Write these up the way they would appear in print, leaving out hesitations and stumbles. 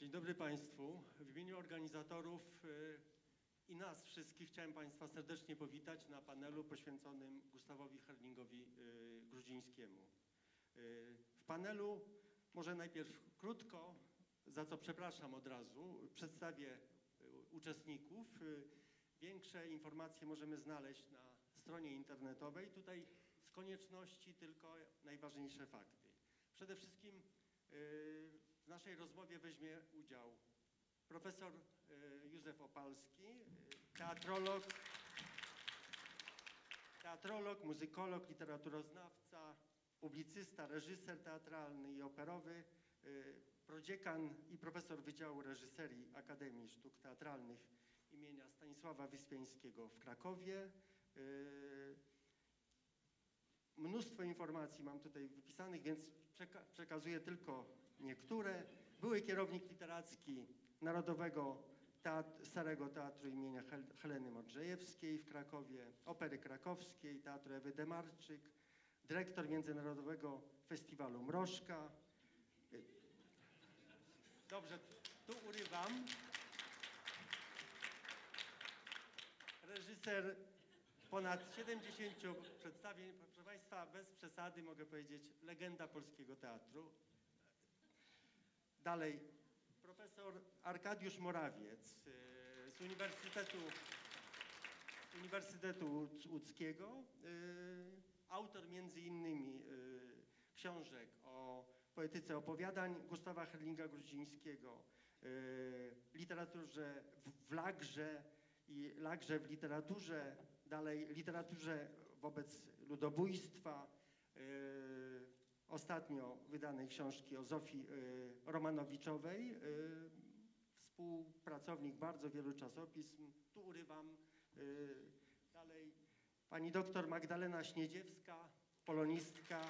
Dzień dobry Państwu. W imieniu organizatorów i nas wszystkich chciałem Państwa serdecznie powitać na panelu poświęconym Gustawowi Herlingowi Grudzińskiemu. W panelu może najpierw krótko, za co przepraszam od razu, przedstawię uczestników. Większe informacje możemy znaleźć na stronie internetowej. Tutaj z konieczności tylko najważniejsze fakty. Przede wszystkim w naszej rozmowie weźmie udział profesor Józef Opalski, teatrolog, muzykolog, literaturoznawca, publicysta, reżyser teatralny i operowy, prodziekan i profesor Wydziału Reżyserii Akademii Sztuk Teatralnych imienia Stanisława Wyspiańskiego w Krakowie. Mnóstwo informacji mam tutaj wypisanych, więc przekazuję tylko niektóre. Były kierownik literacki Narodowego Starego Teatru imienia Heleny Modrzejewskiej w Krakowie, Opery Krakowskiej, Teatru Ewy Demarczyk, dyrektor Międzynarodowego Festiwalu Mrożka. Dobrze, tu urywam. Reżyser ponad 70 przedstawień. Proszę Państwa, bez przesady mogę powiedzieć, legenda polskiego teatru. Dalej, profesor Arkadiusz Morawiec z Uniwersytetu Łódzkiego, autor między innymi książek o poetyce opowiadań Gustawa Herlinga Grudzińskiego, literaturze w Lagrze i Lagrze w literaturze, dalej literaturze wobec ludobójstwa, ostatnio wydanej książki o Zofii Romanowiczowej, współpracownik bardzo wielu czasopism, tu urywam, dalej pani doktor Magdalena Śniedziewska, polonistka,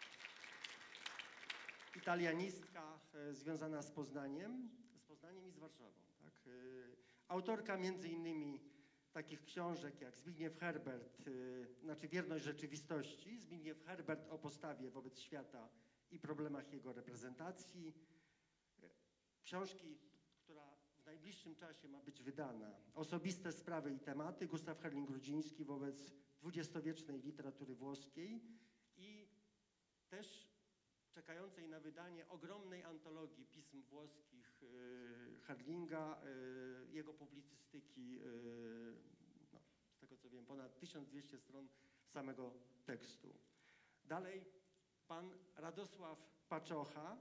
italianistka związana z Poznaniem i z Warszawą. Tak? Autorka między innymi takich książek jak Zbigniew Herbert, znaczy Wierność rzeczywistości, Zbigniew Herbert o postawie wobec świata i problemach jego reprezentacji. Książki, która w najbliższym czasie ma być wydana, Osobiste sprawy i tematy, Gustaw Herling Grudziński wobec dwudziestowiecznej literatury włoskiej i też czekającej na wydanie ogromnej antologii pism włoskich Herlinga, jego publicystyki, no, z tego co wiem, ponad 1200 stron samego tekstu. Dalej pan Radosław Paczocha,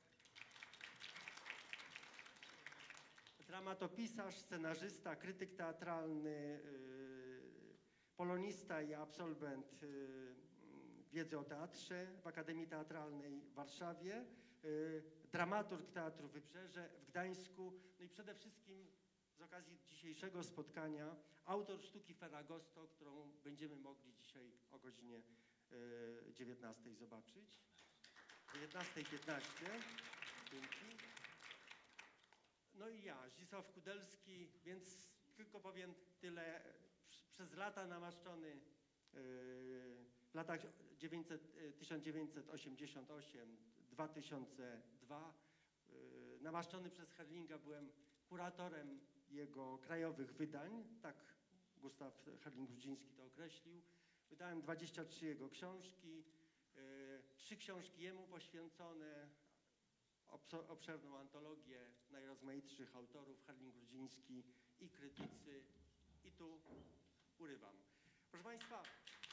dramatopisarz, scenarzysta, krytyk teatralny, polonista i absolwent wiedzy o teatrze w Akademii Teatralnej w Warszawie, dramaturg Teatru Wybrzeże w Gdańsku, no i przede wszystkim z okazji dzisiejszego spotkania autor sztuki Ferragosto, którą będziemy mogli dzisiaj o godzinie 19 zobaczyć. 19:15. Dzięki. No i ja, Zdzisław Kudelski, więc tylko powiem tyle. Przez lata namaszczony w latach 1988-2002 namaszczony przez Herlinga byłem kuratorem jego krajowych wydań, tak Gustaw Herling Grudziński to określił. Wydałem 23 jego książki, 3 książki jemu poświęcone, obszerną antologię najrozmaitszych autorów, Herling Grudziński i krytycy. I tu urywam. Proszę Państwa,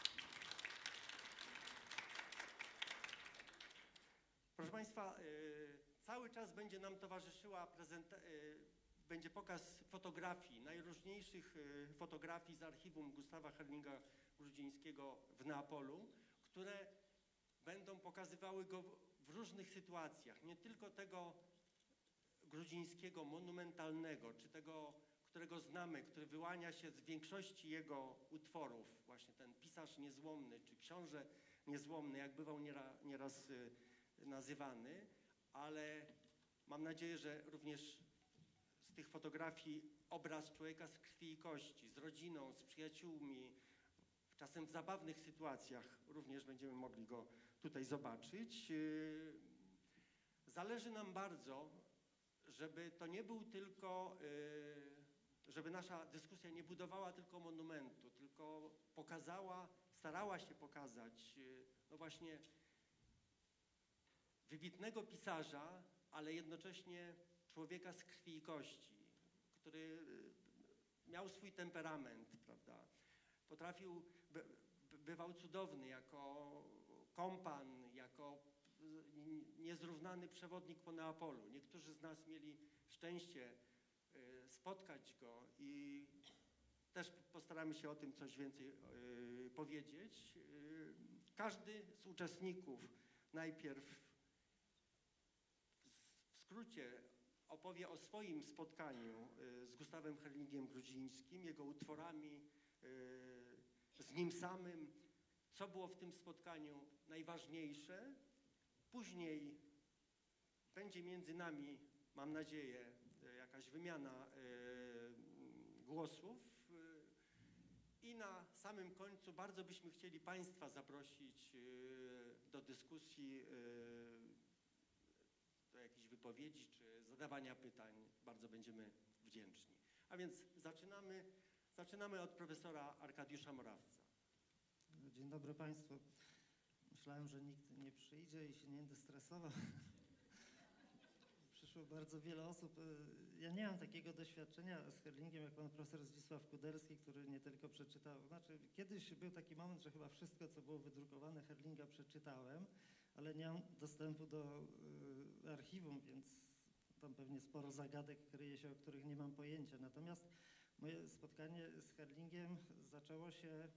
cały czas będzie nam towarzyszyła będzie pokaz fotografii, najróżniejszych fotografii z archiwum Gustawa Herlinga Grudzińskiego w Neapolu, które będą pokazywały go w różnych sytuacjach, nie tylko tego Grudzińskiego monumentalnego, czy tego, którego znamy, który wyłania się z większości jego utworów, właśnie ten pisarz niezłomny, czy książę niezłomny, jak bywał nieraz nazywany, ale mam nadzieję, że również z tych fotografii obraz człowieka z krwi i kości, z rodziną, z przyjaciółmi, czasem w zabawnych sytuacjach również będziemy mogli go tutaj zobaczyć. Zależy nam bardzo, żeby to nie był tylko, żeby nasza dyskusja nie budowała tylko monumentu, tylko pokazała, starała się pokazać, no właśnie wybitnego pisarza, ale jednocześnie człowieka z krwi i kości, który miał swój temperament, prawda? Potrafił, bywał cudowny jako kompan, jako niezrównany przewodnik po Neapolu. Niektórzy z nas mieli szczęście spotkać go i też postaramy się o tym coś więcej powiedzieć. Każdy z uczestników najpierw w skrócie opowie o swoim spotkaniu z Gustawem Herlingiem Grudzińskim, jego utworami, z nim samym, co było w tym spotkaniu najważniejsze. Później będzie między nami, mam nadzieję, jakaś wymiana głosów i na samym końcu bardzo byśmy chcieli Państwa zaprosić do dyskusji, do jakichś wypowiedzi czy zadawania pytań. Bardzo będziemy wdzięczni. A więc zaczynamy od profesora Arkadiusza Morawca. Dzień dobry Państwu. Myślałem, że nikt nie przyjdzie i się nie będę stresował. Przyszło bardzo wiele osób. Ja nie mam takiego doświadczenia z Herlingiem jak pan profesor Zdzisław Kudelski, który nie tylko przeczytał, znaczy kiedyś był taki moment, że chyba wszystko, co było wydrukowane Herlinga przeczytałem, ale nie mam dostępu do archiwum, więc tam pewnie sporo zagadek kryje się, o których nie mam pojęcia. Natomiast moje spotkanie z Herlingiem zaczęło się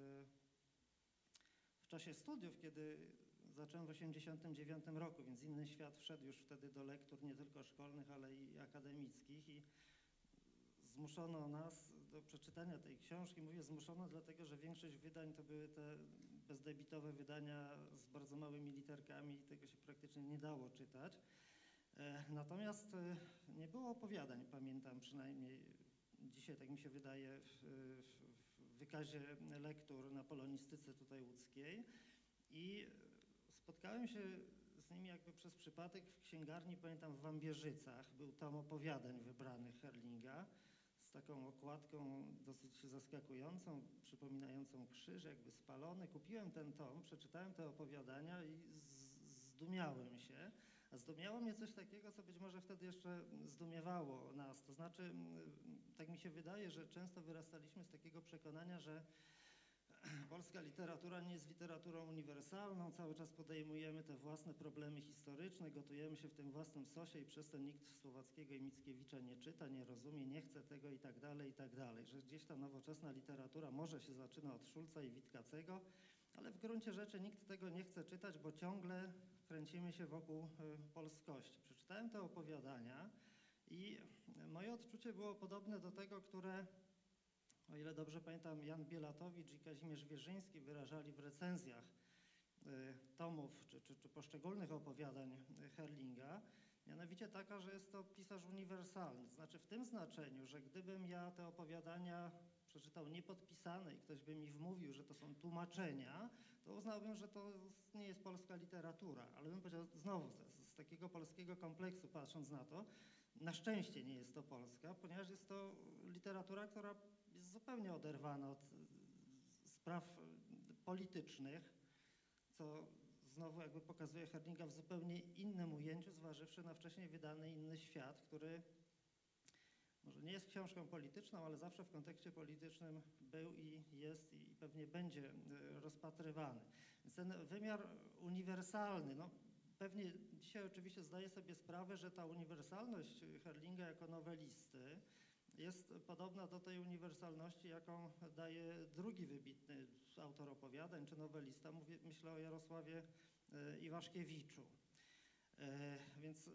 w czasie studiów, kiedy zacząłem w 1989 roku, więc inny świat wszedł już wtedy do lektur nie tylko szkolnych, ale i akademickich i zmuszono nas do przeczytania tej książki. Mówię zmuszono, dlatego że większość wydań to były te bezdebitowe wydania z bardzo małymi literkami i tego się praktycznie nie dało czytać. Natomiast nie było opowiadań, pamiętam przynajmniej dzisiaj, tak mi się wydaje, w wykazie lektur na polonistyce tutaj łódzkiej i spotkałem się z nimi jakby przez przypadek w księgarni, pamiętam w Wambierzycach, był tom opowiadań wybranych Herlinga z taką okładką dosyć zaskakującą, przypominającą krzyż, jakby spalony. Kupiłem ten tom, przeczytałem te opowiadania i zdumiałem się. A zdumiało mnie coś takiego, co być może wtedy jeszcze zdumiewało nas. To znaczy, tak mi się wydaje, że często wyrastaliśmy z takiego przekonania, że polska literatura nie jest literaturą uniwersalną, cały czas podejmujemy te własne problemy historyczne, gotujemy się w tym własnym sosie i przez to nikt Słowackiego i Mickiewicza nie czyta, nie rozumie, nie chce tego i tak dalej, że gdzieś ta nowoczesna literatura może się zaczyna od Szulca i Witkacego, ale w gruncie rzeczy nikt tego nie chce czytać, bo ciągle kręcimy się wokół polskości. Przeczytałem te opowiadania i moje odczucie było podobne do tego, które, o ile dobrze pamiętam, Jan Bielatowicz i Kazimierz Wierzyński wyrażali w recenzjach tomów czy poszczególnych opowiadań Herlinga, mianowicie taka, że jest to pisarz uniwersalny. To znaczy w tym znaczeniu, że gdybym ja te opowiadania przeczytał niepodpisane i ktoś by mi wmówił, że to są tłumaczenia, to uznałbym, że to nie jest polska literatura. Ale bym powiedział znowu z takiego polskiego kompleksu patrząc na to, na szczęście nie jest to polska, ponieważ jest to literatura, która jest zupełnie oderwana od spraw politycznych, co znowu jakby pokazuje Herlinga w zupełnie innym ujęciu, zważywszy na wcześniej wydany Inny Świat, który może nie jest książką polityczną, ale zawsze w kontekście politycznym był i jest i pewnie będzie rozpatrywany. Więc ten wymiar uniwersalny, no pewnie dzisiaj oczywiście zdaję sobie sprawę, że ta uniwersalność Herlinga jako nowelisty jest podobna do tej uniwersalności, jaką daje drugi wybitny autor opowiadań czy nowelista, myślę o Jarosławie Iwaszkiewiczu. Więc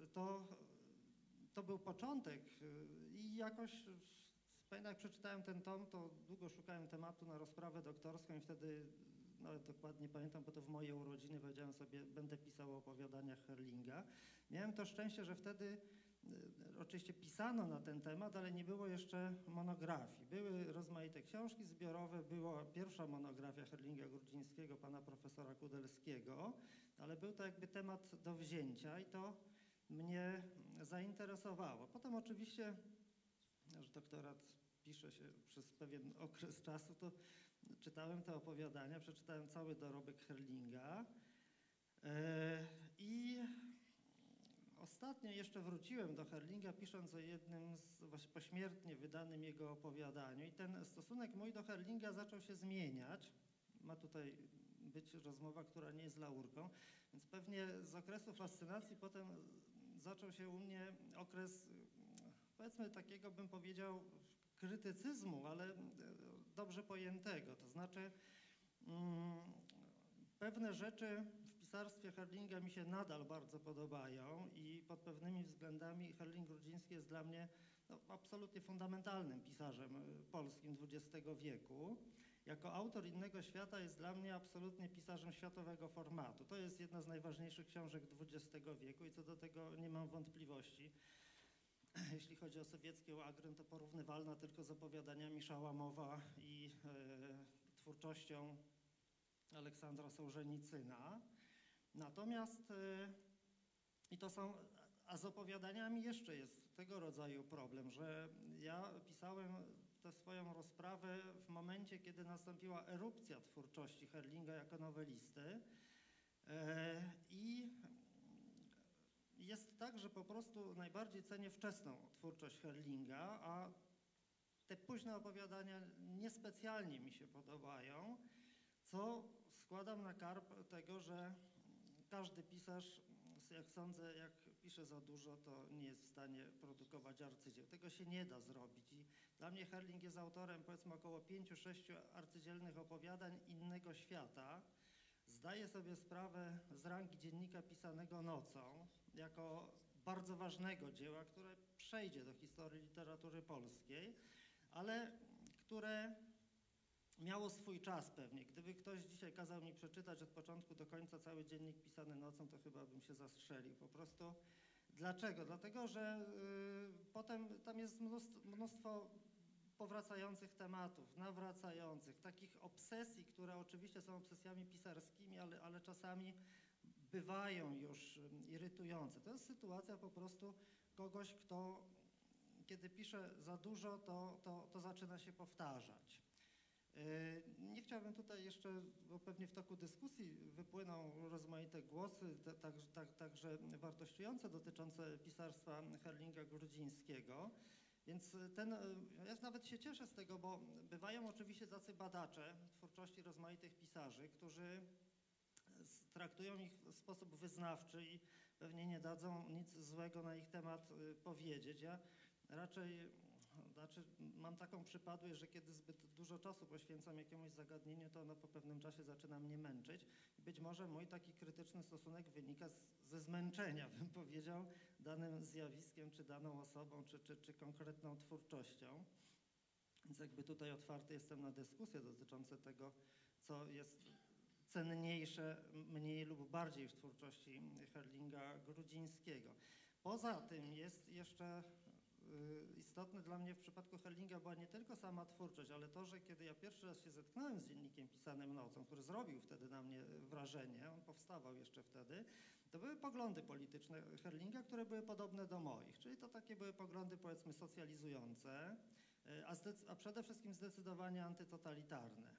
to był początek i jakoś, pamiętam jak przeczytałem ten tom, to długo szukałem tematu na rozprawę doktorską i wtedy, nawet dokładnie pamiętam, bo to w moje urodziny powiedziałem sobie, będę pisał o opowiadaniach Herlinga. Miałem to szczęście, że wtedy oczywiście pisano na ten temat, ale nie było jeszcze monografii. Były rozmaite książki zbiorowe, była pierwsza monografia Herlinga Grudzińskiego, pana profesora Kudelskiego, ale był to jakby temat do wzięcia i to mnie zainteresowało. Potem oczywiście, że doktorat pisze się przez pewien okres czasu, to czytałem te opowiadania, przeczytałem cały dorobek Herlinga i ostatnio jeszcze wróciłem do Herlinga, pisząc o jednym z pośmiertnie wydanym jego opowiadaniu i ten stosunek mój do Herlinga zaczął się zmieniać. Ma tutaj być rozmowa, która nie jest laurką, więc pewnie z okresu fascynacji potem zaczął się u mnie okres, powiedzmy takiego bym powiedział, krytycyzmu, ale dobrze pojętego. To znaczy pewne rzeczy w pisarstwie Herlinga mi się nadal bardzo podobają i pod pewnymi względami Herling-Grudziński jest dla mnie absolutnie fundamentalnym pisarzem polskim XX wieku. Jako autor Innego Świata jest dla mnie absolutnie pisarzem światowego formatu. To jest jedna z najważniejszych książek XX wieku i co do tego nie mam wątpliwości. Jeśli chodzi o sowieckie Łagryn, to porównywalna tylko z opowiadaniami Szałamowa i twórczością Aleksandra Sołżenicyna. Natomiast a z opowiadaniami jeszcze jest tego rodzaju problem, że ja pisałem tę swoją rozprawę w momencie, kiedy nastąpiła erupcja twórczości Herlinga jako nowelisty i jest tak, że po prostu najbardziej cenię wczesną twórczość Herlinga, a te późne opowiadania niespecjalnie mi się podobają, co składam na karb tego, że każdy pisarz, jak sądzę, jak pisze za dużo, to nie jest w stanie produkować arcydzieł. Tego się nie da zrobić i dla mnie Herling jest autorem powiedzmy około 5-6 arcydzielnych opowiadań Innego Świata. Zdaję sobie sprawę z rangi dziennika pisanego nocą, jako bardzo ważnego dzieła, które przejdzie do historii literatury polskiej, ale które miało swój czas pewnie. Gdyby ktoś dzisiaj kazał mi przeczytać od początku do końca cały dziennik pisany nocą, to chyba bym się zastrzelił. Po prostu dlaczego? Dlatego, że potem tam jest mnóstwo powracających tematów, nawracających, takich obsesji, które oczywiście są obsesjami pisarskimi, ale czasami bywają już irytujące. To jest sytuacja po prostu kogoś, kto kiedy pisze za dużo, to zaczyna się powtarzać. Nie chciałbym tutaj jeszcze, bo pewnie w toku dyskusji wypłyną rozmaite głosy, także wartościujące dotyczące pisarstwa Herlinga-Grudzińskiego. Więc ja nawet się cieszę z tego, bo bywają oczywiście tacy badacze twórczości rozmaitych pisarzy, którzy traktują ich w sposób wyznawczy i pewnie nie dadzą nic złego na ich temat powiedzieć. Ja raczej mam taką przypadłość, że kiedy zbyt dużo czasu poświęcam jakiemuś zagadnieniu, to ono po pewnym czasie zaczyna mnie męczyć. I być może mój taki krytyczny stosunek wynika ze zmęczenia, bym powiedział, danym zjawiskiem, czy daną osobą, czy konkretną twórczością. Więc jakby tutaj otwarty jestem na dyskusje dotyczące tego, co jest cenniejsze mniej lub bardziej w twórczości Herlinga-Grudzińskiego. Poza tym jest jeszcze istotne dla mnie w przypadku Herlinga była nie tylko sama twórczość, ale to, że kiedy ja pierwszy raz się zetknąłem z dziennikiem pisanym nocą, który zrobił wtedy na mnie wrażenie, on powstawał jeszcze wtedy, to były poglądy polityczne Herlinga, które były podobne do moich, czyli to takie były poglądy powiedzmy socjalizujące, a przede wszystkim zdecydowanie antytotalitarne.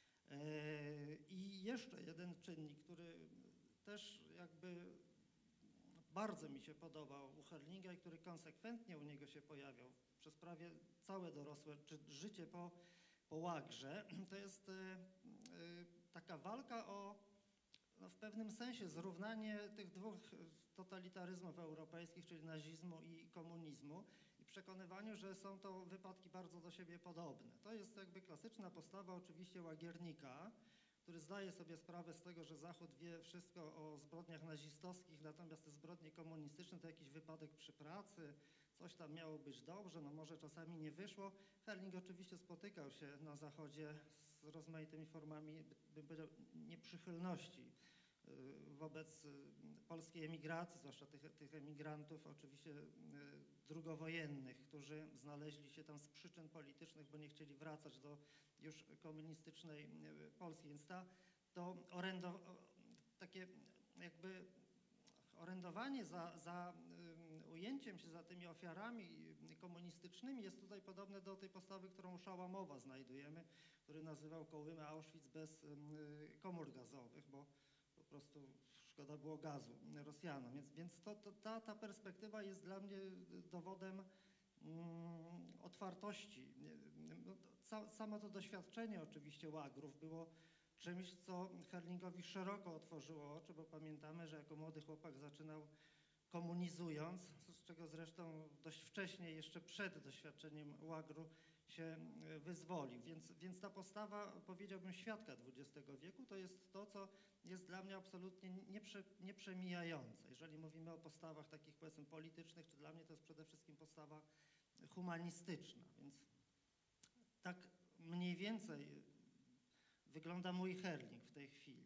I jeszcze jeden czynnik, który też jakby bardzo mi się podobał u Herlinga i który konsekwentnie u niego się pojawiał przez prawie całe dorosłe, czy życie po Łagrze, to jest taka walka o w pewnym sensie zrównanie tych dwóch totalitaryzmów europejskich, czyli nazizmu i komunizmu i przekonywaniu, że są to wypadki bardzo do siebie podobne. To jest jakby klasyczna postawa oczywiście łagiernika, który zdaje sobie sprawę z tego, że Zachód wie wszystko o zbrodniach nazistowskich, natomiast te zbrodnie komunistyczne to jakiś wypadek przy pracy, coś tam miało być dobrze, no może czasami nie wyszło. Herling oczywiście spotykał się na Zachodzie z rozmaitymi formami, bym powiedział, nieprzychylności wobec polskiej emigracji, zwłaszcza tych emigrantów oczywiście drugowojennych, którzy znaleźli się tam z przyczyn politycznych, bo nie chcieli wracać do już komunistycznej Polski. Więc to takie jakby orędowanie za ujęcie wzięciem się za tymi ofiarami komunistycznymi jest tutaj podobne do tej postawy, którą u Szałamowa znajdujemy, który nazywał Kołymę Auschwitz bez komór gazowych, bo po prostu szkoda było gazu Rosjanom. Więc ta perspektywa jest dla mnie dowodem otwartości. No, samo to doświadczenie oczywiście łagrów było czymś, co Herlingowi szeroko otworzyło oczy, bo pamiętamy, że jako młody chłopak zaczynał komunizując, z czego zresztą dość wcześnie, jeszcze przed doświadczeniem łagru się wyzwolił. Więc ta postawa, powiedziałbym, świadka XX wieku, to jest to, co jest dla mnie absolutnie nieprzemijające. Jeżeli mówimy o postawach takich, powiedzmy, politycznych, czy dla mnie to jest przede wszystkim postawa humanistyczna. Więc tak mniej więcej wygląda mój Herling w tej chwili.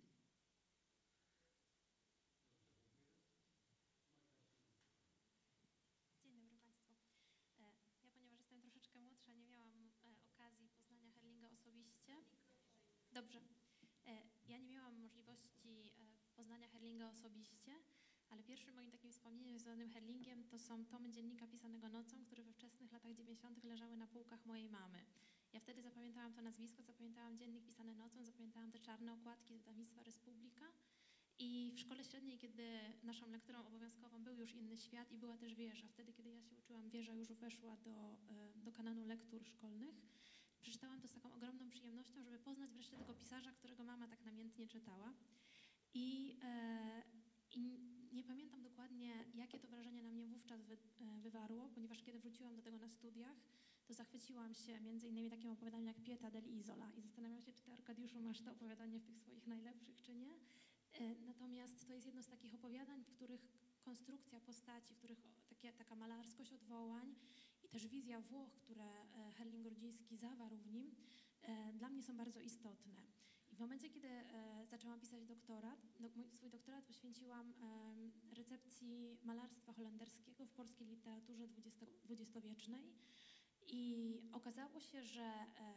Dzień dobry Państwu. Ja, ponieważ jestem troszeczkę młodsza, nie miałam okazji poznania Herlinga osobiście. Dobrze. Ja nie miałam możliwości poznania Herlinga osobiście, ale pierwszym moim takim wspomnieniem związanym Herlingiem to są tomy dziennika pisanego nocą, które we wczesnych latach 90. leżały na półkach mojej mamy. Ja wtedy zapamiętałam to nazwisko, zapamiętałam dziennik pisany nocą, zapamiętałam te czarne okładki z wydawnictwa Republika. I w szkole średniej, kiedy naszą lekturą obowiązkową był już Inny świat i była też Wieża, wtedy kiedy ja się uczyłam, Wieża już weszła do kanonu lektur szkolnych, przeczytałam to z taką ogromną przyjemnością, żeby poznać wreszcie tego pisarza, którego mama tak namiętnie czytała. I nie pamiętam dokładnie, jakie to wrażenie na mnie wówczas wywarło, ponieważ kiedy wróciłam do tego na studiach, to zachwyciłam się między innymi takim opowiadaniem jak Pieta dell'Isola i zastanawiam się, czy ty, Arkadiuszu, masz to opowiadanie w tych swoich najlepszych, czy nie. Natomiast to jest jedno z takich opowiadań, w których konstrukcja postaci, w których taka malarskość odwołań i też wizja Włoch, które Herling-Grudziński zawarł w nim, dla mnie są bardzo istotne. I w momencie, kiedy zaczęłam pisać doktorat, swój doktorat poświęciłam recepcji malarstwa holenderskiego w polskiej literaturze dwudziestowiecznej i okazało się, że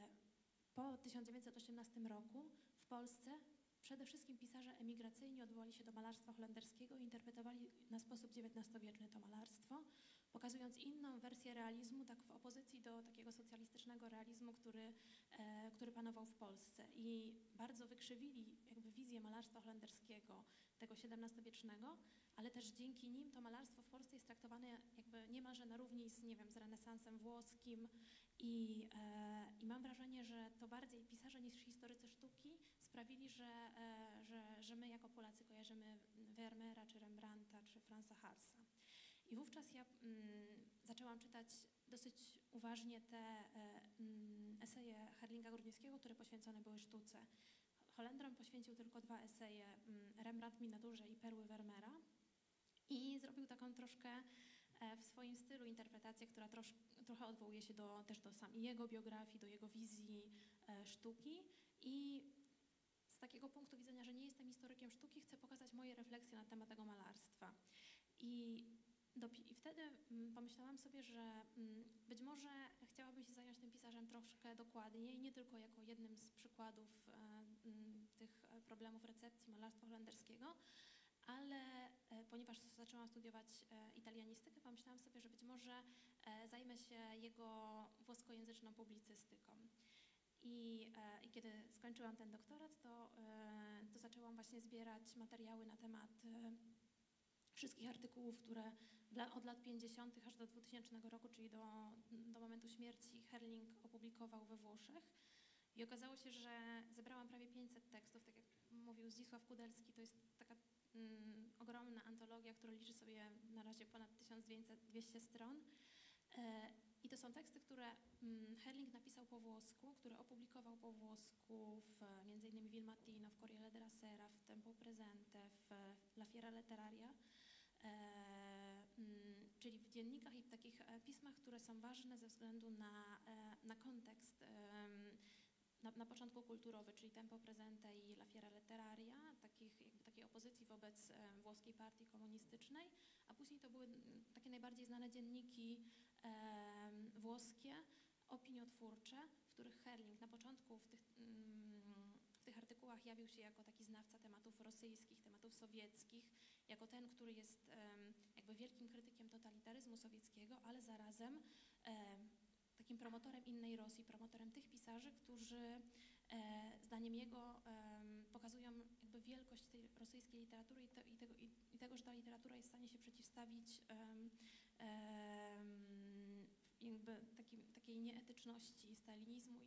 po 1918 roku w Polsce przede wszystkim pisarze emigracyjni odwołali się do malarstwa holenderskiego i interpretowali na sposób XIX-wieczny to malarstwo, pokazując inną wersję realizmu, tak w opozycji do takiego socjalistycznego realizmu, który panował w Polsce. I bardzo wykrzywili jakby wizję malarstwa holenderskiego, tego XVII-wiecznego, ale też dzięki nim to malarstwo w Polsce jest traktowane jakby niemalże na równi z, nie wiem, z renesansem włoskim i mam wrażenie, że to bardziej pisarze niż historycy sztuki sprawili, że my jako Polacy kojarzymy Vermeera, czy Rembrandta, czy Franza Halsa. I wówczas ja zaczęłam czytać dosyć uważnie te eseje Herlinga-Grudzińskiego, które poświęcone były sztuce. Holendrom poświęcił tylko 2 eseje, Rembrandt w miniaturze i Perły Vermeera. I zrobił taką troszkę w swoim stylu interpretację, która trochę odwołuje się też do samej jego biografii, do jego wizji sztuki. I z takiego punktu widzenia, że nie jestem historykiem sztuki, chcę pokazać moje refleksje na temat tego malarstwa. I wtedy pomyślałam sobie, że być może chciałabym się zająć tym pisarzem troszkę dokładniej, nie tylko jako jednym z przykładów tych problemów recepcji malarstwa holenderskiego, ale ponieważ zaczęłam studiować italianistykę, pomyślałam sobie, że być może zajmę się jego włoskojęzyczną publicystyką. I kiedy skończyłam ten doktorat, to zaczęłam właśnie zbierać materiały na temat wszystkich artykułów, które od lat 50. aż do 2000 roku, czyli do momentu śmierci, Herling opublikował we Włoszech. I okazało się, że zebrałam prawie 500 tekstów, tak jak mówił Zdzisław Kudelski, to jest taka ogromna antologia, która liczy sobie na razie ponad 1200 stron. I to są teksty, które Herling napisał po włosku, które opublikował po włosku między innymi w Il Mattino, w Corriere della Sera, w Tempo Presente, w La Fiera Letteraria, czyli w dziennikach i w takich pismach, które są ważne ze względu na kontekst na początku kulturowy, czyli Tempo Presente i La Fiera Letteraria, takiej opozycji wobec włoskiej partii komunistycznej, a później to były takie najbardziej znane dzienniki włoskie, opiniotwórcze, w których Herling na początku w tych artykułach jawił się jako taki znawca tematów rosyjskich, tematów sowieckich, jako ten, który jest jakby wielkim krytykiem totalitaryzmu sowieckiego, obrazem, takim promotorem innej Rosji, promotorem tych pisarzy, którzy zdaniem jego pokazują jakby wielkość tej rosyjskiej literatury i tego, że ta literatura jest w stanie się przeciwstawić jakby takiej nieetyczności stalinizmu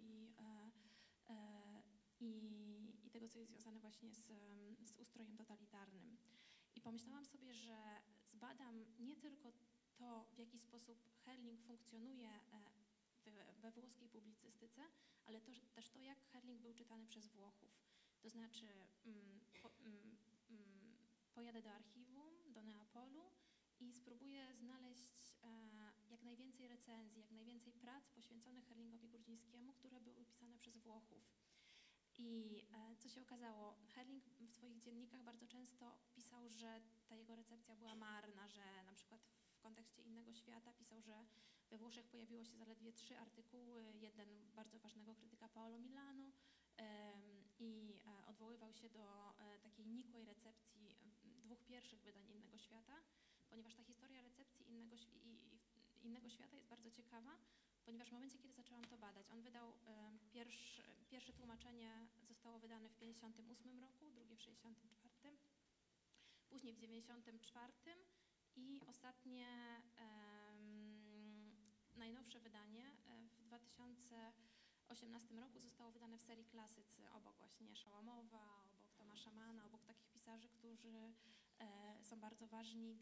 i tego, co jest związane właśnie z ustrojem totalitarnym. I pomyślałam sobie, że zbadam nie tylko to, w jaki sposób Herling funkcjonuje we włoskiej publicystyce, ale też to, jak Herling był czytany przez Włochów. To znaczy pojadę do archiwum, do Neapolu i spróbuję znaleźć jak najwięcej recenzji, jak najwięcej prac poświęconych Herlingowi Grudzińskiemu, które były pisane przez Włochów. I co się okazało? Herling w swoich dziennikach bardzo często pisał, że ta jego recepcja była marna, że na przykład w kontekście Innego Świata pisał, że we Włoszech pojawiło się zaledwie 3 artykuły, jeden bardzo ważnego krytyka Paolo Milano i odwoływał się do takiej nikłej recepcji 2 pierwszych wydań Innego Świata, ponieważ ta historia recepcji Innego Świata jest bardzo ciekawa, ponieważ w momencie, kiedy zaczęłam to badać, on wydał pierwsze tłumaczenie zostało wydane w 1958 roku, drugie w 1964, później w 1994 i ostatnie, najnowsze wydanie w 2018 roku zostało wydane w serii Klasycy, obok właśnie Szałamowa, obok Tomasza Manna, obok takich pisarzy, którzy są bardzo ważni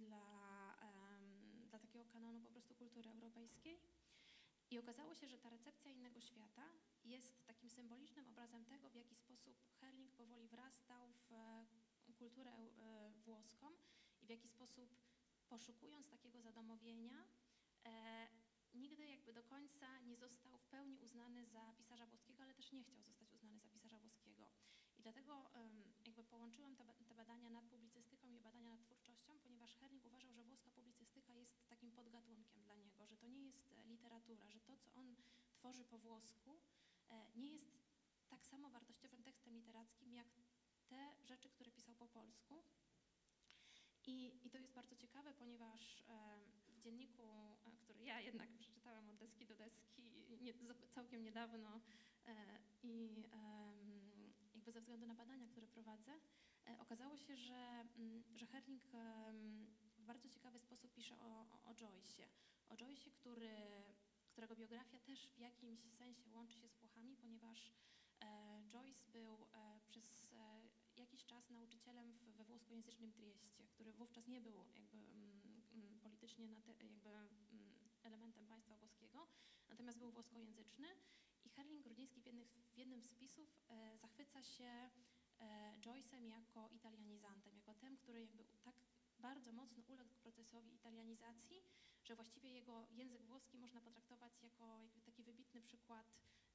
dla takiego kanonu po prostu kultury europejskiej. I okazało się, że ta recepcja Innego Świata jest takim symbolicznym obrazem tego, w jaki sposób Herling powoli wrastał w kulturę włoską i w jaki sposób, poszukując takiego zadomowienia, nigdy jakby do końca nie został w pełni uznany za pisarza włoskiego, ale też nie chciał zostać uznany za pisarza włoskiego. I dlatego jakby połączyłam te badania nad publicystyką i badania nad twórczością, ponieważ Herling uważał, że włoska publicystyka jest takim podgatunkiem dla niego, że to nie jest literatura, że to, co on tworzy po włosku, nie jest tak samo wartościowym tekstem literackim, jak te rzeczy, które pisał po polsku. I to jest bardzo ciekawe, ponieważ w dzienniku, który ja jednak przeczytałam od deski do deski całkiem niedawno i jakby ze względu na badania, które prowadzę, okazało się, że Herling w bardzo ciekawy sposób pisze o Joyce'ie. O Joyce'ie, którego biografia też w jakimś sensie łączy się z Włochami, ponieważ Joyce był przez jakiś czas nauczycielem we włoskojęzycznym Trieście, który wówczas nie był jakby politycznie elementem państwa włoskiego, natomiast był włoskojęzyczny i Herling Grudziński w jednym z wpisów zachwyca się Joyce'em jako italianizantem, jako tym, który jakby tak bardzo mocno uległ procesowi italianizacji, że właściwie jego język włoski można potraktować jako jakby taki wybitny przykład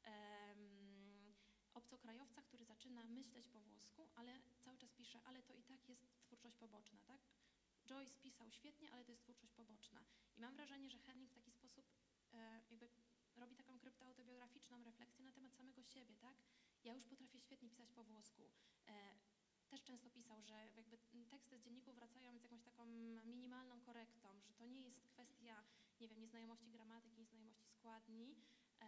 obcokrajowca, który zaczyna myśleć po włosku, ale cały czas pisze, ale to i tak jest twórczość poboczna, tak? Joyce pisał świetnie, ale to jest twórczość poboczna. I mam wrażenie, że Herling w taki sposób jakby robi taką kryptoautobiograficzną refleksję na temat samego siebie, tak? Ja już potrafię świetnie pisać po włosku. Też często pisał, że jakby teksty z dzienników wracają z jakąś taką minimalną korektą, że to nie jest kwestia, nie wiem, nieznajomości gramatyki, nieznajomości składni,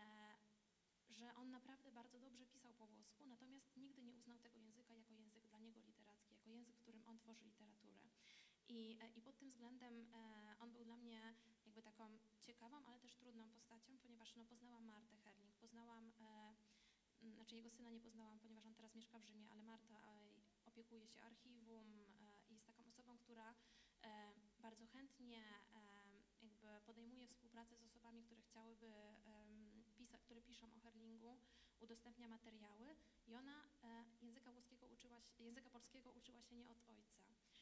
że on naprawdę bardzo dobrze pisał po włosku, natomiast nigdy nie uznał tego języka jako język dla niego literacki, jako język, w którym on tworzy literaturę. I pod tym względem on był dla mnie jakby taką ciekawą, ale też trudną postacią, ponieważ no, poznałam Martę Herling, poznałam, znaczy jego syna nie poznałam, ponieważ on teraz mieszka w Rzymie, ale Marta opiekuje się archiwum i jest taką osobą, która bardzo chętnie jakby podejmuje współpracę z osobami, które chciałyby które piszą o Herlingu, udostępnia materiały i ona języka polskiego uczyła się nie od ojca.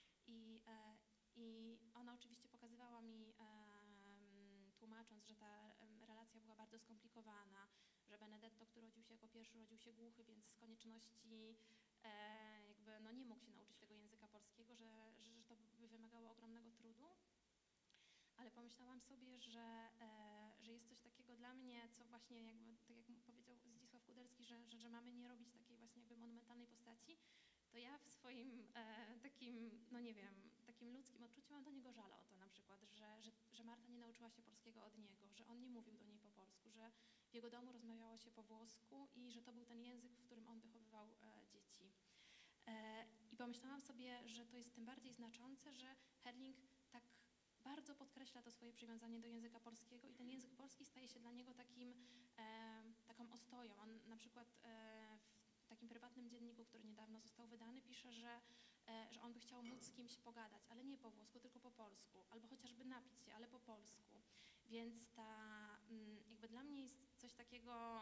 I ona oczywiście pokazywała mi, tłumacząc, że ta relacja była bardzo skomplikowana, że Benedetto, który urodził się jako pierwszy, urodził się głuchy, więc z konieczności jakby no nie mógł się nauczyć tego języka polskiego, że to by wymagało ogromnego trudu. Ale pomyślałam sobie, że jest coś takiego dla mnie, co właśnie jakby, tak jak powiedział Zdzisław Kuderski, że mamy nie robić takiej właśnie jakby monumentalnej postaci, to ja w swoim takim, no nie wiem, takim ludzkim odczuciu mam do niego żal o to na przykład, że Marta nie nauczyła uczyła się polskiego od niego, że on nie mówił do niej po polsku, że w jego domu rozmawiało się po włosku i że to był ten język, w którym on wychowywał dzieci. I pomyślałam sobie, że to jest tym bardziej znaczące, że Herling tak bardzo podkreśla to swoje przywiązanie do języka polskiego i ten język polski staje się dla niego taką ostoją. On na przykład w takim prywatnym dzienniku, który niedawno został wydany, pisze, że on by chciał móc z kimś pogadać, ale nie po włosku, tylko po polsku, albo chociażby napić się, ale po polsku. Więc jakby dla mnie jest coś takiego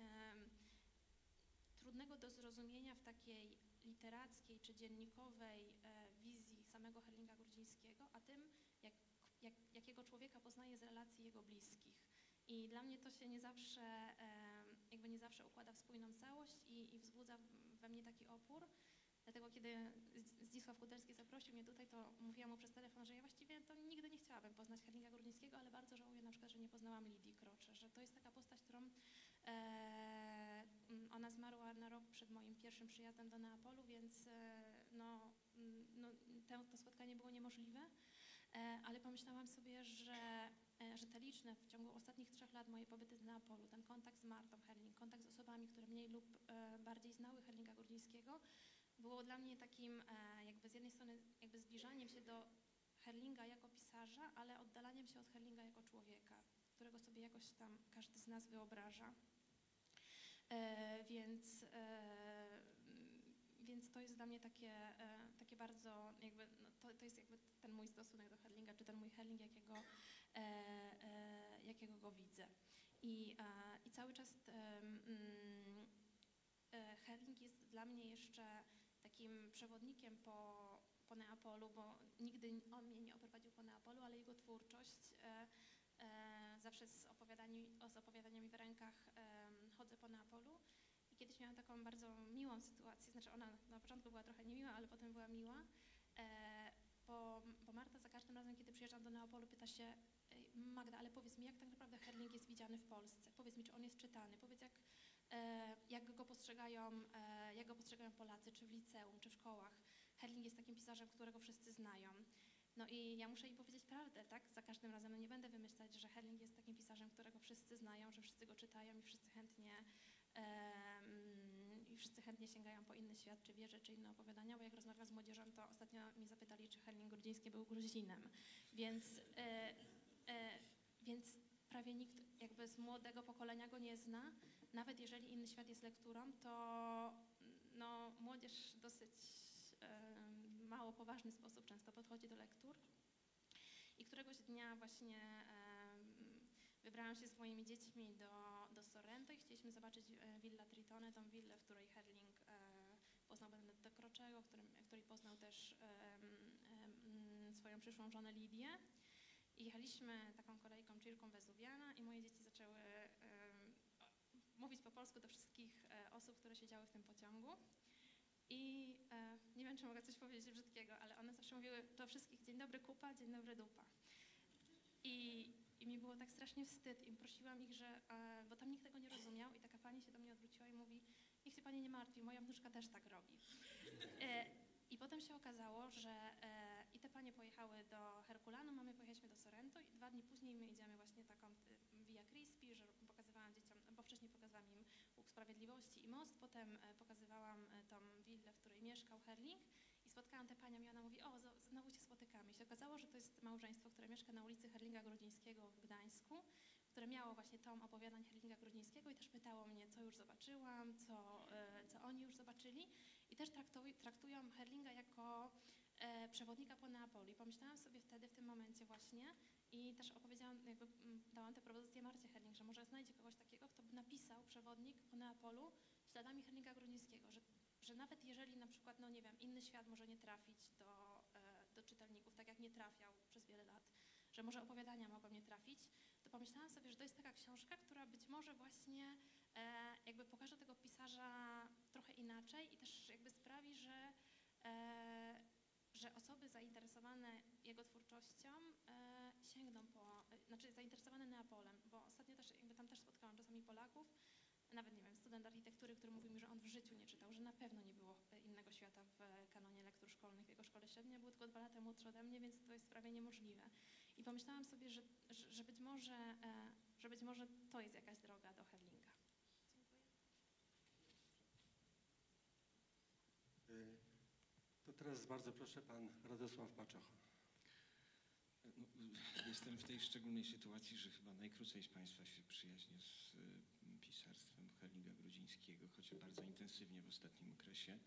trudnego do zrozumienia w takiej literackiej czy dziennikowej wizji samego Herlinga Grudzińskiego, a tym, jakiego człowieka poznaje z relacji jego bliskich. I dla mnie to się nie zawsze układa w spójną całość i wzbudza we mnie taki opór. Dlatego kiedy Zdzisław Kudelski zaprosił mnie tutaj, to mówiłam mu przez telefon, że ja właściwie to nigdy nie chciałabym poznać Herlinga Grudzińskiego, ale bardzo żałuję na przykład, że nie poznałam Lidii Krocze, że to jest taka postać, którą ona zmarła na rok przed moim pierwszym przyjazdem do Neapolu, więc to spotkanie było niemożliwe, ale pomyślałam sobie, że te liczne w ciągu ostatnich 3 lat moje pobyty w Neapolu, ten kontakt z Martą Herling, kontakt z osobami, które mniej lub bardziej znały Herlinga Grudzińskiego, było dla mnie takim jakby z jednej strony jakby zbliżaniem się do Herlinga jako pisarza, ale oddalaniem się od Herlinga jako człowieka, którego sobie jakoś tam każdy z nas wyobraża. Więc to jest dla mnie takie bardzo jakby, to jest jakby ten mój stosunek do Herlinga, czy ten mój Herling, jakiego go widzę. I cały czas Herling jest dla mnie jeszcze takim przewodnikiem po Neapolu, bo nigdy on mnie nie oprowadził po Neapolu, ale jego twórczość zawsze z opowiadaniami w rękach chodzę po Neapolu. I kiedyś miałam taką bardzo miłą sytuację, znaczy ona na początku była trochę niemiła, ale potem była miła, bo Marta za każdym razem, kiedy przyjeżdżam do Neapolu, pyta się: Magda, ale powiedz mi, jak tak naprawdę Herling jest widziany w Polsce? Powiedz mi, czy on jest czytany? Powiedz, jak go postrzegają Polacy, czy w liceum, czy w szkołach. Herling jest takim pisarzem, którego wszyscy znają. No i ja muszę jej powiedzieć prawdę, tak? Za każdym razem no nie będę wymyślać, że Herling jest takim pisarzem, którego wszyscy znają, że wszyscy go czytają i wszyscy chętnie sięgają po Inny świat, czy Wieże, czy inne opowiadania, bo jak rozmawiam z młodzieżą, to ostatnio mnie zapytali, czy Herling Grudziński był Gruzinem. Więc prawie nikt jakby z młodego pokolenia go nie zna. Nawet jeżeli Inny świat jest lekturą, to młodzież dosyć mało poważny sposób często podchodzi do lektur. I któregoś dnia właśnie wybrałam się z moimi dziećmi do Sorrento i chcieliśmy zobaczyć Villa Tritone, tą willę, w której Herling poznał Benedetto Croce'ego, w której poznał też swoją przyszłą żonę Lidię. I jechaliśmy taką kolejką Circum Vesuviana i moje dzieci zaczęły mówić po polsku do wszystkich osób, które siedziały w tym pociągu. I nie wiem, czy mogę coś powiedzieć brzydkiego, ale one zawsze mówiły do wszystkich: dzień dobry kupa, dzień dobry dupa. I mi było tak strasznie wstyd i prosiłam ich, bo tam nikt tego nie rozumiał i taka pani się do mnie odwróciła i mówi: niech się pani nie martwi, moja wnuczka też tak robi. I potem się okazało, że i te panie pojechały do Herkulanu, my pojechaliśmy do Sorrento i 2 dni później my idziemy właśnie taką Via Crispi, że pokazywałam dzieciom, bo wcześniej pokazałam im Łuk Sprawiedliwości i most, potem pokazywałam tą willę, w której mieszkał Herling i spotkałam tę panią i ona mówi: o, znowu się spotykamy. I się okazało, że to jest małżeństwo, które mieszka na ulicy Herlinga Grudzińskiego w Gdańsku, które miało właśnie tom opowiadań Herlinga Grudzińskiego i też pytało mnie, co już zobaczyłam, co oni już zobaczyli i też traktują Herlinga jako przewodnika po Neapolu. I pomyślałam sobie wtedy, w tym momencie właśnie i też dałam tę propozycję Marcie Herling, że może znajdzie kogoś takiego, kto by napisał przewodnik po Neapolu śladami Herlinga Grudzińskiego, że nawet jeżeli na przykład, no nie wiem, Inny świat może nie trafić do czytelników, tak jak nie trafiał przez wiele lat, że może opowiadania mogą nie trafić, to pomyślałam sobie, że to jest taka książka, która być może właśnie jakby pokaże tego pisarza trochę inaczej i też jakby sprawi, że osoby zainteresowane jego twórczością sięgną zainteresowane Neapolem, bo ostatnio też jakby tam też spotkałam czasami Polaków, nawet nie wiem, student architektury, który mówił mi, że on w życiu nie czytał, że na pewno nie było Innego świata w kanonie lektur szkolnych w jego szkole średniej, był tylko 2 lata młodszy ode mnie, więc to jest prawie niemożliwe. I pomyślałam sobie, że żeby że być może to jest jakaś droga do Herlinga. Dziękuję. To teraz bardzo proszę pan Radosław Paczocha. No, jestem w tej szczególnej sytuacji, że chyba najkrócej z Państwa się przyjaźnię z pisarstwem Herlinga Grudzińskiego, choć bardzo intensywnie w ostatnim okresie.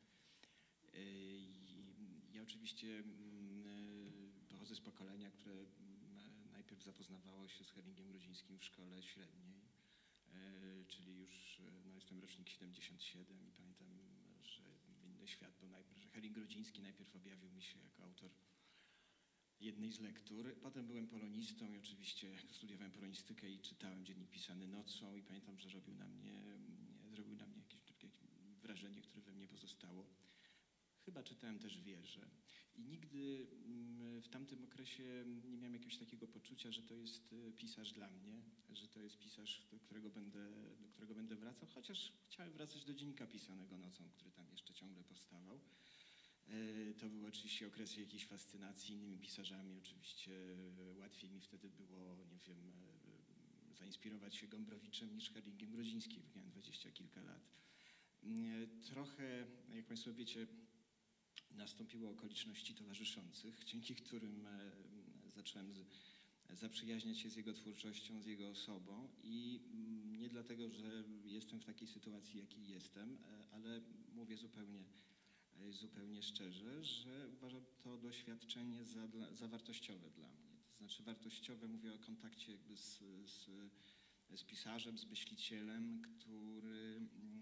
Ja oczywiście pochodzę z pokolenia, które najpierw zapoznawało się z Herlingiem Grudzińskim w szkole średniej, czyli już jestem rocznik 77 i pamiętam, że inny świat, że Herling Grudziński najpierw objawił mi się jako autor jednej z lektur. Potem byłem polonistą i oczywiście studiowałem polonistykę i czytałem dziennik pisany nocą i pamiętam, że zrobił na mnie jakieś wrażenie, które we mnie pozostało. Chyba czytałem też wiersze i nigdy w tamtym okresie nie miałem jakiegoś takiego poczucia, że to jest pisarz dla mnie, że to jest pisarz, do którego będę wracał, chociaż chciałem wracać do dziennika pisanego nocą, który tam jeszcze ciągle powstawał. To były oczywiście okresy jakiejś fascynacji innymi pisarzami. Oczywiście łatwiej mi wtedy było, nie wiem, zainspirować się Gombrowiczem niż Herlingiem Grudzińskim. Miałem 20 kilka lat. Trochę, jak Państwo wiecie, nastąpiło okoliczności towarzyszących, dzięki którym zacząłem zaprzyjaźniać się z jego twórczością, z jego osobą i nie dlatego, że jestem w takiej sytuacji, jakiej jestem, ale mówię zupełnie szczerze, że uważam to doświadczenie za wartościowe dla mnie. To znaczy wartościowe, mówię o kontakcie jakby z pisarzem, z myślicielem, który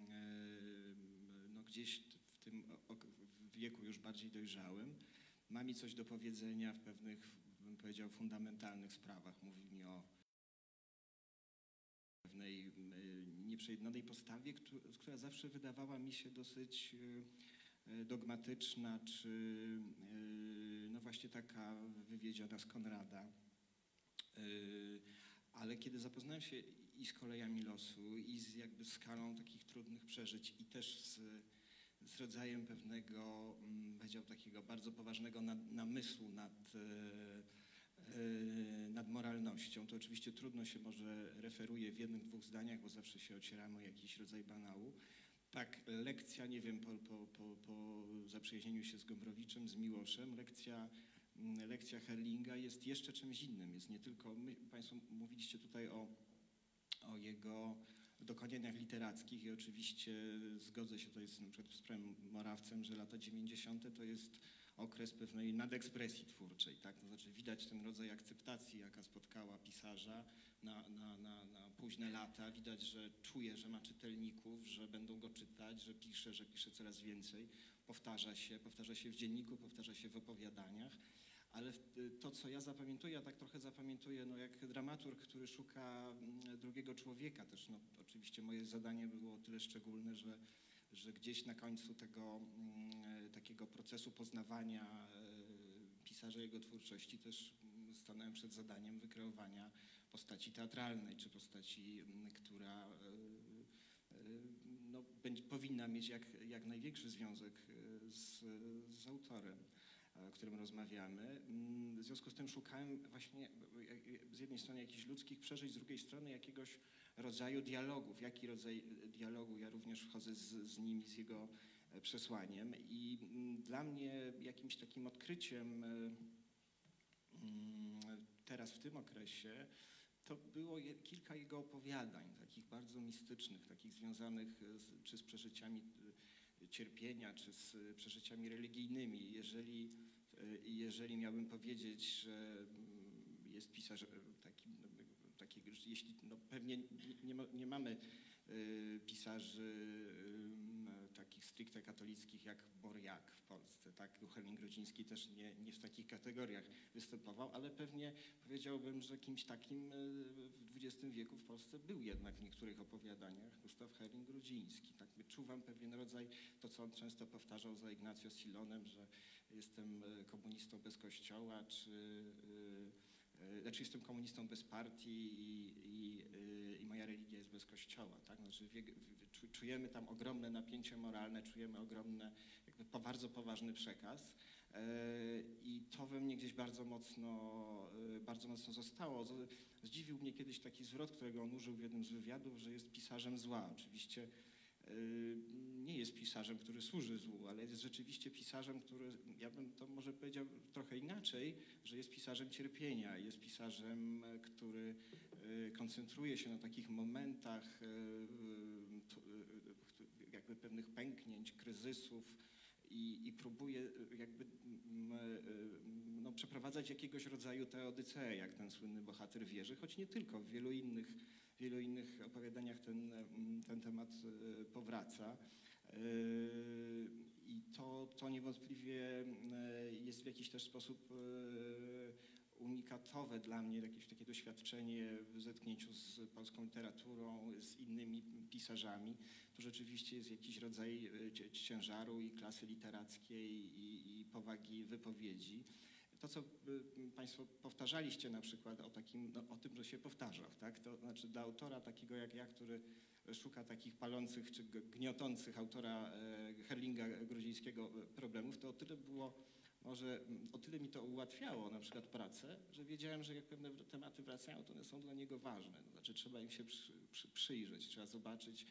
gdzieś w tym wieku już bardziej dojrzałym ma mi coś do powiedzenia w pewnych, bym powiedział, fundamentalnych sprawach. Mówi mi o pewnej nieprzejednanej postawie, która zawsze wydawała mi się dosyć dogmatyczna, czy no właśnie taka wywiedziona z Konrada. Ale kiedy zapoznałem się i z kolejami losu, i z jakby skalą takich trudnych przeżyć, i też z rodzajem pewnego, powiedział, takiego bardzo poważnego namysłu nad moralnością, to oczywiście trudno się może referuje w jednych, dwóch zdaniach, bo zawsze się ocieramy o jakiś rodzaj banału. Tak, lekcja, nie wiem, po zaprzyjaźnieniu się z Gombrowiczem, z Miłoszem, lekcja Herlinga jest jeszcze czymś innym. Jest nie tylko, Państwo mówiliście tutaj o jego dokonaniach literackich i oczywiście zgodzę się, to jest na przykład z prawem Morawcem, że lata 90. to jest okres pewnej nadekspresji twórczej, tak? To znaczy widać ten rodzaj akceptacji, jaka spotkała pisarza na późne lata. Widać, że czuje, że ma czytelników, że będą go czytać, że pisze coraz więcej. Powtarza się w dzienniku, powtarza się w opowiadaniach. Ale to, co ja zapamiętuję, ja tak trochę zapamiętuję, no jak dramaturg, który szuka drugiego człowieka też, no oczywiście moje zadanie było o tyle szczególne, że gdzieś na końcu tego takiego procesu poznawania pisarza, jego twórczości też stanąłem przed zadaniem wykreowania postaci teatralnej, czy postaci, która no, powinna mieć jak największy związek z autorem, o którym rozmawiamy. W związku z tym szukałem właśnie z jednej strony jakichś ludzkich przeżyć, z drugiej strony jakiegoś rodzaju dialogu. W jaki rodzaj dialogu ja również wchodzę z nim i z jego przesłaniem. I dla mnie jakimś takim odkryciem teraz w tym okresie to było kilka jego opowiadań, takich bardzo mistycznych, takich związanych czy z przeżyciami cierpienia, czy z przeżyciami religijnymi. Jeżeli miałbym powiedzieć, że jest pisarz taki jeśli, no pewnie nie mamy pisarzy takich stricte katolickich jak Borjak w Polsce, tak? Herling Grudziński też nie w takich kategoriach występował, ale pewnie powiedziałbym, że kimś takim w XX wieku w Polsce był jednak w niektórych opowiadaniach Gustaw Herling Grudziński. Tak? Wyczuwam pewien rodzaj, to co on często powtarzał za Ignacio Silonem, że jestem komunistą bez kościoła, znaczy jestem komunistą bez partii i moja religia jest bez kościoła. Tak? Znaczy czujemy tam ogromne napięcie moralne, czujemy ogromny, jakby bardzo poważny przekaz. I to we mnie gdzieś bardzo mocno zostało. Zdziwił mnie kiedyś taki zwrot, którego on użył w jednym z wywiadów, że jest pisarzem zła. Oczywiście nie jest pisarzem, który służy złu, ale jest rzeczywiście pisarzem, który, ja bym to może powiedział trochę inaczej, że jest pisarzem cierpienia, jest pisarzem, który koncentruje się na takich momentach jakby pewnych pęknięć, kryzysów i próbuje jakby no, przeprowadzać jakiegoś rodzaju tę odyseę, jak ten słynny bohater wieży, choć nie tylko, w wielu innych opowiadaniach ten temat powraca. I to niewątpliwie jest w jakiś też sposób unikatowe dla mnie, jakieś takie doświadczenie w zetknięciu z polską literaturą, z innymi pisarzami. Tu rzeczywiście jest jakiś rodzaj ciężaru i klasy literackiej i powagi wypowiedzi. To, co Państwo powtarzaliście na przykład o tym, że się powtarzał, tak? To znaczy dla autora takiego jak ja, który szuka takich palących czy gniotących autora Herlinga Grudzińskiego problemów, to o tyle mi to ułatwiało na przykład pracę, że wiedziałem, że jak pewne tematy wracają, to one są dla niego ważne. To znaczy trzeba im się przyjrzeć, trzeba zobaczyć,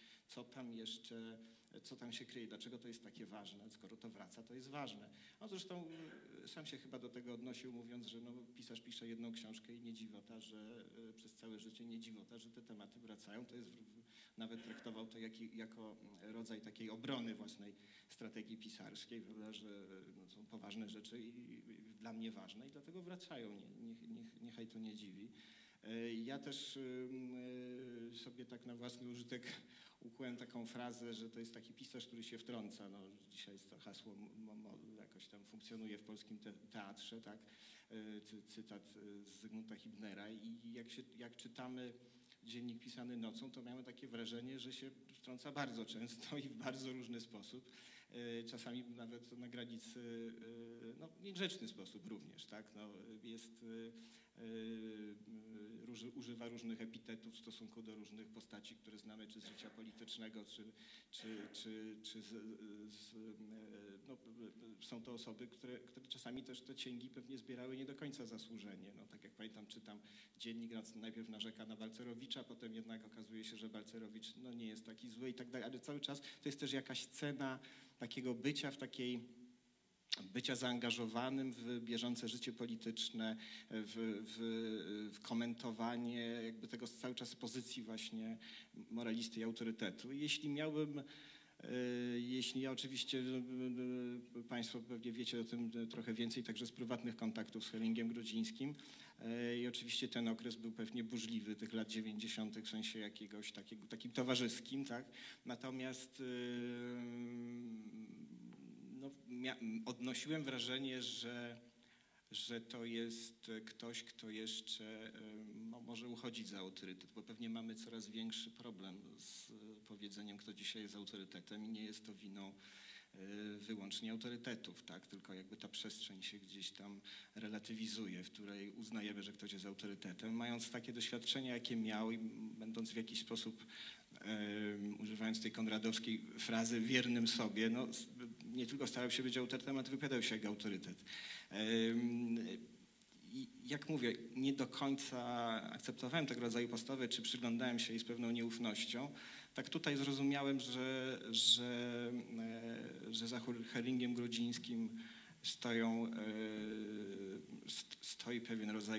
co tam się kryje, dlaczego to jest takie ważne, skoro to wraca, to jest ważne. No zresztą sam się chyba do tego odnosił, mówiąc, że no, pisarz pisze jedną książkę i nie dziwota, że przez całe życie nie dziwota, że te tematy wracają. To jest, nawet traktował to jako rodzaj takiej obrony własnej strategii pisarskiej, prawda, że no, są poważne rzeczy i dla mnie ważne i dlatego wracają, niechaj to nie dziwi. Ja też sobie tak na własny użytek ukułem taką frazę, że to jest taki pisarz, który się wtrąca. No, dzisiaj to hasło jakoś tam funkcjonuje w polskim teatrze, tak? Cytat z Zygmunta Hibnera i jak czytamy dziennik pisany nocą, to mamy takie wrażenie, że się wtrąca bardzo często i w bardzo różny sposób. Czasami nawet na granicy, no, niegrzeczny sposób również, tak? No, używa różnych epitetów w stosunku do różnych postaci, które znamy, czy z życia politycznego, no, są to osoby, które czasami też te księgi pewnie zbierały nie do końca zasłużenie. No, tak jak pamiętam, czytam dziennik, najpierw narzeka na Balcerowicza, potem jednak okazuje się, że Balcerowicz no, nie jest taki zły i tak dalej, ale cały czas to jest też jakaś cena takiego bycia zaangażowanym w bieżące życie polityczne, w komentowanie jakby tego cały czas z pozycji właśnie moralisty i autorytetu. Jeśli ja oczywiście, Państwo pewnie wiecie o tym trochę więcej, także z prywatnych kontaktów z Herlingiem Grudzińskim i oczywiście ten okres był pewnie burzliwy, tych lat 90. w sensie jakiegoś takim towarzyskim, tak? Natomiast no, odnosiłem wrażenie, że to jest ktoś, kto jeszcze może uchodzić za autorytet, bo pewnie mamy coraz większy problem z powiedzeniem, kto dzisiaj jest autorytetem i nie jest to winą wyłącznie autorytetów, tak? Tylko jakby ta przestrzeń się gdzieś tam relatywizuje, w której uznajemy, że ktoś jest autorytetem. Mając takie doświadczenia, jakie miał i będąc w jakiś sposób, używając tej konradowskiej frazy, wiernym sobie, no, nie tylko starał się być autorytetem, ale wypowiadał się jak autorytet. I jak mówię, nie do końca akceptowałem tego rodzaju postawy, czy przyglądałem się jej z pewną nieufnością. Tak tutaj zrozumiałem, że za Herlingiem Grudzińskim stoi pewien rodzaj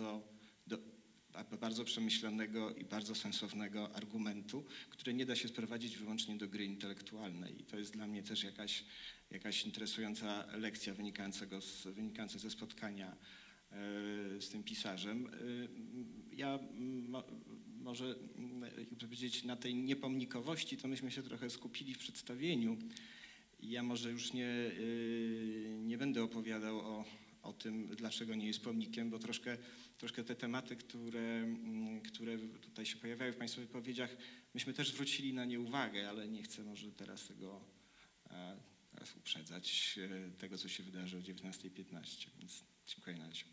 bardzo przemyślanego i bardzo sensownego argumentu, który nie da się sprowadzić wyłącznie do gry intelektualnej. I to jest dla mnie też jakaś interesująca lekcja wynikająca ze spotkania z tym pisarzem. Ja może powiedzieć, na tej niepomnikowości to myśmy się trochę skupili w przedstawieniu. Ja może już nie będę opowiadał o tym, dlaczego nie jest pomnikiem, bo troszkę te tematy, które tutaj się pojawiają w Państwa wypowiedziach, myśmy też zwrócili na nie uwagę, ale nie chcę może teraz uprzedzać tego, co się wydarzy o 19:15, więc dziękuję na razie.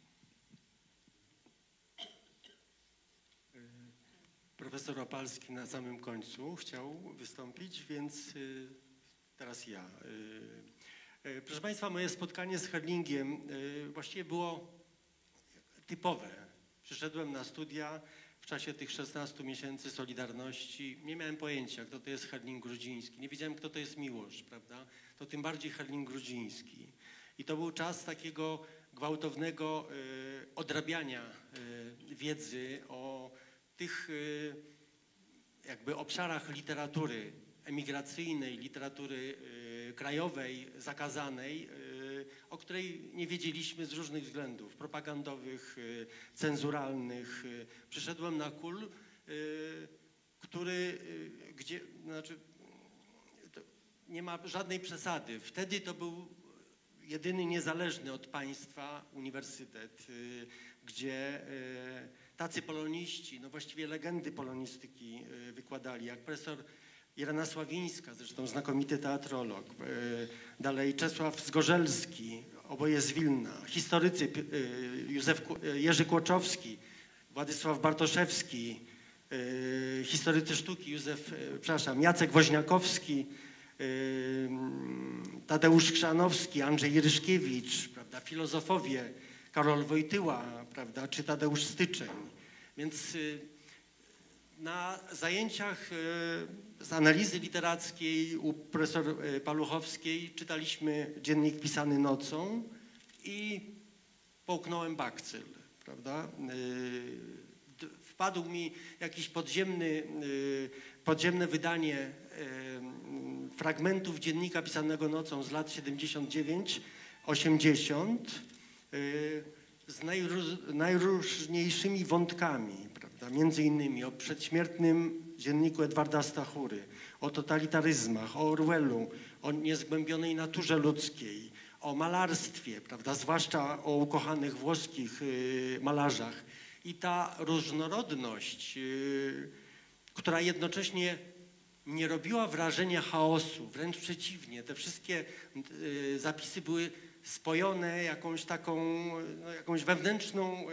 Profesor Opalski na samym końcu chciał wystąpić, więc teraz ja. Proszę Państwa, moje spotkanie z Herlingiem właściwie było typowe. Przyszedłem na studia w czasie tych 16 miesięcy Solidarności. Nie miałem pojęcia, kto to jest Herling Grudziński. Nie wiedziałem, kto to jest Miłosz, prawda? To tym bardziej Herling Grudziński. I to był czas takiego gwałtownego odrabiania wiedzy o tych jakby obszarach literatury emigracyjnej, literatury krajowej, zakazanej, o której nie wiedzieliśmy z różnych względów, propagandowych, cenzuralnych. Przyszedłem na KUL, gdzie, znaczy, nie ma żadnej przesady. Wtedy to był jedyny niezależny od państwa uniwersytet, gdzie tacy poloniści, no właściwie legendy polonistyki wykładali, jak profesor Irena Sławińska, zresztą znakomity teatrolog, dalej Czesław Zgorzelski, oboje z Wilna, historycy Jerzy Kłoczowski, Władysław Bartoszewski, historycy sztuki Jacek Woźniakowski, Tadeusz Chrzanowski, Andrzej Ryszkiewicz, prawda, filozofowie, Karol Wojtyła, prawda, czy Tadeusz Styczeń. Więc na zajęciach z analizy literackiej u profesor Paluchowskiej czytaliśmy dziennik pisany nocą i połknąłem bakcyl, prawda. Wpadł mi jakiś podziemne wydanie fragmentów dziennika pisanego nocą z lat 79-80 z najróżniejszymi wątkami, prawda? Między innymi o przedśmiertnym dzienniku Edwarda Stachury, o totalitaryzmach, o Orwellu, o niezgłębionej naturze ludzkiej, o malarstwie, prawda? Zwłaszcza o ukochanych włoskich malarzach. I ta różnorodność, która jednocześnie nie robiła wrażenia chaosu, wręcz przeciwnie, te wszystkie zapisy były spojone jakąś taką, no, jakąś wewnętrzną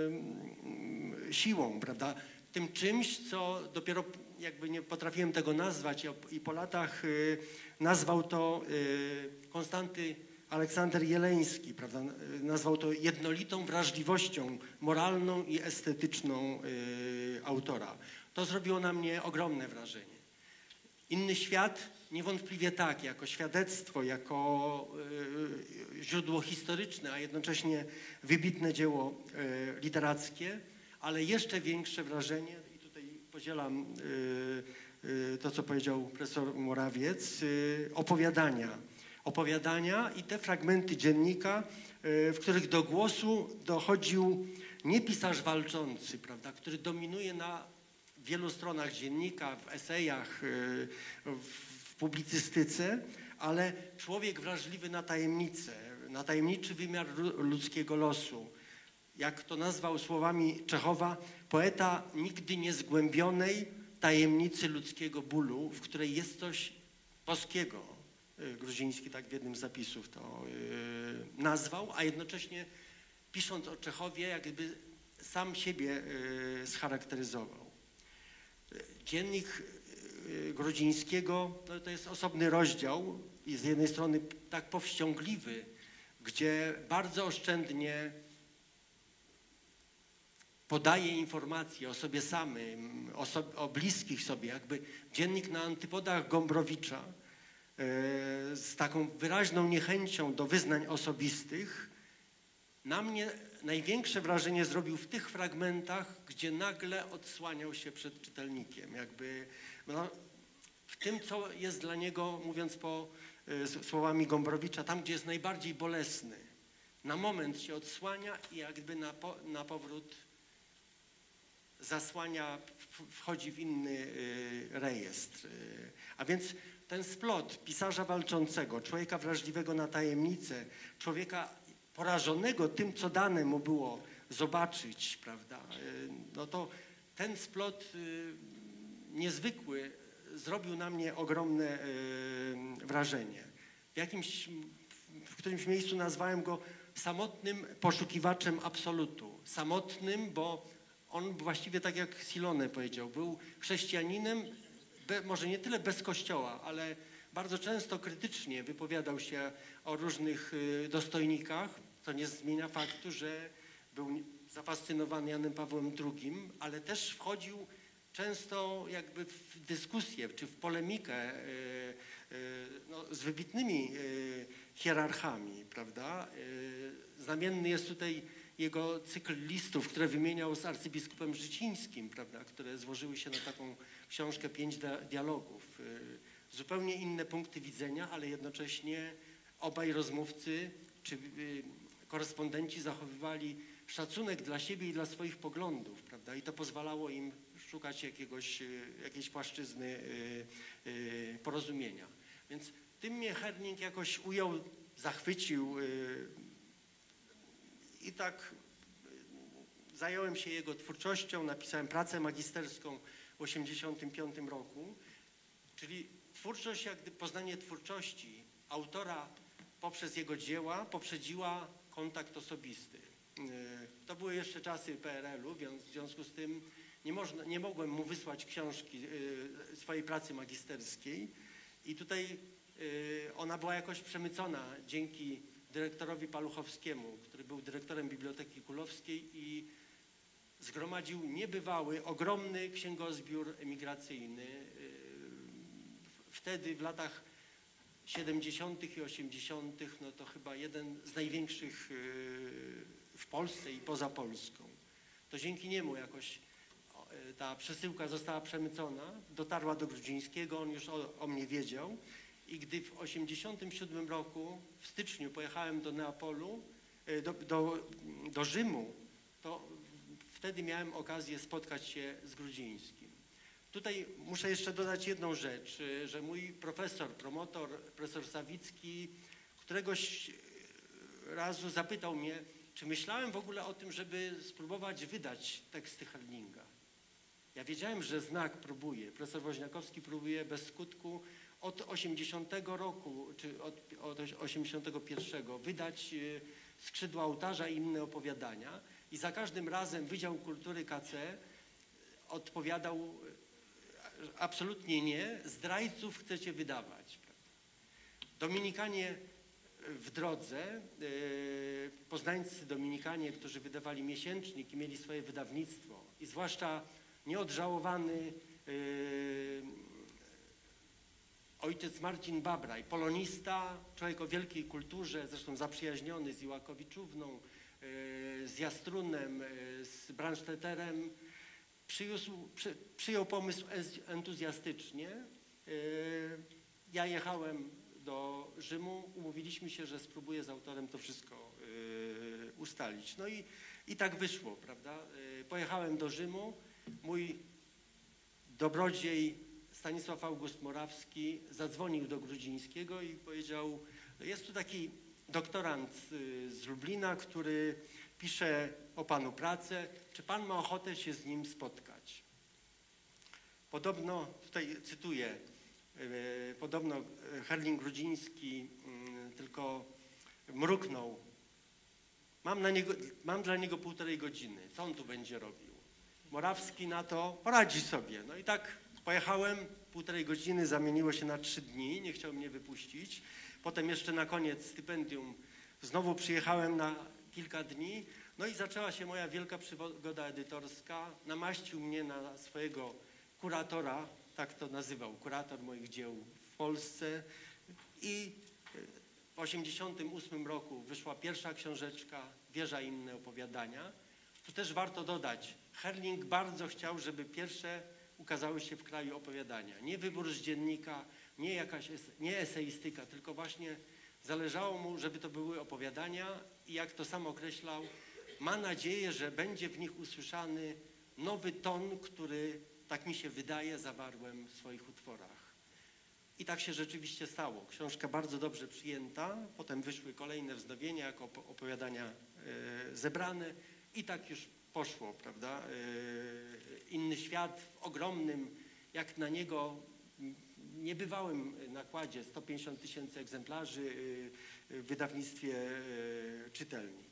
siłą, prawda? Tym czymś, co dopiero jakby nie potrafiłem tego nazwać i po latach nazwał to Konstanty Aleksander Jeleński, prawda? Nazwał to jednolitą wrażliwością moralną i estetyczną autora. To zrobiło na mnie ogromne wrażenie. Inny świat niewątpliwie tak, jako świadectwo, jako źródło historyczne, a jednocześnie wybitne dzieło literackie, ale jeszcze większe wrażenie, i tutaj podzielam to, co powiedział profesor Morawiec, opowiadania i te fragmenty dziennika, w których do głosu dochodził nie pisarz walczący, prawda, który dominuje na wielu stronach dziennika, w esejach, w publicystyce, ale człowiek wrażliwy na tajemnicę, na tajemniczy wymiar ludzkiego losu. Jak to nazwał słowami Czechowa, poeta nigdy niezgłębionej tajemnicy ludzkiego bólu, w której jest coś boskiego. Gruziński tak w jednym z zapisów to nazwał, a jednocześnie pisząc o Czechowie, jakby sam siebie scharakteryzował. Dziennik Grudzińskiego no to jest osobny rozdział i z jednej strony tak powściągliwy, gdzie bardzo oszczędnie podaje informacje o sobie samym, o bliskich sobie, jakby dziennik na antypodach Gombrowicza, z taką wyraźną niechęcią do wyznań osobistych. Na mnie największe wrażenie zrobił w tych fragmentach, gdzie nagle odsłaniał się przed czytelnikiem. Jakby no, w tym, co jest dla niego, mówiąc po słowami Gombrowicza, tam, gdzie jest najbardziej bolesny. Na moment się odsłania i jakby na powrót zasłania, wchodzi w inny rejestr. A więc ten splot pisarza walczącego, człowieka wrażliwego na tajemnicę, człowieka porażonego tym, co dane mu było zobaczyć, prawda, no to ten splot niezwykły zrobił na mnie ogromne wrażenie. W którymś miejscu nazwałem go samotnym poszukiwaczem absolutu. Samotnym, bo on właściwie tak jak Silone powiedział, był chrześcijaninem, może nie tyle bez kościoła, ale bardzo często krytycznie wypowiadał się o różnych dostojnikach, co nie zmienia faktu, że był zafascynowany Janem Pawłem II, ale też wchodził często jakby w dyskusję czy w polemikę z wybitnymi hierarchami, prawda? Znamienny jest tutaj jego cykl listów, które wymieniał z arcybiskupem życińskim, prawda? Które złożyły się na taką książkę 5 dialogów. Zupełnie inne punkty widzenia, ale jednocześnie obaj rozmówcy czy korespondenci zachowywali szacunek dla siebie i dla swoich poglądów, prawda? I to pozwalało im szukać jakiejś płaszczyzny porozumienia. Więc tym mnie Herning jakoś ujął, zachwycił i tak zająłem się jego twórczością, napisałem pracę magisterską w 1985 roku, czyli twórczość, jak gdyby poznanie twórczości autora poprzez jego dzieła poprzedziła kontakt osobisty. To były jeszcze czasy PRL-u, więc w związku z tym nie mogłem mu wysłać książki swojej pracy magisterskiej i tutaj ona była jakoś przemycona dzięki dyrektorowi Paluchowskiemu, który był dyrektorem Biblioteki Królewskiej i zgromadził niebywały, ogromny księgozbiór emigracyjny. Wtedy w latach 70. i 80. no to chyba jeden z największych w Polsce i poza Polską. To dzięki niemu jakoś ta przesyłka została przemycona, dotarła do Grudzińskiego, on już o mnie wiedział. I gdy w 1987 roku w styczniu pojechałem do Neapolu, do Rzymu, to wtedy miałem okazję spotkać się z Grudzińskim. Tutaj muszę jeszcze dodać jedną rzecz, że mój profesor, promotor, profesor Sawicki, któregoś razu zapytał mnie, czy myślałem w ogóle o tym, żeby spróbować wydać teksty Herlinga. Ja wiedziałem, że Znak próbuje, profesor Woźniakowski próbuje bez skutku od 80 roku, czy od 81 wydać Skrzydła ołtarza i inne opowiadania. I za każdym razem Wydział Kultury KC odpowiadał absolutnie nie, zdrajców chcecie wydawać. Dominikanie w drodze, poznańscy dominikanie, którzy wydawali miesięcznik i mieli swoje wydawnictwo i zwłaszcza nieodżałowany ojciec Marcin Babraj, polonista, człowiek o wielkiej kulturze, zresztą zaprzyjaźniony z Iłakowiczówną, z Jastrunem, z Brandstätterem, przyjął pomysł entuzjastycznie. Ja jechałem do Rzymu, umówiliśmy się, że spróbuję z autorem to wszystko ustalić. No i tak wyszło, prawda? Pojechałem do Rzymu, mój dobrodziej Stanisław August Morawski zadzwonił do Grudzińskiego i powiedział, jest tu taki doktorant z Lublina, który pisze o panu pracę, czy pan ma ochotę się z nim spotkać? Podobno, tutaj cytuję, podobno Herling Grudziński tylko mruknął, mam dla niego 1,5 godziny, co on tu będzie robił? Morawski na to poradzi sobie. No i tak pojechałem, 1,5 godziny zamieniło się na 3 dni, nie chciał mnie wypuścić. Potem jeszcze na koniec stypendium znowu przyjechałem na kilka dni. No i zaczęła się moja wielka przygoda edytorska. Namaścił mnie na swojego kuratora, tak to nazywał, kurator moich dzieł w Polsce. I w 1988 roku wyszła pierwsza książeczka Wieża i inne opowiadania. Tu też warto dodać, Herling bardzo chciał, żeby pierwsze ukazały się w kraju opowiadania. Nie wybór z dziennika, nie eseistyka, tylko właśnie zależało mu, żeby to były opowiadania i jak to sam określał, ma nadzieję, że będzie w nich usłyszany nowy ton, który, tak mi się wydaje, zawarłem w swoich utworach. I tak się rzeczywiście stało. Książka bardzo dobrze przyjęta, potem wyszły kolejne wznowienia jako opowiadania zebrane i tak już poszło, prawda? Inny świat w ogromnym, jak na niego niebywałym nakładzie, 150 000 egzemplarzy w wydawnictwie Czytelnik.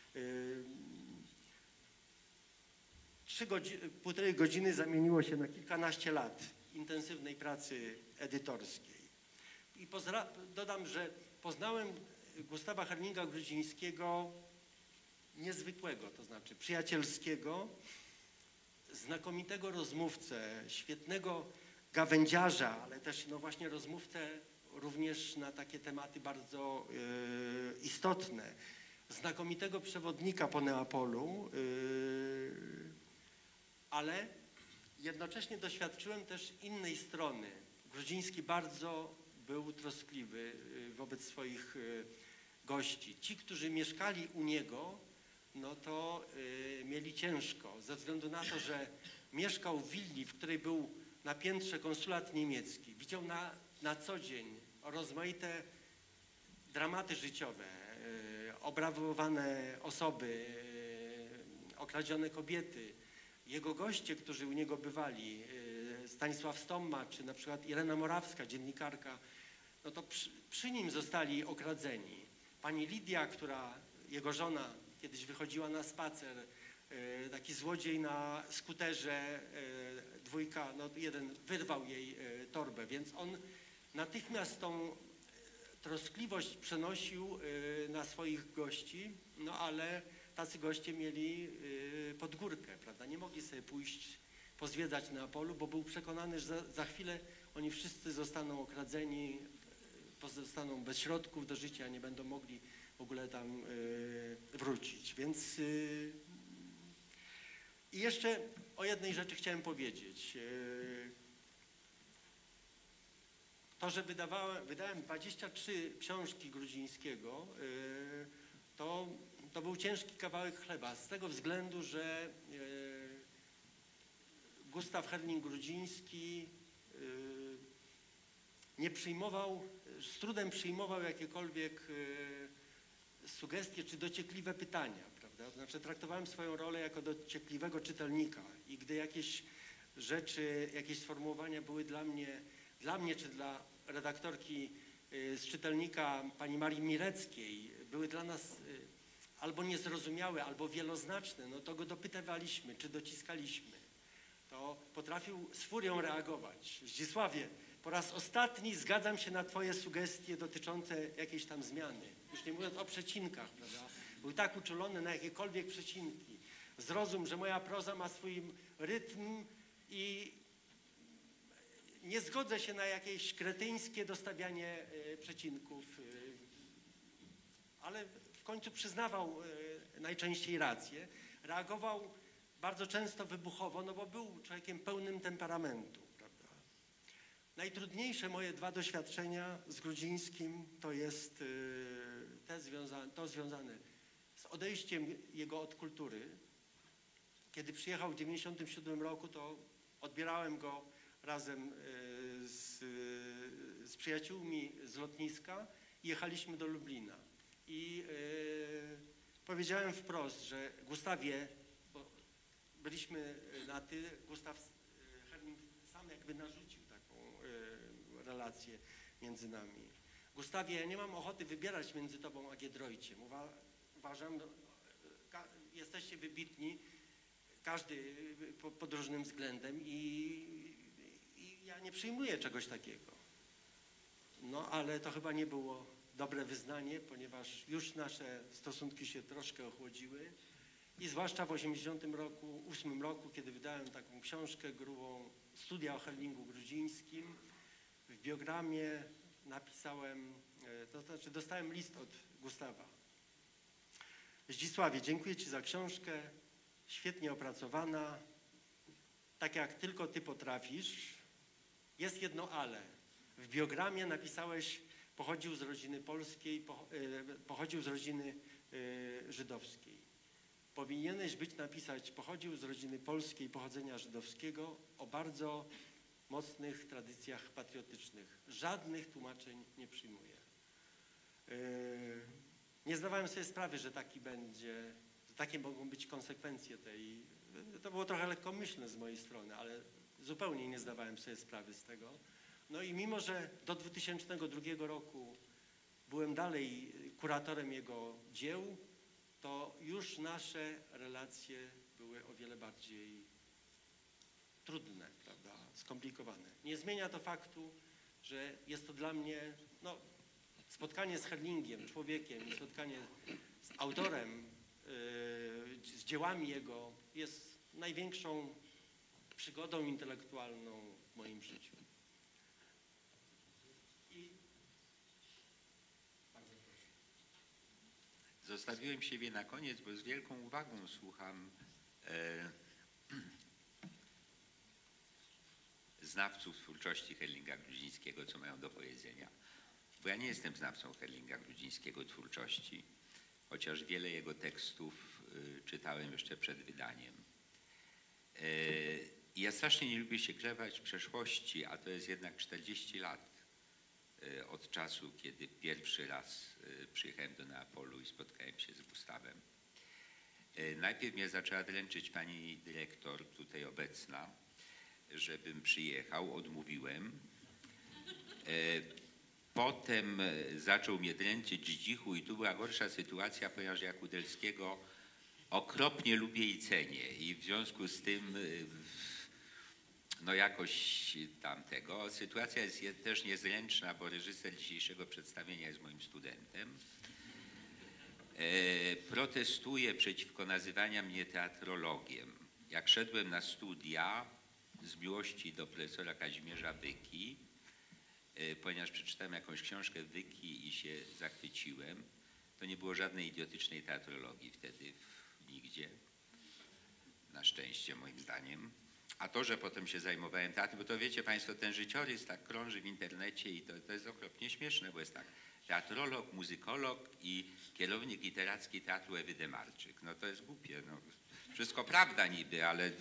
1,5 godziny zamieniło się na kilkanaście lat intensywnej pracy edytorskiej. dodam, że poznałem Gustawa Herlinga-Grudzińskiego niezwykłego, to znaczy przyjacielskiego, znakomitego rozmówcę, świetnego gawędziarza, ale też no właśnie rozmówcę również na takie tematy bardzo istotne. Znakomitego przewodnika po Neapolu, ale jednocześnie doświadczyłem też innej strony. Grudziński bardzo był troskliwy wobec swoich gości. Ci, którzy mieszkali u niego, no to mieli ciężko, ze względu na to, że mieszkał w willi, w której był na piętrze konsulat niemiecki. Widział na co dzień rozmaite dramaty życiowe, obrabowane osoby, okradzione kobiety. Jego goście, którzy u niego bywali, Stanisław Stomma, czy na przykład Irena Morawska, dziennikarka, no to przy nim zostali okradzeni. Pani Lidia, jego żona, kiedyś wychodziła na spacer, taki złodziej na skuterze, dwójka, no jeden wyrwał jej torbę, więc on natychmiast tą troskliwość przenosił na swoich gości, no ale tacy goście mieli pod górkę, prawda? Nie mogli sobie pójść pozwiedzać Neapolu, bo był przekonany, że za chwilę oni wszyscy zostaną okradzeni, pozostaną bez środków do życia, nie będą mogli w ogóle tam wrócić. Więc i jeszcze o jednej rzeczy chciałem powiedzieć. To, że wydałem 23 książki Grudzińskiego, to był ciężki kawałek chleba, z tego względu, że Gustaw Herling-Grudziński nie przyjmował, z trudem przyjmował jakiekolwiek sugestie czy dociekliwe pytania, prawda? Znaczy traktowałem swoją rolę jako dociekliwego czytelnika i gdy jakieś rzeczy, jakieś sformułowania były dla mnie czy dla redaktorki z czytelnika pani Marii Mireckiej, były dla nas albo niezrozumiałe, albo wieloznaczne, no to go dopytywaliśmy, czy dociskaliśmy. To potrafił z furią reagować. Zdzisławie, po raz ostatni zgadzam się na twoje sugestie dotyczące jakiejś tam zmiany. Już nie mówiąc o przecinkach, prawda? Był tak uczulony na jakiekolwiek przecinki. Zrozum, że moja proza ma swój rytm i nie zgodzę się na jakieś kretyńskie dostawianie przecinków, ale w końcu przyznawał najczęściej rację. Reagował bardzo często wybuchowo, no bo był człowiekiem pełnym temperamentu, prawda? Najtrudniejsze moje dwa doświadczenia z Grudzińskim to jest to związane z odejściem jego od kultury. Kiedy przyjechał w 1997 roku, to odbierałem go razem z przyjaciółmi z lotniska i jechaliśmy do Lublina. I powiedziałem wprost, że Gustawie, bo byliśmy na ty, Gustaw Herling sam jakby narzucił taką relację między nami. Gustawie, ja nie mam ochoty wybierać między tobą a Giedroyciem. Uważam, jesteście wybitni, każdy pod różnym względem i ja nie przyjmuję czegoś takiego. No ale to chyba nie było dobre wyznanie, ponieważ już nasze stosunki się troszkę ochłodziły i zwłaszcza w 1988 roku, kiedy wydałem taką książkę grubą, Studia o Herlingu Grudzińskim, w biogramie napisałem, to znaczy dostałem list od Gustawa. Zdzisławie, dziękuję ci za książkę, świetnie opracowana, tak jak tylko ty potrafisz. Jest jedno ale. W biogramie napisałeś, pochodził z rodziny polskiej, pochodził z rodziny żydowskiej. Powinieneś napisać, pochodził z rodziny polskiej, pochodzenia żydowskiego, o bardzo mocnych tradycjach patriotycznych. Żadnych tłumaczeń nie przyjmuję. Nie zdawałem sobie sprawy, że taki będzie, że takie mogą być konsekwencje tej. To było trochę lekkomyślne z mojej strony, ale zupełnie nie zdawałem sobie sprawy z tego. No i mimo, że do 2002 roku byłem dalej kuratorem jego dzieł, to już nasze relacje były o wiele bardziej trudne, prawda, skomplikowane. Nie zmienia to faktu, że jest to dla mnie spotkanie z Herlingiem, człowiekiem, i spotkanie z autorem, z dziełami jego jest największą przygodą intelektualną w moim życiu. Zostawiłem siebie na koniec, bo z wielką uwagą słucham znawców twórczości Herlinga Grudzińskiego, co mają do powiedzenia. Bo ja nie jestem znawcą Herlinga Grudzińskiego twórczości, chociaż wiele jego tekstów czytałem jeszcze przed wydaniem. Ja strasznie nie lubię się grzebać w przeszłości, a to jest jednak 40 lat od czasu, kiedy pierwszy raz przyjechałem do Neapolu i spotkałem się z Gustawem. Najpierw mnie zaczęła dręczyć pani dyrektor, tutaj obecna, żebym przyjechał, odmówiłem. Potem zaczął mnie dręczyć Zdzichu i tu była gorsza sytuacja, ponieważ ja Kudelskiego okropnie lubię i cenię i w związku z tym no jakoś tamtego. Sytuacja jest też niezręczna, bo reżyser dzisiejszego przedstawienia jest moim studentem. Protestuje przeciwko nazywaniu mnie teatrologiem. Jak szedłem na studia z miłości do profesora Kazimierza Wyki, ponieważ przeczytałem jakąś książkę Wyki i się zachwyciłem, to nie było żadnej idiotycznej teatrologii wtedy nigdzie. Na szczęście, moim zdaniem. A to, że potem się zajmowałem teatrem, bo to wiecie Państwo, ten życiorys tak krąży w internecie i to jest okropnie śmieszne, bo jest tak, teatrolog, muzykolog i kierownik literacki Teatru Ewy Demarczyk. No to jest głupie, no. Wszystko prawda niby, ale...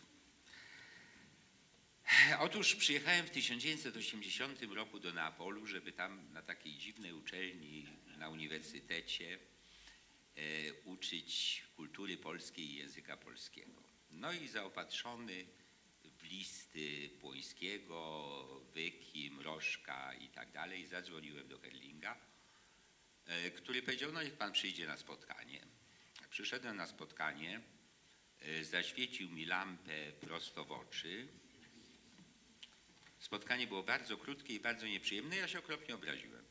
Otóż przyjechałem w 1980 roku do Neapolu, żeby tam na takiej dziwnej uczelni na uniwersytecie uczyć kultury polskiej i języka polskiego. No i zaopatrzony w listy Błońskiego, Wyki, Mrożka i tak dalej, zadzwoniłem do Herlinga, który powiedział, no niech pan przyjdzie na spotkanie. Przyszedłem na spotkanie, zaświecił mi lampę prosto w oczy. Spotkanie było bardzo krótkie i bardzo nieprzyjemne, ja się okropnie obraziłem.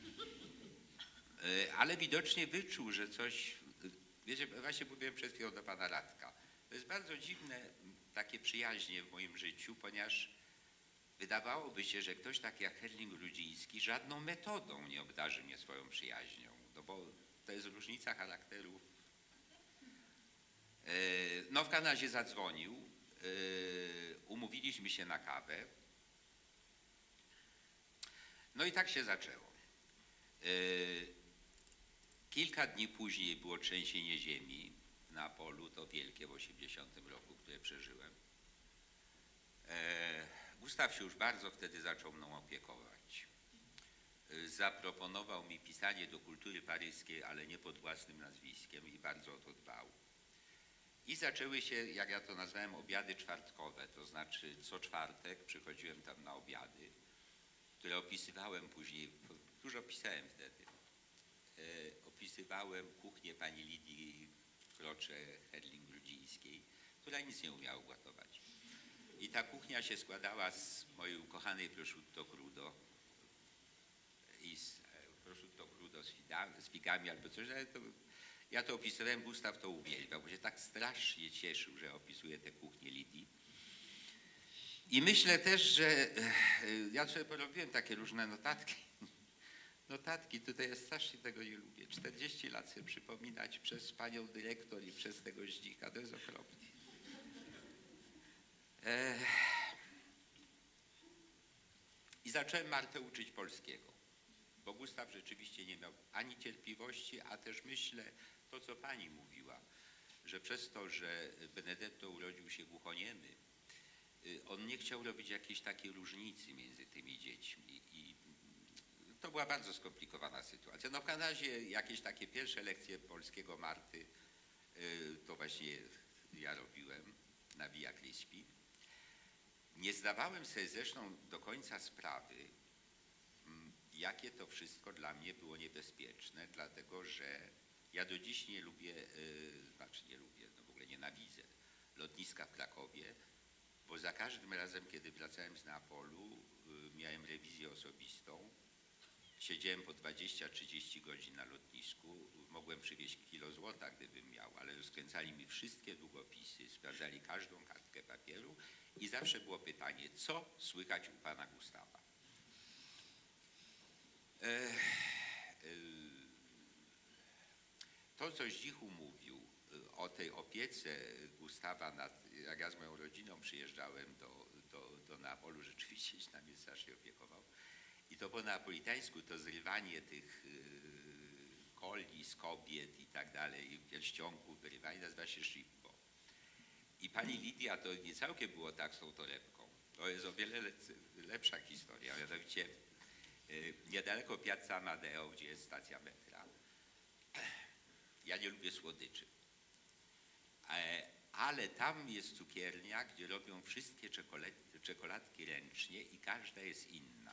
Ale widocznie wyczuł, że coś, wiecie, właśnie mówiłem przed chwilą do pana Radka. To jest bardzo dziwne takie przyjaźnie w moim życiu, ponieważ wydawałoby się, że ktoś taki jak Herling Grudziński żadną metodą nie obdarzy mnie swoją przyjaźnią, no bo to jest różnica charakterów. No w każdym razie zadzwonił, umówiliśmy się na kawę. No i tak się zaczęło. Kilka dni później było trzęsienie ziemi w Neapolu, to wielkie w 80 roku, które przeżyłem. Gustaw się już bardzo wtedy zaczął mną opiekować. Zaproponował mi pisanie do Kultury Paryskiej, ale nie pod własnym nazwiskiem i bardzo o to dbał. I zaczęły się, jak ja to nazwałem, obiady czwartkowe, to znaczy co czwartek przychodziłem tam na obiady, które opisywałem później, dużo pisałem wtedy. Opisywałem kuchnię pani Lidii Krocze-Herling-Grudzińskiej, która nic nie umiała ugotować. I ta kuchnia się składała z mojej ukochanej prosciutto crudo i z prosciutto crudo z figami albo coś, ale to, ja to opisywałem, Gustaw to uwielbiał, bo się tak strasznie cieszył, że opisuję tę kuchnię Lidii. I myślę też, że ja sobie porobiłem takie różne notatki. Notatki, tutaj ja strasznie tego nie lubię. 40 lat sobie przypominać przez panią dyrektor i przez tego Zdzika, to jest okropne. I zacząłem Martę uczyć polskiego, bo Gustaw rzeczywiście nie miał ani cierpliwości, a też myślę to, co pani mówiła, że przez to, że Benedetto urodził się głuchoniemy, on nie chciał robić jakiejś takiej różnicy między tymi dziećmi i to była bardzo skomplikowana sytuacja. No w każdym razie jakieś takie pierwsze lekcje polskiego Marty to właśnie ja robiłem na Via Crispi. Nie zdawałem sobie zresztą do końca sprawy, jakie to wszystko dla mnie było niebezpieczne, dlatego że ja do dziś nie lubię, znaczy nie lubię, no w ogóle nienawidzę lotniska w Krakowie, bo za każdym razem, kiedy wracałem z Neapolu, miałem rewizję osobistą. Siedziałem po 20-30 godzin na lotnisku. Mogłem przywieźć kilo złota, gdybym miał, ale rozkręcali mi wszystkie długopisy, sprawdzali każdą kartkę papieru i zawsze było pytanie, co słychać u pana Gustawa. To, co Zdzichu mówił o tej opiece Gustawa, jak ja z moją rodziną przyjeżdżałem do Neapolu, rzeczywiście się nami strasznie opiekował. I to po neapolitańsku to zrywanie tych koli z kobiet i tak dalej, pierścionków, wyrywanie nazywa się scippo. I pani Lidia to nie całkiem było tak z tą torebką. To jest o wiele lepsza historia, mianowicie niedaleko Piazza Amadeo, gdzie jest stacja metra. Ja nie lubię słodyczy, ale tam jest cukiernia, gdzie robią wszystkie czekoladki ręcznie i każda jest inna.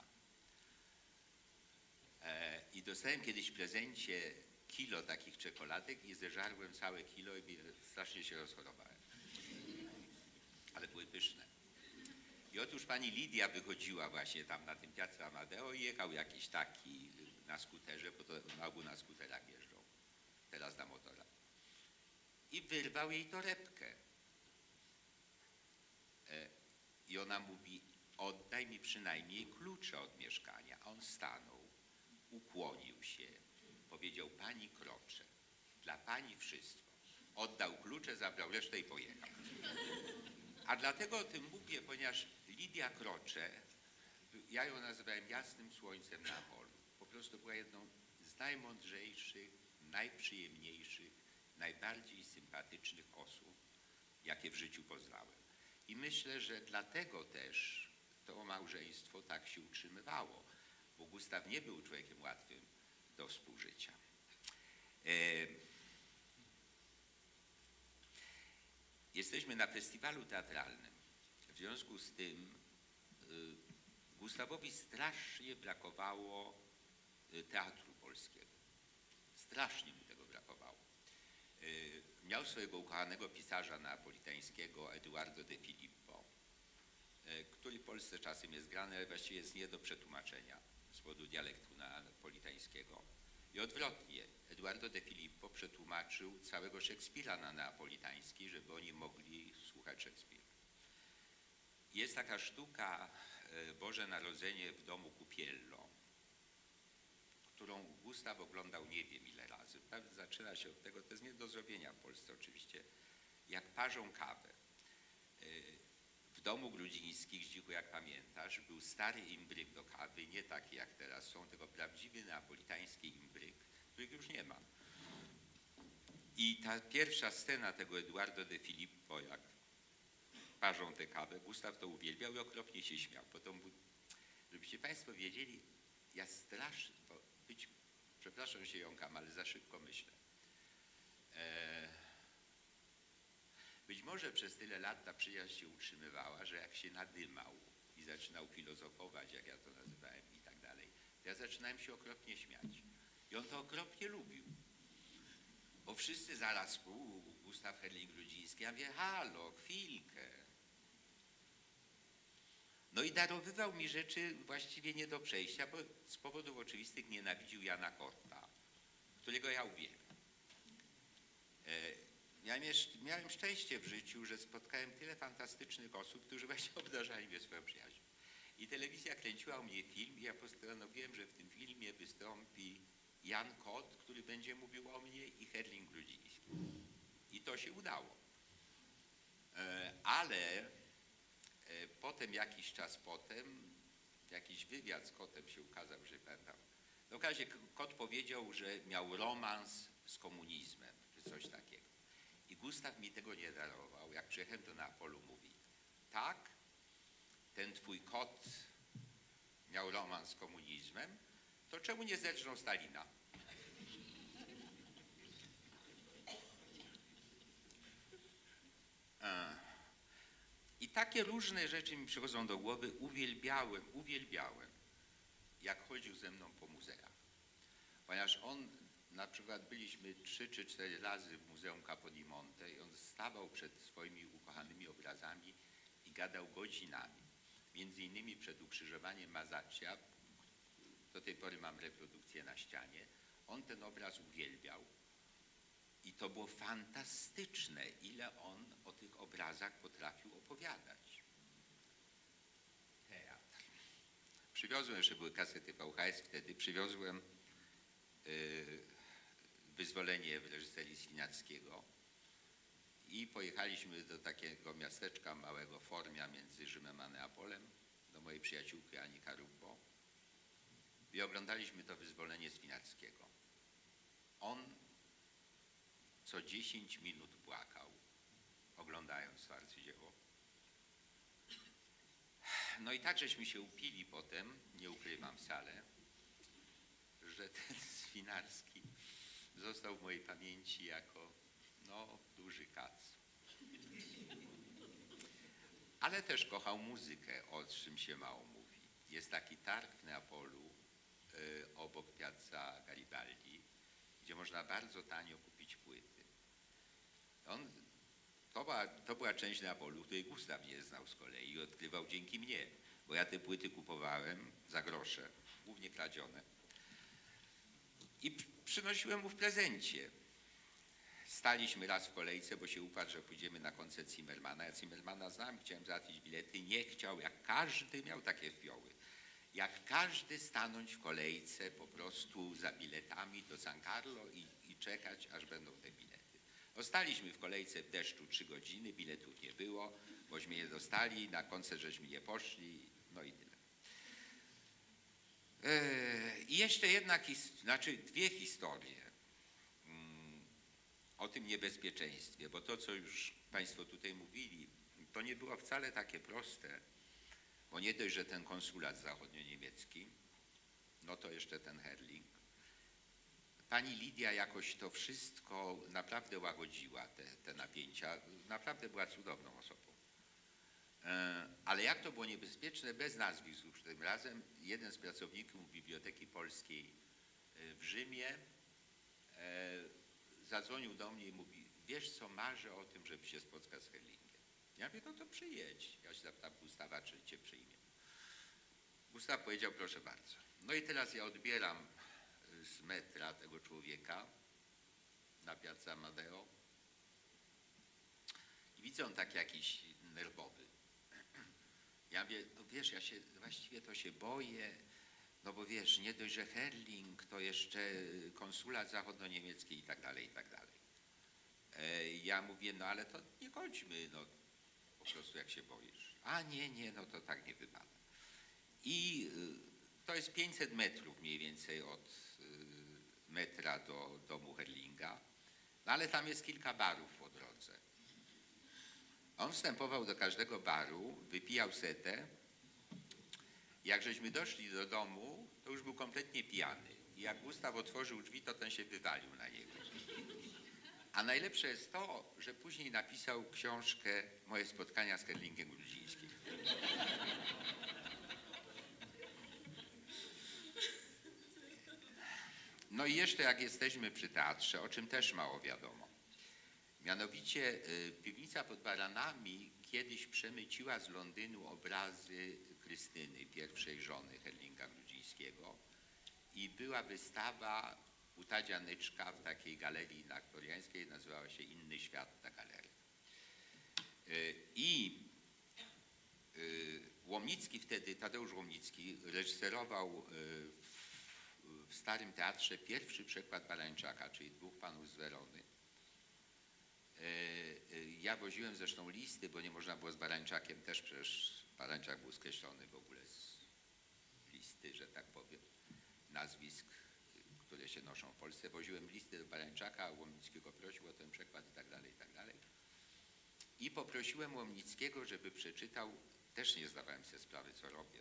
I dostałem kiedyś w prezencie kilo takich czekoladek i zeżarłem całe kilo i strasznie się rozchorowałem. Ale były pyszne. I otóż pani Lidia wychodziła właśnie tam na tym Piazza Amadeo i jechał jakiś taki na skuterze, bo to na ogół na skuterach jeżdżą, teraz na motora. I wyrwał jej torebkę. I ona mówi, oddaj mi przynajmniej klucze od mieszkania. A on stanął, ukłonił się, powiedział, pani Krocze, dla pani wszystko. Oddał klucze, zabrał resztę i pojechał. A dlatego o tym mówię, ponieważ Lidia Krocze, ja ją nazywałem jasnym słońcem Neapolu. Po prostu była jedną z najmądrzejszych, najprzyjemniejszych, najbardziej sympatycznych osób, jakie w życiu poznałem. I myślę, że dlatego też to małżeństwo tak się utrzymywało, bo Gustaw nie był człowiekiem łatwym do współżycia. Jesteśmy na festiwalu teatralnym. W związku z tym Gustawowi strasznie brakowało teatru polskiego. Strasznie mu tego brakowało. Miał swojego ukochanego pisarza neapolitańskiego, Eduardo de Filippo, który w Polsce czasem jest grany, ale właściwie jest nie do przetłumaczenia z powodu dialektu neapolitańskiego. I odwrotnie, Eduardo de Filippo przetłumaczył całego Szekspira na neapolitański, żeby oni mogli słuchać Szekspira. Jest taka sztuka Boże Narodzenie w domu Cupiello, którą Gustaw oglądał nie wiem ile razy. Zaczyna się od tego, to jest nie do zrobienia w Polsce oczywiście, jak parzą kawę. W domu Grudzińskich, Zdzichu, jak pamiętasz, był stary imbryk do kawy, nie taki jak teraz są, tylko prawdziwy neapolitański imbryk, których już nie ma. I ta pierwsza scena tego Eduardo de Filippo, jak parzą tę kawę, Gustaw to uwielbiał i okropnie się śmiał. Potem, żebyście państwo wiedzieli, ja strasznie, przepraszam, że się jąkam, ale za szybko myślę. Być może przez tyle lat ta przyjaźń się utrzymywała, że jak się nadymał i zaczynał filozofować, jak ja to nazywałem i tak dalej, to ja zaczynałem się okropnie śmiać. I on to okropnie lubił. Bo wszyscy zaraz, Gustaw Herling-Grudziński, ja mówię, halo, chwilkę. No i darowywał mi rzeczy właściwie nie do przejścia, bo z powodów oczywistych nienawidził Jana Korta, którego ja uwielbiam. Miałem szczęście w życiu, że spotkałem tyle fantastycznych osób, którzy właśnie obdarzali mnie swoją przyjaźnią. I telewizja kręciła o mnie film i ja postanowiłem, że w tym filmie wystąpi Jan Kot, który będzie mówił o mnie, i Herling-Grudziński. I to się udało. Ale potem, jakiś czas potem, jakiś wywiad z Kotem się ukazał, że pamiętam. W każdym razie Kot powiedział, że miał romans z komunizmem, czy coś takiego. I Gustaw mi tego nie darował. Jak przyjechałem do Neapolu, mówi, tak, ten twój Kot miał romans z komunizmem, to czemu nie zedrżnął Stalina? I takie różne rzeczy mi przychodzą do głowy. Uwielbiałem, jak chodził ze mną po muzeach. Ponieważ on, na przykład byliśmy 3 czy 4 razy w Muzeum Capodimonte i on stawał przed swoimi ukochanymi obrazami i gadał godzinami. między innymi przed ukrzyżowaniem Mazaccia, do tej pory mam reprodukcję na ścianie, on ten obraz uwielbiał. I to było fantastyczne, ile on o tych obrazach potrafił opowiadać. Teatr. Przywiozłem, jeszcze były kasety VHS wtedy, przywiozłem Wyzwolenie w reżyserii Swinackiego i pojechaliśmy do takiego miasteczka małego, Formia, między Rzymem a Neapolem, do mojej przyjaciółki Ani Karubbo i oglądaliśmy to Wyzwolenie Swinackiego. On co 10 minut płakał, oglądając to arcydzieło. No i tak żeśmy się upili potem, nie ukrywam wcale, że ten Swinarski został w mojej pamięci jako duży kac. Ale też kochał muzykę, o czym się mało mówi. Jest taki targ w Neapolu obok Piazza Garibaldi, gdzie można bardzo tanio kupić płyty. To była część Neapolu, której Gustaw nie znał z kolei i odkrywał dzięki mnie, bo ja te płyty kupowałem za grosze, głównie kradzione. I przynosiłem mu w prezencie. Staliśmy raz w kolejce, bo się uparł, że pójdziemy na koncert Zimmermana. Ja Zimmermana znam, chciałem załatwić bilety, nie chciał, jak każdy, miał takie fioły. Jak każdy stanąć w kolejce po prostu za biletami do San Carlo i czekać, aż będą te bilety. Staliśmy w kolejce w deszczu 3 godziny, biletów nie było, bośmy je dostali, na koncert żeśmy nie poszli, no i tyle. I jeszcze dwie historie o tym niebezpieczeństwie, bo to, co już Państwo tutaj mówili, to nie było wcale takie proste, bo nie dość, że ten konsulat zachodnio-niemiecki, no to jeszcze ten Herrling. Pani Lidia jakoś to wszystko naprawdę łagodziła, te napięcia, naprawdę była cudowną osobą. Ale jak to było niebezpieczne, bez nazwisk już tym razem, jeden z pracowników Biblioteki Polskiej w Rzymie zadzwonił do mnie i mówi: wiesz co, marzę o tym, żeby się spotkać z Herrlingiem. Ja mówię, no to przyjedź. Ja się zapytam Gustawa, czy cię przyjmie. Gustaw powiedział, proszę bardzo. No i teraz ja odbieram z metra tego człowieka na Piazza Amadeo i widzę, on tak jakiś nerwowy. Ja mówię, no wiesz, ja się właściwie to się boję, no bo wiesz, nie dość, że Herrling, to jeszcze konsulat zachodnio-niemiecki i tak dalej, i tak dalej. Ja mówię, no ale to nie kończmy, no po prostu jak się boisz. A nie, no to tak nie wypada. I to jest 500 metrów mniej więcej od metra do domu Herrlinga, no ale tam jest kilka barów po drodze. On wstępował do każdego baru, wypijał setę. Jak żeśmy doszli do domu, to już był kompletnie pijany. I jak Gustaw otworzył drzwi, to ten się wywalił na niego. A najlepsze jest to, że później napisał książkę Moje spotkania z Herrlingiem Grudzińskim. No i jeszcze jak jesteśmy przy teatrze, o czym też mało wiadomo. Mianowicie piwnica pod Baranami kiedyś przemyciła z Londynu obrazy Krystyny, pierwszej żony Herrlinga Grudzińskiego, i była wystawa u Tadzia Nyczka w takiej galerii na Aktoriańskiej, nazywała się Inny Świat ta galeria. I Łomnicki wtedy, Tadeusz Łomnicki, reżyserował w Starym Teatrze pierwszy przekład Barańczaka, czyli Dwóch panów z Werony. Ja woziłem zresztą listy, bo nie można było z Barańczakiem też, przecież Barańczak był skreślony w ogóle z listy, że tak powiem, nazwisk, które się noszą w Polsce. Woziłem listy do Barańczaka, Łomnickiego prosił o ten przekład i tak dalej, i tak dalej. I poprosiłem Łomnickiego, żeby przeczytał, też nie zdawałem sobie sprawy, co robię,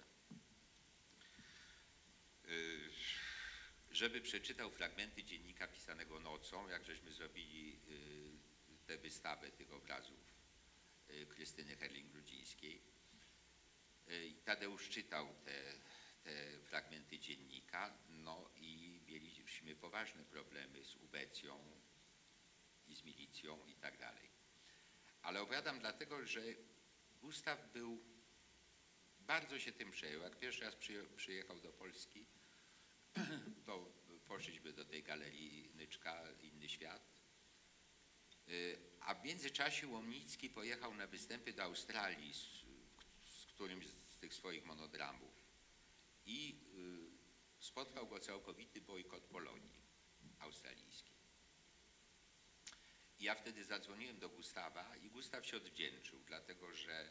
żeby przeczytał fragmenty dziennika pisanego nocą, jak żeśmy zrobili tę wystawę tych obrazów Krystyny Herrling-Grudzińskiej. Tadeusz czytał te fragmenty dziennika, no i mieliśmy poważne problemy z ubecją i z milicją i tak dalej. Ale opowiadam dlatego, że Gustaw był bardzo się tym przejął. Jak pierwszy raz przyjechał do Polski, to poszliśmy do tej galerii Nyczka, Inny Świat. A w międzyczasie Łomnicki pojechał na występy do Australii z którymś z tych swoich monodramów i spotkał go całkowity bojkot Polonii australijskiej. I ja wtedy zadzwoniłem do Gustawa i Gustaw się odwdzięczył, dlatego że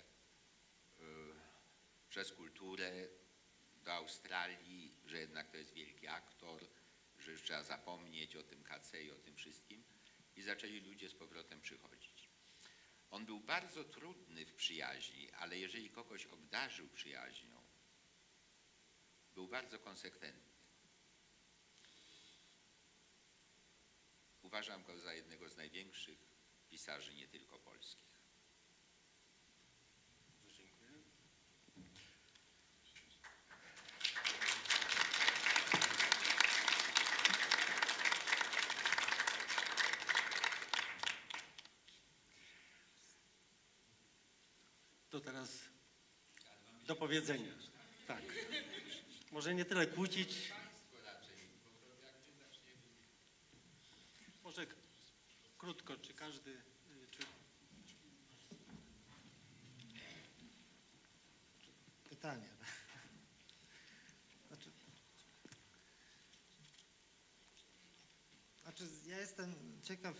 przez kulturę do Australii, że jednak to jest wielki aktor, że już trzeba zapomnieć o tym KC i o tym wszystkim i zaczęli ludzie z powrotem przychodzić. On był bardzo trudny w przyjaźni, ale jeżeli kogoś obdarzył przyjaźnią, był bardzo konsekwentny. Uważam go za jednego z największych pisarzy, nie tylko polskich. Dziękuję. To teraz do powiedzenia. Tak. Może nie tyle kłócić. Może krótko, czy każdy... Pytanie. Ja jestem ciekaw,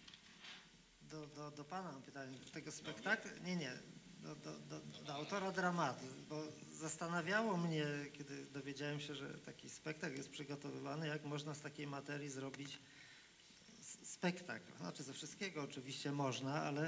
do pana mam pytanie, tego spektaklu, nie, do autora dramatu, bo zastanawiało mnie, kiedy dowiedziałem się, że taki spektakl jest przygotowywany, jak można z takiej materii zrobić spektakl. Znaczy ze wszystkiego oczywiście można, ale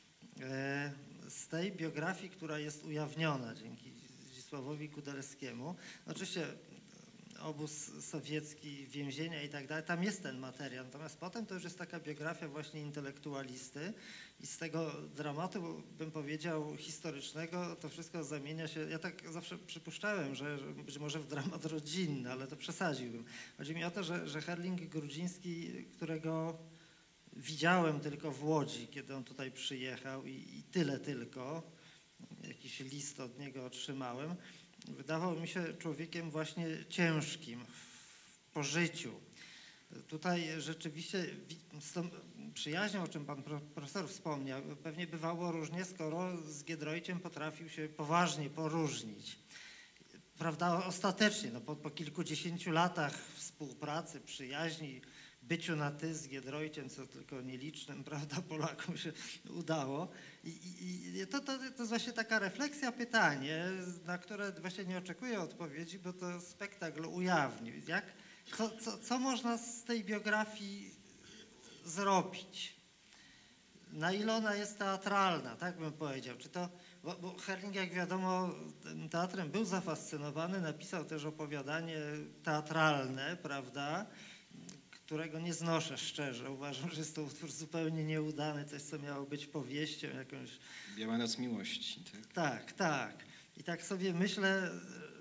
z tej biografii, która jest ujawniona dzięki Zdzisławowi Kudelskiemu, oczywiście obóz sowiecki, więzienia i tak dalej, tam jest ten materiał, natomiast potem to już jest taka biografia właśnie intelektualisty i z tego dramatu, bym powiedział, historycznego, to wszystko zamienia się, ja tak zawsze przypuszczałem, że być może w dramat rodzinny, ale to przesadziłbym. Chodzi mi o to, że Herling-Grudziński, którego widziałem tylko w Łodzi, kiedy on tutaj przyjechał i tyle tylko, jakiś list od niego otrzymałem, wydawał mi się człowiekiem właśnie ciężkim po życiu. Tutaj rzeczywiście z tą przyjaźnią, o czym pan profesor wspomniał, pewnie bywało różnie, skoro z Giedroyciem potrafił się poważnie poróżnić. Prawda, ostatecznie, no po kilkudziesięciu latach współpracy, przyjaźni, byciu na ty z Giedroyciem, co tylko nielicznym, prawda, Polakom się udało. I to jest właśnie taka refleksja, pytanie, na które właśnie nie oczekuję odpowiedzi, bo to spektakl ujawnił. Co można z tej biografii zrobić? Na ile ona jest teatralna, tak bym powiedział. Czy to, bo Herling, jak wiadomo, teatrem był zafascynowany, napisał też opowiadanie teatralne, prawda, którego nie znoszę szczerze. Uważam, że jest to utwór zupełnie nieudany, coś, co miało być powieścią jakąś. Biała noc miłości, tak? Tak, tak. I tak sobie myślę,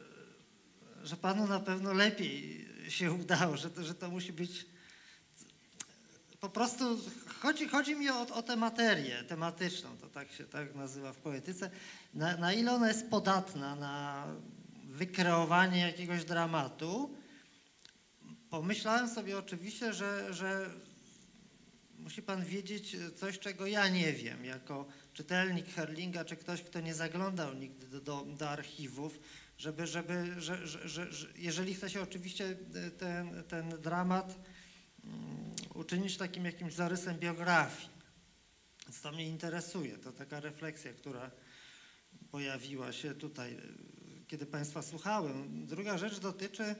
że panu na pewno lepiej się udało, że to musi być... Po prostu chodzi mi o tę materię tematyczną, to tak się tak nazywa w poetyce, na ile ona jest podatna na wykreowanie jakiegoś dramatu. Pomyślałem sobie oczywiście, że musi pan wiedzieć coś, czego ja nie wiem, jako czytelnik Herlinga, czy ktoś, kto nie zaglądał nigdy do archiwów, że jeżeli chce się oczywiście ten dramat uczynić takim jakimś zarysem biografii. Więc to mnie interesuje, to taka refleksja, która pojawiła się tutaj, kiedy państwa słuchałem. Druga rzecz dotyczy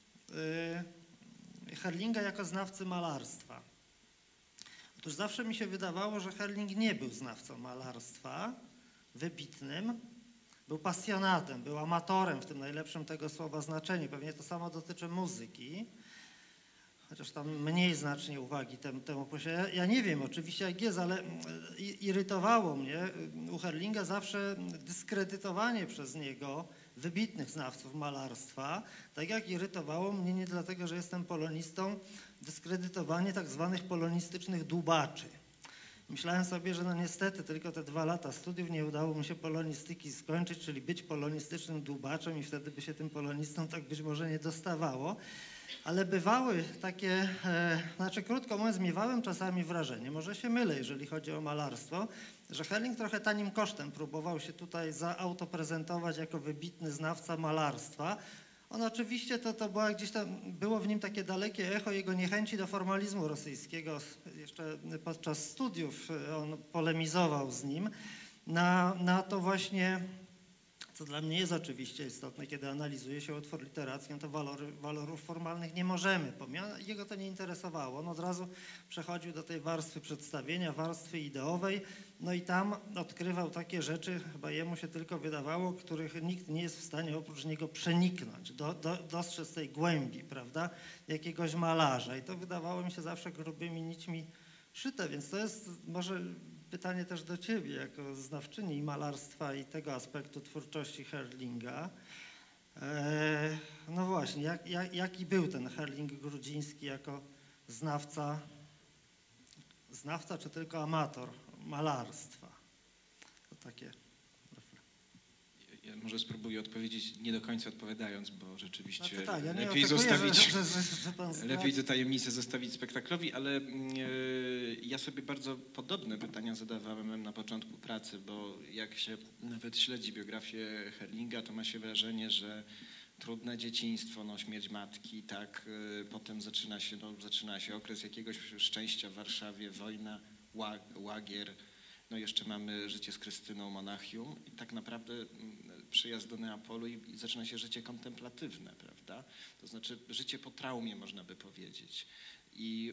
Herlinga jako znawcy malarstwa. Otóż zawsze mi się wydawało, że Herling nie był znawcą malarstwa wybitnym, był pasjonatem, był amatorem w tym najlepszym tego słowa znaczeniu. Pewnie to samo dotyczy muzyki, chociaż tam mniej znacznie uwagi temu poświęca. Ja nie wiem oczywiście jak jest, ale irytowało mnie u Herlinga zawsze dyskredytowanie przez niego wybitnych znawców malarstwa, tak jak irytowało mnie nie dlatego, że jestem polonistą, dyskredytowanie tak zwanych polonistycznych dłubaczy. Myślałem sobie, że no niestety tylko te 2 lata studiów nie udało mu się polonistyki skończyć, czyli być polonistycznym dłubaczem i wtedy by się tym polonistom tak być może nie dostawało. Ale bywały takie, znaczy krótko mówiąc, miewałem czasami wrażenie, może się mylę, jeżeli chodzi o malarstwo, że Herling trochę tanim kosztem próbował się tutaj zaautoprezentować jako wybitny znawca malarstwa. On oczywiście, to była gdzieś tam, było w nim takie dalekie echo jego niechęci do formalizmu rosyjskiego. Jeszcze podczas studiów on polemizował z nim na to właśnie, co dla mnie jest oczywiście istotne, kiedy analizuje się utwór literacki, no to walorów formalnych nie możemy pomijać. Jego to nie interesowało. On od razu przechodził do tej warstwy przedstawienia, warstwy ideowej, no i tam odkrywał takie rzeczy, chyba jemu się tylko wydawało, których nikt nie jest w stanie oprócz niego przeniknąć, dostrzec tej głębi, prawda, jakiegoś malarza. I to wydawało mi się zawsze grubymi nićmi szyte, więc to jest może pytanie też do ciebie, jako znawczyni malarstwa i tego aspektu twórczości Herlinga. No właśnie, jaki był ten Herling Grudziński jako znawca czy tylko amator malarstwa? To takie. Ja może spróbuję odpowiedzieć, nie do końca odpowiadając, bo rzeczywiście Znaczy tak, ja nie lepiej oczekuję, zostawić, że pan lepiej te tajemnice zostawić spektaklowi, ale ja sobie bardzo podobne pytania zadawałem na początku pracy, bo jak się nawet śledzi biografię Herlinga, to ma się wrażenie, że trudne dzieciństwo, no, śmierć matki, tak, potem zaczyna się okres jakiegoś szczęścia w Warszawie, wojna, łagier, no jeszcze mamy życie z Krystyną Monachium i tak naprawdę przyjazd do Neapolu i zaczyna się życie kontemplatywne, prawda? To znaczy życie po traumie, można by powiedzieć. I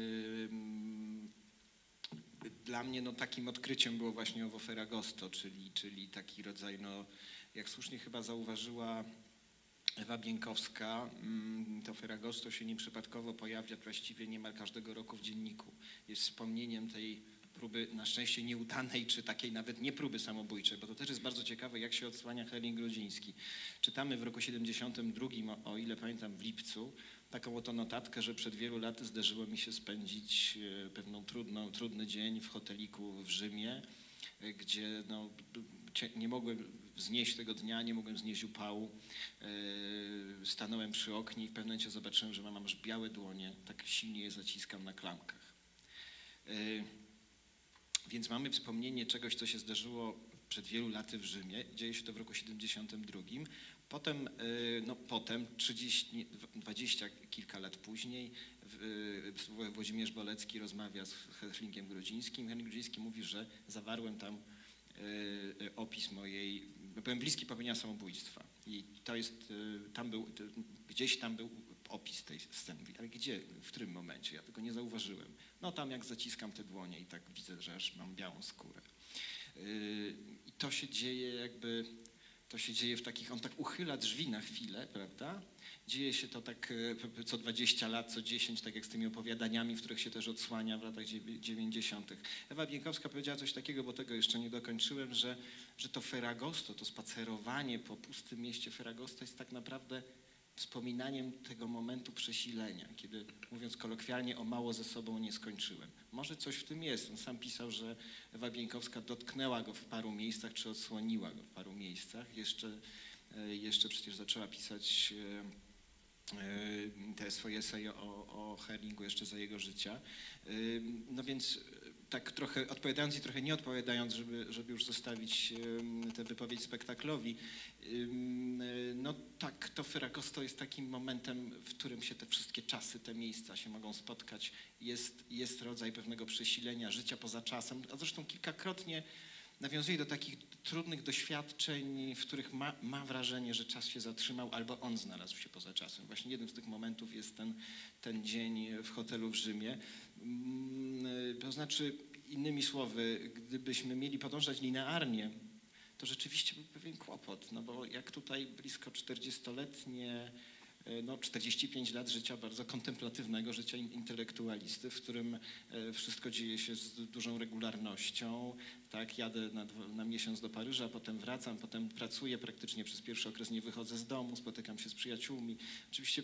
dla mnie no, takim odkryciem było właśnie owo Ferragosto, czyli taki rodzaj, no, jak słusznie chyba zauważyła Ewa Bieńkowska, to Ferragosto się nieprzypadkowo pojawia właściwie niemal każdego roku w dzienniku. Jest wspomnieniem tej próby, na szczęście nieudanej, czy takiej nawet nie próby samobójczej, bo to też jest bardzo ciekawe, jak się odsłania Herling Grudziński. Czytamy w roku 72, o ile pamiętam, w lipcu, taką oto notatkę, że przed wielu laty zdarzyło mi się spędzić trudny dzień w hoteliku w Rzymie, gdzie no, nie mogłem znieść tego dnia, nie mogłem znieść upału. Stanąłem przy oknie i w pewnym momencie zobaczyłem, że mam aż białe dłonie, tak silnie je zaciskam na klamkach. Więc mamy wspomnienie czegoś, co się zdarzyło przed wielu laty w Rzymie. Dzieje się to w roku 72. Potem 20 kilka lat później Włodzimierz Bolecki rozmawia z Herlingiem Grudzińskim. Herling Grudziński mówi, że zawarłem tam opis mojej, byłem bliski popełnienia samobójstwa. I to jest, gdzieś tam był opis tej sceny. Ale gdzie, w którym momencie? Ja tego nie zauważyłem. No tam jak zaciskam te dłonie i tak widzę, że aż mam białą skórę. I to się dzieje w takich, on tak uchyla drzwi na chwilę, prawda? Dzieje się to tak co 20 lat, co 10, tak jak z tymi opowiadaniami, w których się też odsłania w latach 90. Ewa Bieńkowska powiedziała coś takiego, bo tego jeszcze nie dokończyłem, że to Ferragosto, to spacerowanie po pustym mieście Ferragosto jest tak naprawdę wspominaniem tego momentu przesilenia, kiedy, mówiąc kolokwialnie, o mało ze sobą nie skończyłem. Może coś w tym jest. On sam pisał, że Ewa Bieńkowska dotknęła go w paru miejscach, czy odsłoniła go w paru miejscach. Jeszcze przecież zaczęła pisać te swoje eseje o Herlingu jeszcze za jego życia. No więc tak trochę odpowiadając i trochę nie odpowiadając, żeby już zostawić tę wypowiedź spektaklowi, no tak, to Ferragosto jest takim momentem, w którym się te wszystkie czasy, te miejsca się mogą spotkać. Jest rodzaj pewnego przesilenia życia poza czasem, a zresztą kilkakrotnie nawiązuje do takich trudnych doświadczeń, w których ma wrażenie, że czas się zatrzymał albo on znalazł się poza czasem. Właśnie jednym z tych momentów jest ten dzień w hotelu w Rzymie. To znaczy, innymi słowy, gdybyśmy mieli podążać linearnie, to rzeczywiście był pewien kłopot, no bo jak tutaj blisko 40-letnie, no 45 lat życia bardzo kontemplatywnego, życia intelektualisty, w którym wszystko dzieje się z dużą regularnością, tak, jadę na miesiąc do Paryża, potem wracam, potem pracuję praktycznie przez pierwszy okres, nie wychodzę z domu, spotykam się z przyjaciółmi. Oczywiście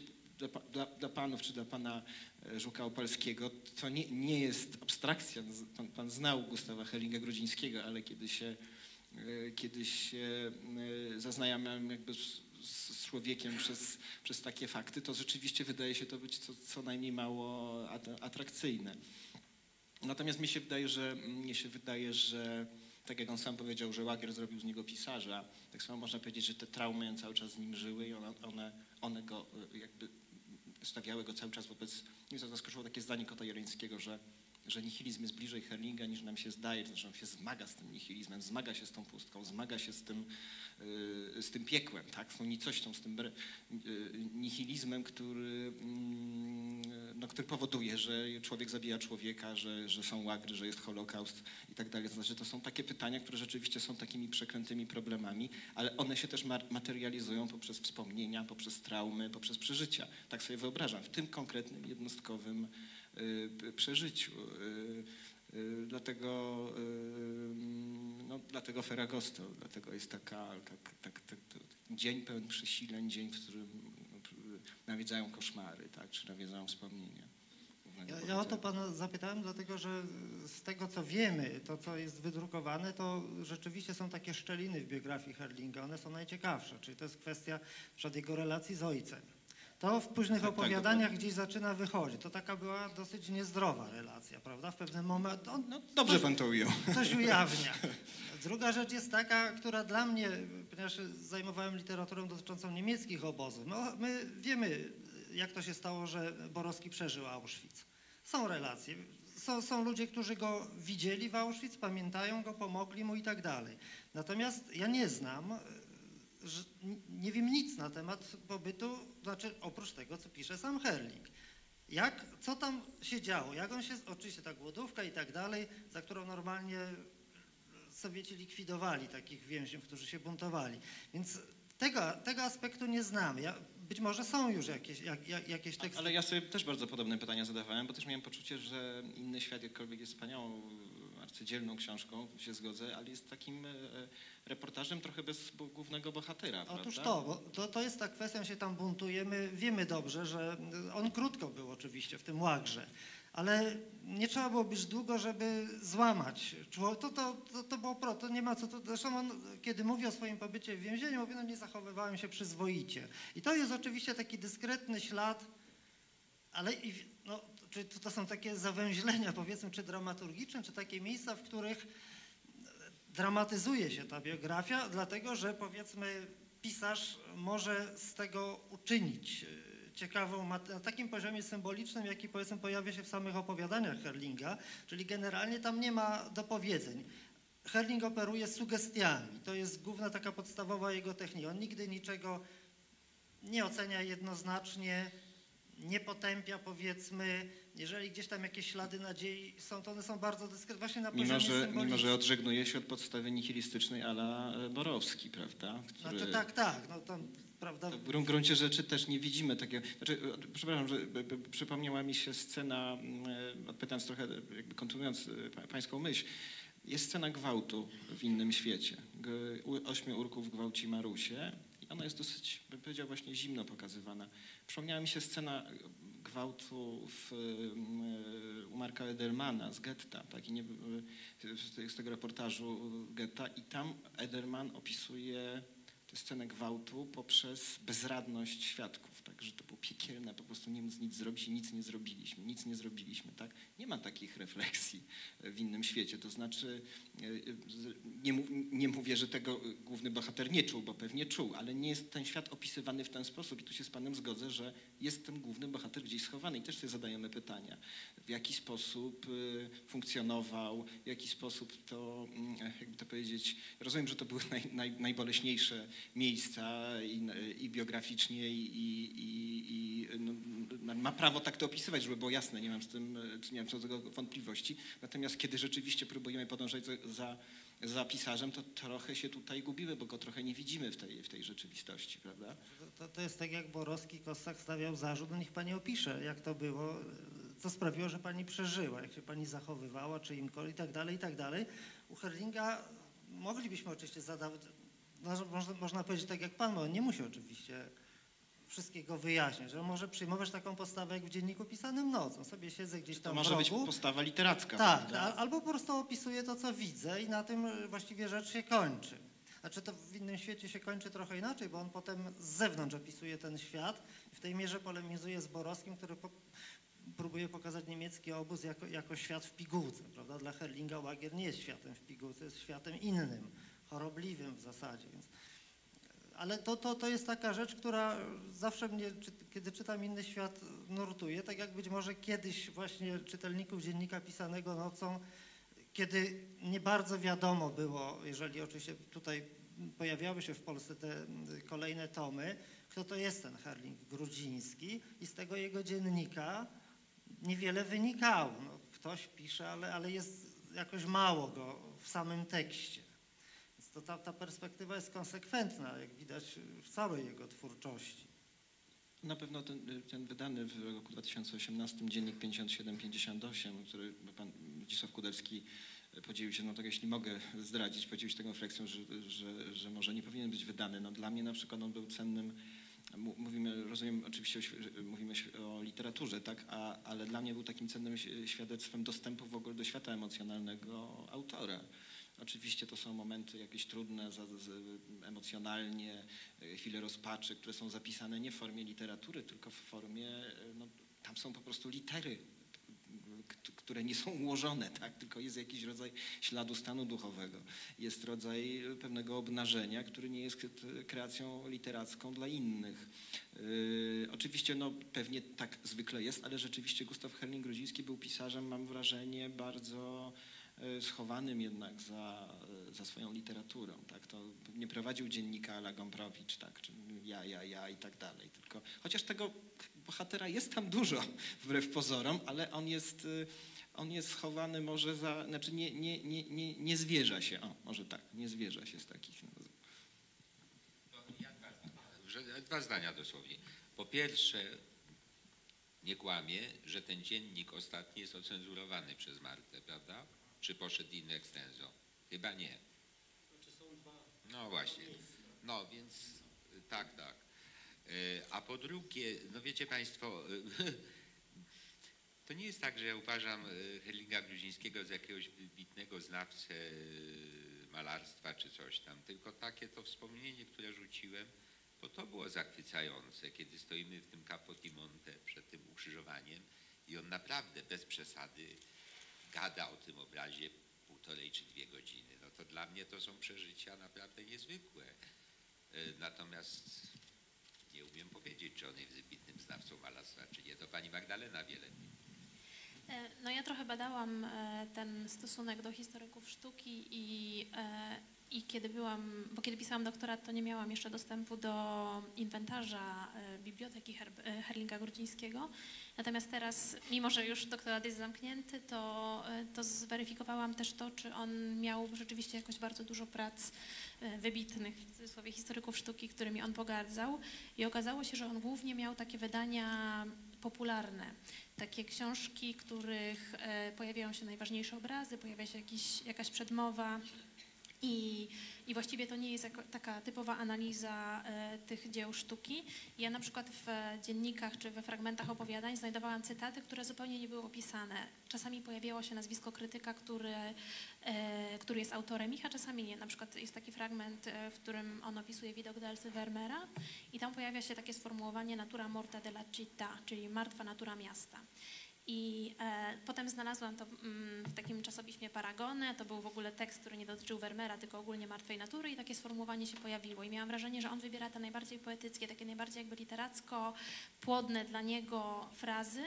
dla panów czy dla pana Żuka Opalskiego to nie jest abstrakcja. Pan znał Gustawa Herlinga-Grudzińskiego, ale kiedy się zaznajamiam jakby z człowiekiem przez takie fakty, to rzeczywiście wydaje się to być co najmniej mało atrakcyjne. Natomiast mnie się wydaje, że tak jak on sam powiedział, że Łagier zrobił z niego pisarza, tak samo można powiedzieć, że te traumy cały czas z nim żyły i one go jakby stawiały go cały czas wobec... Mnie zaskoczyło takie zdanie Kota Jarońskiego, że nihilizm jest bliżej Herlinga niż nam się zdaje, to znaczy on się zmaga z tym nihilizmem, zmaga się z tą pustką, zmaga się z tym piekłem, tak? Z tą nicością, z tym nihilizmem, który powoduje, że człowiek zabija człowieka, że są łagry, że jest Holokaust i tak dalej. To znaczy, to są takie pytania, które rzeczywiście są takimi przeklętymi problemami, ale one się też materializują poprzez wspomnienia, poprzez traumy, poprzez przeżycia. Tak sobie wyobrażam, w tym konkretnym, jednostkowym przeżyciu. Dlatego Ferragosto, dlatego jest dzień pełen przesileń, dzień, w którym nawiedzają koszmary, tak, czy nawiedzają wspomnienia. Ja o to pana zapytałem, dlatego że z tego co wiemy, to co jest wydrukowane, to rzeczywiście są takie szczeliny w biografii Herlinga, one są najciekawsze, czyli to jest kwestia przed jego relacji z ojcem. To w późnych opowiadaniach gdzieś zaczyna wychodzić. To taka była dosyć niezdrowa relacja, prawda? W pewnym momencie... Dobrze pan to ujął. Coś ujawnia. Druga rzecz jest taka, która dla mnie, ponieważ zajmowałem literaturą dotyczącą niemieckich obozów, no, my wiemy, jak to się stało, że Borowski przeżył Auschwitz. Są relacje. Są ludzie, którzy go widzieli w Auschwitz, pamiętają go, pomogli mu i tak dalej. Natomiast ja nie znam... nie wiem nic na temat pobytu, znaczy oprócz tego, co pisze sam Herling. Co tam się działo, jak on się, oczywiście ta głodówka i tak dalej, za którą normalnie Sowieci likwidowali takich więźniów, którzy się buntowali. Więc tego aspektu nie znamy. Być może są już jakieś teksty. Ale ja sobie też bardzo podobne pytania zadawałem, bo też miałem poczucie, że Inny świat, jakkolwiek jest wspaniałą, arcydzielną książką, się zgodzę, ale jest takim reportażem trochę bez głównego bohatera. Otóż prawda? to jest ta kwestia, on się tam buntuje. My wiemy dobrze, że on krótko był oczywiście w tym łagrze, ale nie trzeba było być długo, żeby złamać. To było to nie ma co. Zresztą on, kiedy mówi o swoim pobycie w więzieniu, mówi, no nie zachowywałem się przyzwoicie. I to jest oczywiście taki dyskretny ślad, ale czy to są takie zawęźlenia, powiedzmy, czy dramaturgiczne, czy takie miejsca, w których dramatyzuje się ta biografia, dlatego że, powiedzmy, pisarz może z tego uczynić ciekawą, na takim poziomie symbolicznym, jaki, powiedzmy, pojawia się w samych opowiadaniach Herlinga, czyli generalnie tam nie ma dopowiedzeń. Herling operuje sugestiami, to jest główna taka podstawowa jego technika. On nigdy niczego nie ocenia jednoznacznie, nie potępia, powiedzmy, jeżeli gdzieś tam jakieś ślady nadziei są, to one są bardzo dyskretne, właśnie na poziomie symbolicznym. Mimo, że odżegnuje się od podstawy nihilistycznej a la Borowski, prawda? Który... Znaczy tak, no tam, prawda. W gruncie rzeczy też nie widzimy takiego, znaczy, przepraszam, że przypomniała mi się scena, pytając trochę, jakby kontynuując pańską myśl, jest scena gwałtu w Innym świecie. 8 urków gwałci Marusię i ona jest dosyć, bym powiedział, właśnie zimno pokazywana. Przypomniała mi się scena gwałtu u Marka Edermana z Getta, tak, z tego reportażu Getta, i tam Ederman opisuje tę scenę gwałtu poprzez bezradność świadków, tak, że to było piekielne, po prostu nie móc nic zrobić i nic nie zrobiliśmy, tak. Nie ma takich refleksji w Innym świecie, to znaczy nie mówię, że tego główny bohater nie czuł, bo pewnie czuł, ale nie jest ten świat opisywany w ten sposób i tu się z panem zgodzę, że jest ten główny bohater gdzieś schowany i też sobie zadajemy pytania, w jaki sposób funkcjonował, w jaki sposób to, jakby to powiedzieć, rozumiem, że to były najboleśniejsze miejsca i biograficznie i ma prawo tak to opisywać, żeby było jasne, nie mam co do tego wątpliwości. Natomiast kiedy rzeczywiście próbujemy podążać za pisarzem, to trochę się tutaj gubimy, bo go trochę nie widzimy w tej rzeczywistości, prawda? To jest tak, jak Borowski Kossak stawiał zarzut, no niech pani opisze, jak to było, co sprawiło, że pani przeżyła, jak się pani zachowywała, czy imkolwiek i tak dalej. U Herlinga moglibyśmy oczywiście zadawać, można powiedzieć tak jak pan, bo on nie musi oczywiście wszystkiego wyjaśniać, że on może przyjmować taką postawę jak w dzienniku pisanym nocą. Sobie siedzę gdzieś To tam może w być rogu. postawa literacka, Tak, prawda? albo po prostu opisuję to, co widzę i na tym właściwie rzecz się kończy. Znaczy to w innym świecie się kończy trochę inaczej, bo on potem z zewnątrz opisuje ten świat. W tej mierze polemizuje z Borowskim, który próbuje pokazać niemiecki obóz jako świat w pigułce, prawda? Dla Herlinga łagier nie jest światem w pigułce, jest światem innym, chorobliwym w zasadzie. Więc, ale to jest taka rzecz, która zawsze mnie, kiedy czytam Inny Świat, nurtuje, tak jak być może kiedyś właśnie czytelników dziennika pisanego nocą, kiedy nie bardzo wiadomo było, jeżeli oczywiście tutaj pojawiały się w Polsce te kolejne tomy, kto to jest ten Herling Grudziński i z tego jego dziennika niewiele wynikało. No, ktoś pisze, ale jest jakoś mało go w samym tekście. Więc to ta perspektywa jest konsekwentna, jak widać w całej jego twórczości. Na pewno ten wydany w roku 2018 dziennik 57-58, który pan Zdzisław Kudelski podzielił się, no tak jeśli mogę zdradzić, podzielił się taką refleksją, że może nie powinien być wydany. No dla mnie na przykład on był cennym, mówimy, rozumiem oczywiście, mówimy o literaturze, tak, ale dla mnie był takim cennym świadectwem dostępu w ogóle do świata emocjonalnego autora. Oczywiście to są momenty jakieś trudne emocjonalnie, chwile rozpaczy, które są zapisane nie w formie literatury, tylko w formie, no, tam są po prostu litery, które nie są ułożone, tak? Tylko jest jakiś rodzaj śladu stanu duchowego. Jest rodzaj pewnego obnażenia, który nie jest kreacją literacką dla innych. Oczywiście no, pewnie tak zwykle jest, ale rzeczywiście Gustaw Herling-Grudziński był pisarzem, mam wrażenie, bardzo schowanym jednak za swoją literaturą. Tak? To nie prowadził dziennika ala Gombrowicz, tak? Czy ja i tak dalej. Tylko, chociaż tego bohatera jest tam dużo, wbrew pozorom, ale on jest schowany może za, znaczy nie zwierza się, może tak, nie zwierza się z takich. Dwa zdania dosłownie. Po pierwsze, nie kłamie, że ten dziennik ostatni jest ocenzurowany przez Martę, prawda? Czy poszedł in extenso? Chyba nie. No właśnie. No więc tak. A po drugie, no wiecie Państwo, to nie jest tak, że ja uważam Herlinga Grudzińskiego za jakiegoś wybitnego znawcę malarstwa czy coś tam, tylko takie to wspomnienie, które rzuciłem, bo to było zachwycające, kiedy stoimy w tym Capo di Monte przed tym ukrzyżowaniem i on naprawdę bez przesady gada o tym obrazie 1,5 czy 2 godziny. No to dla mnie to są przeżycia naprawdę niezwykłe. Natomiast nie umiem powiedzieć, czy on jest wybitnym znawcą malarstwa, czy nie. To pani Magdalena wie lepiej. No ja trochę badałam ten stosunek do historyków sztuki i kiedy pisałam doktorat, to nie miałam jeszcze dostępu do inwentarza biblioteki Herlinga Grudzińskiego. Natomiast teraz, mimo że już doktorat jest zamknięty, to zweryfikowałam też to, czy on miał rzeczywiście jakoś bardzo dużo prac wybitnych, w cudzysłowie, historyków sztuki, którymi on pogardzał. I okazało się, że on głównie miał takie wydania popularne. Takie książki, w których pojawiają się najważniejsze obrazy, pojawia się jakaś przedmowa i właściwie to nie jest taka typowa analiza tych dzieł sztuki. Ja na przykład w dziennikach czy we fragmentach opowiadań znajdowałam cytaty, które zupełnie nie były opisane. Czasami pojawiało się nazwisko krytyka, który jest autorem ich, a czasami nie. Na przykład jest taki fragment, w którym on opisuje widok Delcy Vermeera i tam pojawia się takie sformułowanie natura morta della città, czyli martwa natura miasta. I potem znalazłam to w takim czasopiśmie Paragone, to był w ogóle tekst, który nie dotyczył Vermeera, tylko ogólnie martwej natury i takie sformułowanie się pojawiło. I miałam wrażenie, że on wybiera te najbardziej poetyckie, takie najbardziej jakby literacko płodne dla niego frazy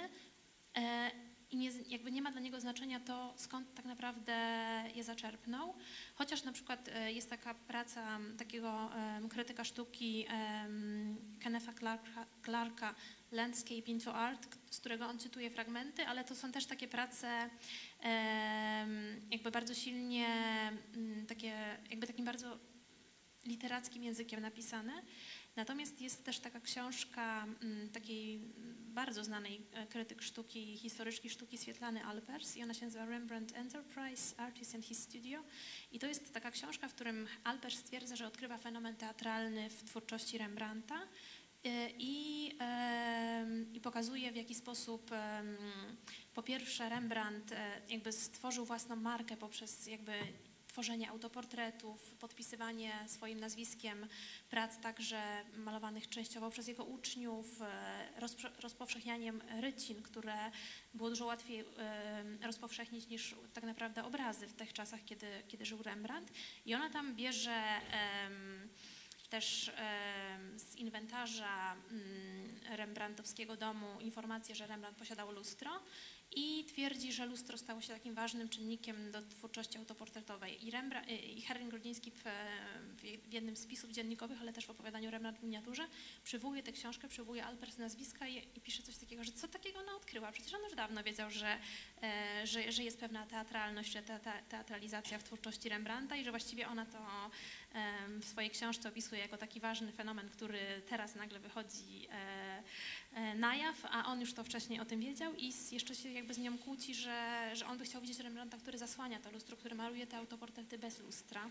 i jakby nie ma dla niego znaczenia to, skąd tak naprawdę je zaczerpnął. Chociaż na przykład jest taka praca takiego krytyka sztuki Kennetha Clarka, Landscape into Art, z którego on cytuje fragmenty, ale to są też takie prace jakby bardzo silnie, takie, jakby takim bardzo literackim językiem napisane. Natomiast jest też taka książka takiej bardzo znanej krytyk sztuki, historyczki sztuki Swietlany Alpers i ona się nazywa Rembrandt Enterprise, Artist and His Studio. I to jest taka książka, w którym Alpers stwierdza, że odkrywa fenomen teatralny w twórczości Rembrandta. i pokazuje, w jaki sposób po pierwsze Rembrandt jakby stworzył własną markę poprzez jakby tworzenie autoportretów, podpisywanie swoim nazwiskiem prac także malowanych częściowo przez jego uczniów, rozpowszechnianiem rycin, które było dużo łatwiej rozpowszechnić niż tak naprawdę obrazy w tych czasach, kiedy żył Rembrandt. I ona tam bierze też z inwentarza rembrandtowskiego domu informację, że Rembrandt posiadał lustro i twierdzi, że lustro stało się takim ważnym czynnikiem do twórczości autoportretowej. I Herring-Grudziński w jednym z pisów dziennikowych, ale też w opowiadaniu Rembrandt w miniaturze przywołuje tę książkę, przywołuje Alpers z nazwiska i pisze coś takiego, że co takiego ona odkryła? Przecież on już dawno wiedział, że jest pewna teatralność, że teatralizacja w twórczości Rembrandta i że właściwie ona to w swojej książce opisuje jako taki ważny fenomen, który teraz nagle wychodzi na jaw, a on już to wcześniej o tym wiedział i jeszcze się jakby z nią kłóci, że on by chciał widzieć Rembrandta, który zasłania to lustro, który maluje te autoportrety bez lustra.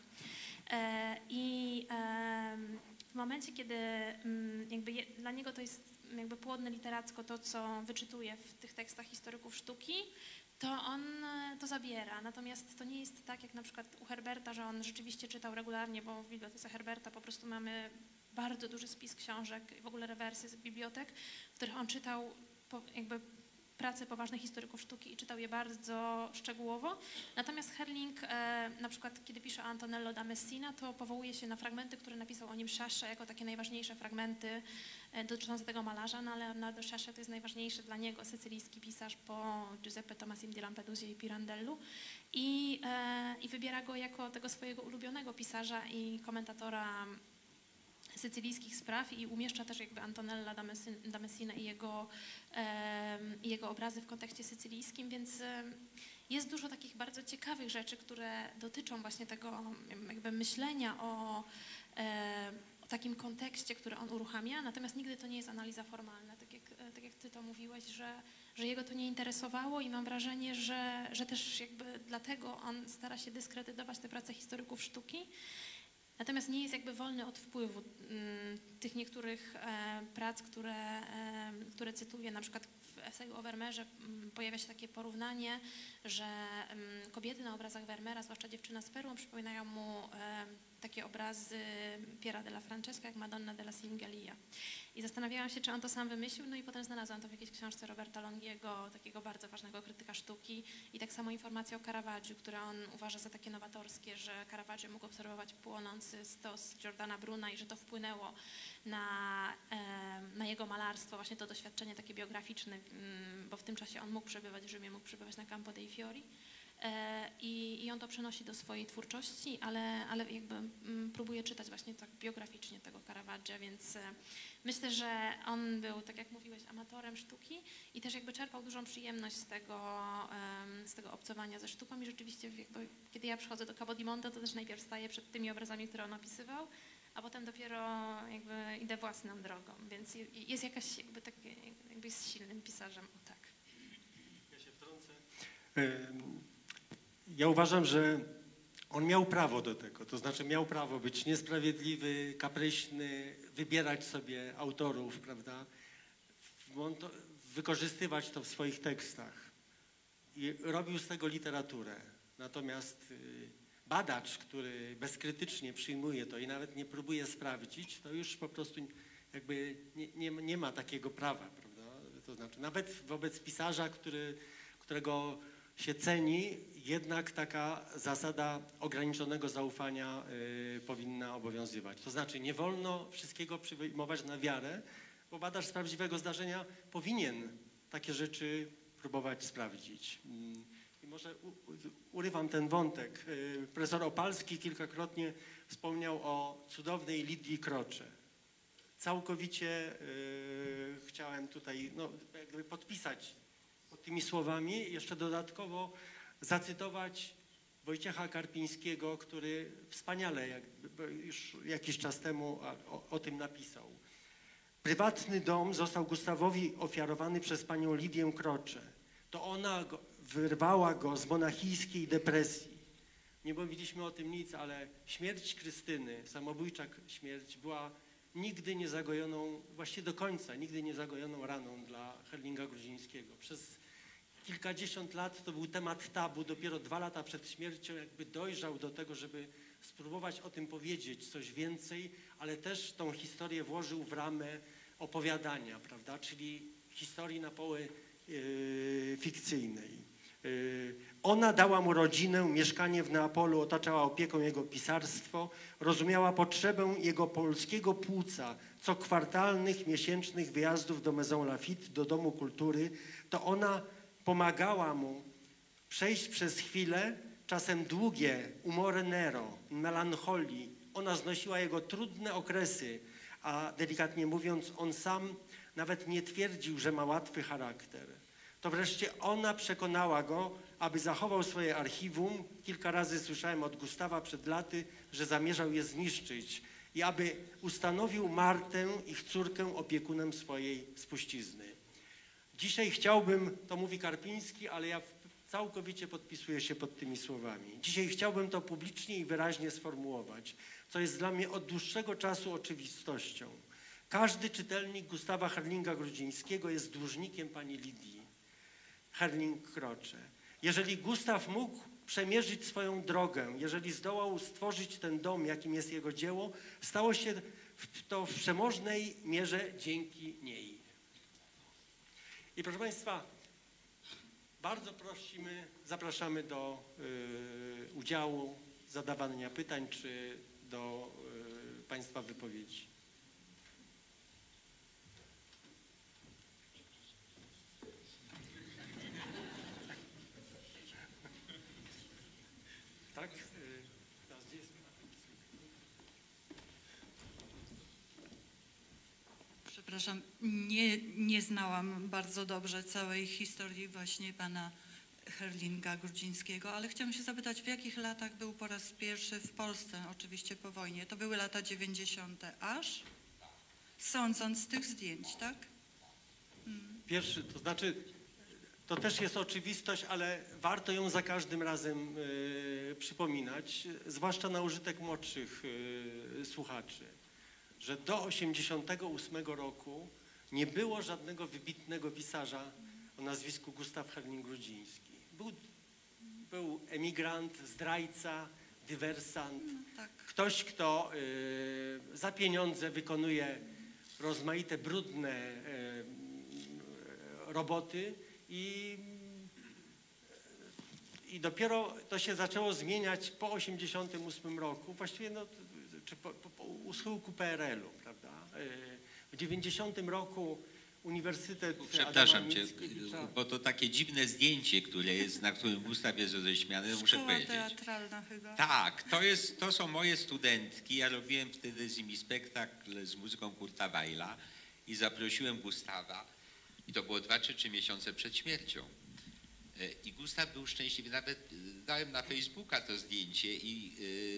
W momencie, kiedy jakby dla niego to jest jakby płodne literacko to, co wyczytuje w tych tekstach historyków sztuki, to on to zabiera. Natomiast to nie jest tak, jak na przykład u Herberta, że on rzeczywiście czytał regularnie, bo w bibliotece Herberta po prostu mamy bardzo duży spis książek, w ogóle rewersy z bibliotek, w których on czytał jakby prace poważnych historyków sztuki i czytał je bardzo szczegółowo. Natomiast Herling, na przykład kiedy pisze o Antonello da Messina, to powołuje się na fragmenty, które napisał o nim Sciascia jako takie najważniejsze fragmenty dotyczące tego malarza, no ale Leonardo Sciascia to jest najważniejszy dla niego sycylijski pisarz po Giuseppe Tommasim di Lampedusie i Pirandellu i wybiera go jako tego swojego ulubionego pisarza i komentatora sycylijskich spraw i umieszcza też jakby Antonella da Messina i jego obrazy w kontekście sycylijskim, więc jest dużo takich bardzo ciekawych rzeczy, które dotyczą właśnie tego jakby myślenia o takim kontekście, który on uruchamia, natomiast nigdy to nie jest analiza formalna, tak jak ty to mówiłeś, że jego to nie interesowało i mam wrażenie, że też jakby dlatego on stara się dyskredytować te prace historyków sztuki. Natomiast nie jest jakby wolny od wpływu tych niektórych prac, które cytuję. Na przykład w eseju o Vermeerze pojawia się takie porównanie, że kobiety na obrazach Vermeera, zwłaszcza dziewczyna z perłą, przypominają mu takie obrazy Piera della Francesca, jak Madonna della Sinigaglia. I zastanawiałam się, czy on to sam wymyślił, no i potem znalazłam to w jakiejś książce Roberta Longiego, takiego bardzo ważnego krytyka sztuki i tak samo informacja o Caravaggiu, które on uważa za takie nowatorskie, że Caravaggio mógł obserwować płonący stos Giordana Bruna i że to wpłynęło na jego malarstwo, właśnie to doświadczenie takie biograficzne, bo w tym czasie on mógł przebywać w Rzymie, mógł przebywać na Campo dei Fiori. I on to przenosi do swojej twórczości, ale jakby próbuje czytać właśnie tak biograficznie tego Caravaggia, więc myślę, że on był, tak jak mówiłeś, amatorem sztuki i też jakby czerpał dużą przyjemność z tego obcowania ze sztuką i rzeczywiście jakby, kiedy ja przychodzę do Capo di Monte, to też najpierw staję przed tymi obrazami, które on opisywał, a potem dopiero jakby idę własną drogą, więc jest jakaś jakby takie, jakby jest silnym pisarzem, o tak. Ja się wtrącę. Ja uważam, że on miał prawo do tego, to znaczy miał prawo być niesprawiedliwy, kapryśny, wybierać sobie autorów, prawda, wykorzystywać to w swoich tekstach i robił z tego literaturę. Natomiast badacz, który bezkrytycznie przyjmuje to i nawet nie próbuje sprawdzić, to już po prostu jakby nie ma takiego prawa, prawda, to znaczy nawet wobec pisarza, którego się ceni, jednak taka zasada ograniczonego zaufania powinna obowiązywać. To znaczy nie wolno wszystkiego przyjmować na wiarę, bo badacz z prawdziwego zdarzenia powinien takie rzeczy próbować sprawdzić. I może urywam ten wątek. Profesor Opalski kilkakrotnie wspomniał o cudownej Lidii Croce. Całkowicie chciałem tutaj jakby podpisać pod tymi słowami, jeszcze dodatkowo zacytować Wojciecha Karpińskiego, który wspaniale już jakiś czas temu o tym napisał. Prywatny dom został Gustawowi ofiarowany przez panią Lidię Croce. To ona wyrwała go z monachijskiej depresji. Nie mówiliśmy o tym nic, ale śmierć Krystyny, samobójcza śmierć była nigdy nie zagojoną, właściwie do końca, nigdy nie zagojoną raną dla Herlinga Gruzińskiego. Przez kilkadziesiąt lat to był temat tabu, dopiero 2 lata przed śmiercią jakby dojrzał do tego, żeby spróbować o tym powiedzieć coś więcej, ale też tą historię włożył w ramę opowiadania, prawda, czyli historii na poły fikcyjnej. Ona dała mu rodzinę, mieszkanie w Neapolu, otaczała opieką jego pisarstwo, rozumiała potrzebę jego polskiego płuca, co kwartalnych, miesięcznych wyjazdów do Maison Lafitte, do Domu Kultury, to ona pomagała mu przejść przez chwile, czasem długie, umore nero, melancholii. Ona znosiła jego trudne okresy, a delikatnie mówiąc, on sam nawet nie twierdził, że ma łatwy charakter. To wreszcie ona przekonała go, aby zachował swoje archiwum. Kilka razy słyszałem od Gustawa przed laty, że zamierzał je zniszczyć i aby ustanowił Martę, ich córkę, opiekunem swojej spuścizny. Dzisiaj chciałbym, to mówi Karpiński, ale ja całkowicie podpisuję się pod tymi słowami. Dzisiaj chciałbym to publicznie i wyraźnie sformułować, co jest dla mnie od dłuższego czasu oczywistością. Każdy czytelnik Gustawa Herlinga Grudzińskiego jest dłużnikiem pani Lidii Herling-Krocze. Jeżeli Gustaw mógł przemierzyć swoją drogę, jeżeli zdołał stworzyć ten dom, jakim jest jego dzieło, stało się to w przemożnej mierze dzięki niej. I proszę Państwa, bardzo prosimy, zapraszamy do udziału, zadawania pytań czy do Państwa wypowiedzi. Tak? Teraz gdzie jest? Przepraszam, nie znałam bardzo dobrze całej historii właśnie pana Herlinga Grudzińskiego, ale chciałam się zapytać, w jakich latach był po raz pierwszy w Polsce, oczywiście po wojnie? To były lata 90. aż? Sądząc z tych zdjęć, tak? Pierwszy, to znaczy, to też jest oczywistość, ale warto ją za każdym razem przypominać, zwłaszcza na użytek młodszych słuchaczy, że do 1988 roku nie było żadnego wybitnego pisarza o nazwisku Gustaw Herling-Grudziński. Był emigrant, zdrajca, dywersant, Tak. ktoś, kto za pieniądze wykonuje rozmaite brudne roboty i dopiero to się zaczęło zmieniać po 1988 roku, właściwie no, czy po uchyłku PRL-u, prawda? W 90 roku Uniwersytet Przepraszam Adama cię, Mickiewicza. bo to takie dziwne zdjęcie, które jest, na którym Gustaw jest roześmiany, muszę Szkoła powiedzieć. teatralna chyba. Tak, to są moje studentki. Ja robiłem wtedy z nimi spektakl z muzyką Kurta Weila i zaprosiłem Gustawa i to było 2 czy 3 miesiące przed śmiercią. I Gustaw był szczęśliwy, nawet dałem na Facebooka to zdjęcie i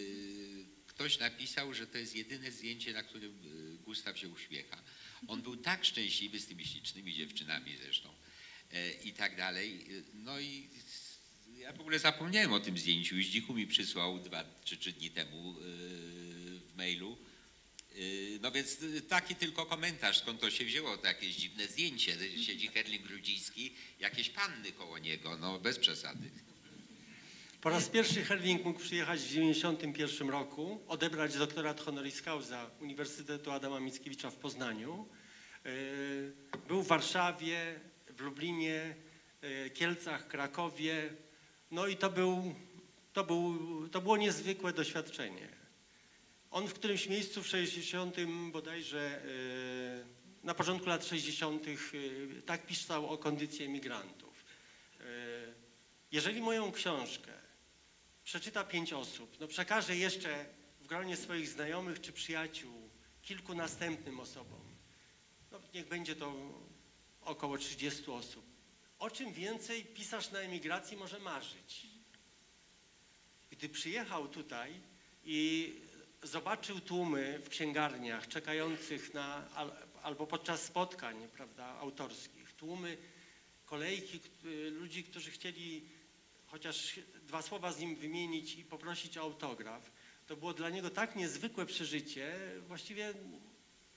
ktoś napisał, że to jest jedyne zdjęcie, na którym Gustaw się uśmiecha. On był tak szczęśliwy z tymi ślicznymi dziewczynami zresztą i tak dalej. No i ja w ogóle zapomniałem o tym zdjęciu. Zdzichu mi przysłał 2 czy 3 dni temu w mailu. No więc taki tylko komentarz, skąd to się wzięło, to jakieś dziwne zdjęcie. Siedzi Herling Grudziński, jakieś panny koło niego, no bez przesady. Po raz pierwszy Herling mógł przyjechać w 1991 roku, odebrać doktorat honoris causa Uniwersytetu Adama Mickiewicza w Poznaniu. Był w Warszawie, w Lublinie, Kielcach, Krakowie. No i to było niezwykłe doświadczenie. On w którymś miejscu w 60 bodajże, na początku lat 60. tak pisał o kondycji emigrantów. Jeżeli moją książkę przeczyta 5 osób, no przekaże jeszcze w gronie swoich znajomych czy przyjaciół kilku następnym osobom. No niech będzie to około 30 osób. O czym więcej pisarz na emigracji może marzyć? Gdy przyjechał tutaj i zobaczył tłumy w księgarniach czekających na, albo podczas spotkań, prawda, autorskich, tłumy, kolejki ludzi, którzy chcieli chociaż 2 słowa z nim wymienić i poprosić o autograf, to było dla niego tak niezwykłe przeżycie, właściwie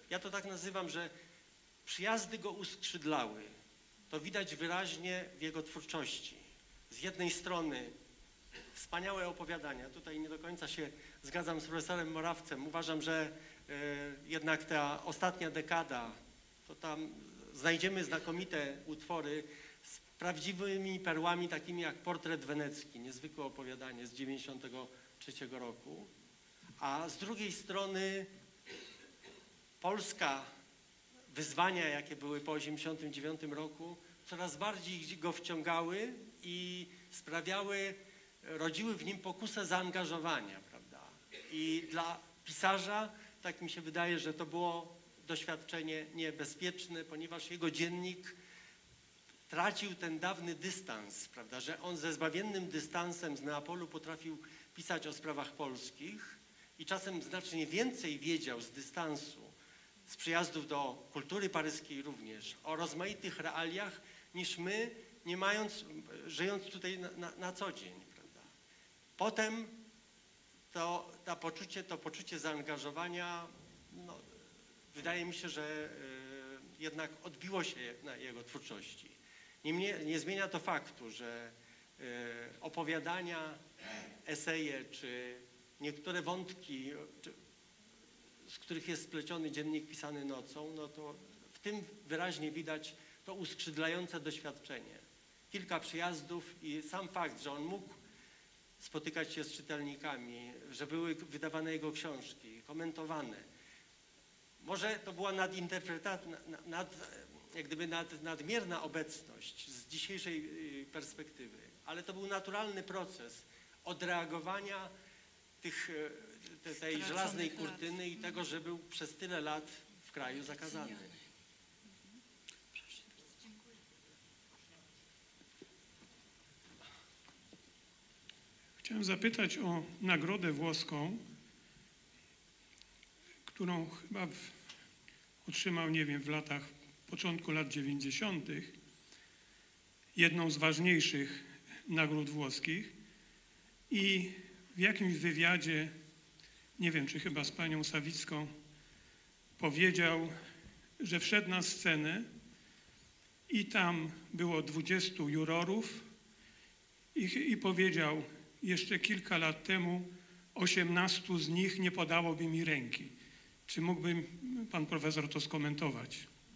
ja to tak nazywam, że przyjazdy go uskrzydlały. To widać wyraźnie w jego twórczości. Z jednej strony wspaniałe opowiadania. Tutaj nie do końca się zgadzam z profesorem Morawcem. Uważam, że jednak ta ostatnia dekada, to tam znajdziemy znakomite utwory z prawdziwymi perłami, takimi jak Portret Wenecki, niezwykłe opowiadanie z 1993 roku. A z drugiej strony Polska, wyzwania, jakie były po 1989 roku, coraz bardziej go wciągały i rodziły w nim pokusę zaangażowania, prawda? I dla pisarza, tak mi się wydaje, że to było doświadczenie niebezpieczne, ponieważ jego dziennik tracił ten dawny dystans, prawda? Że on ze zbawiennym dystansem z Neapolu potrafił pisać o sprawach polskich i czasem znacznie więcej wiedział z dystansu, z przyjazdów do kultury paryskiej również, o rozmaitych realiach, niż my, żyjąc tutaj na co dzień, prawda? Potem to poczucie zaangażowania, no, wydaje mi się, że jednak odbiło się na jego twórczości. Nie zmienia to faktu, że opowiadania, eseje, czy niektóre wątki, z których jest spleciony dziennik pisany nocą, no to w tym wyraźnie widać to uskrzydlające doświadczenie. Kilka przyjazdów i sam fakt, że on mógł spotykać się z czytelnikami, że były wydawane jego książki, komentowane. Może to była nadmierna obecność z dzisiejszej perspektywy, ale to był naturalny proces odreagowania tej żelaznej kurtyny i tego, że był przez tyle lat w kraju zakazany. Chciałem zapytać o nagrodę włoską, którą chyba otrzymał, nie wiem, w początku lat 90. Jedną z ważniejszych nagród włoskich i w jakimś wywiadzie, nie wiem, czy chyba z panią Sawicką, powiedział, że wszedł na scenę i tam było 20 jurorów i powiedział, jeszcze kilka lat temu 18 z nich nie podałoby mi ręki. Czy mógłby pan profesor to skomentować?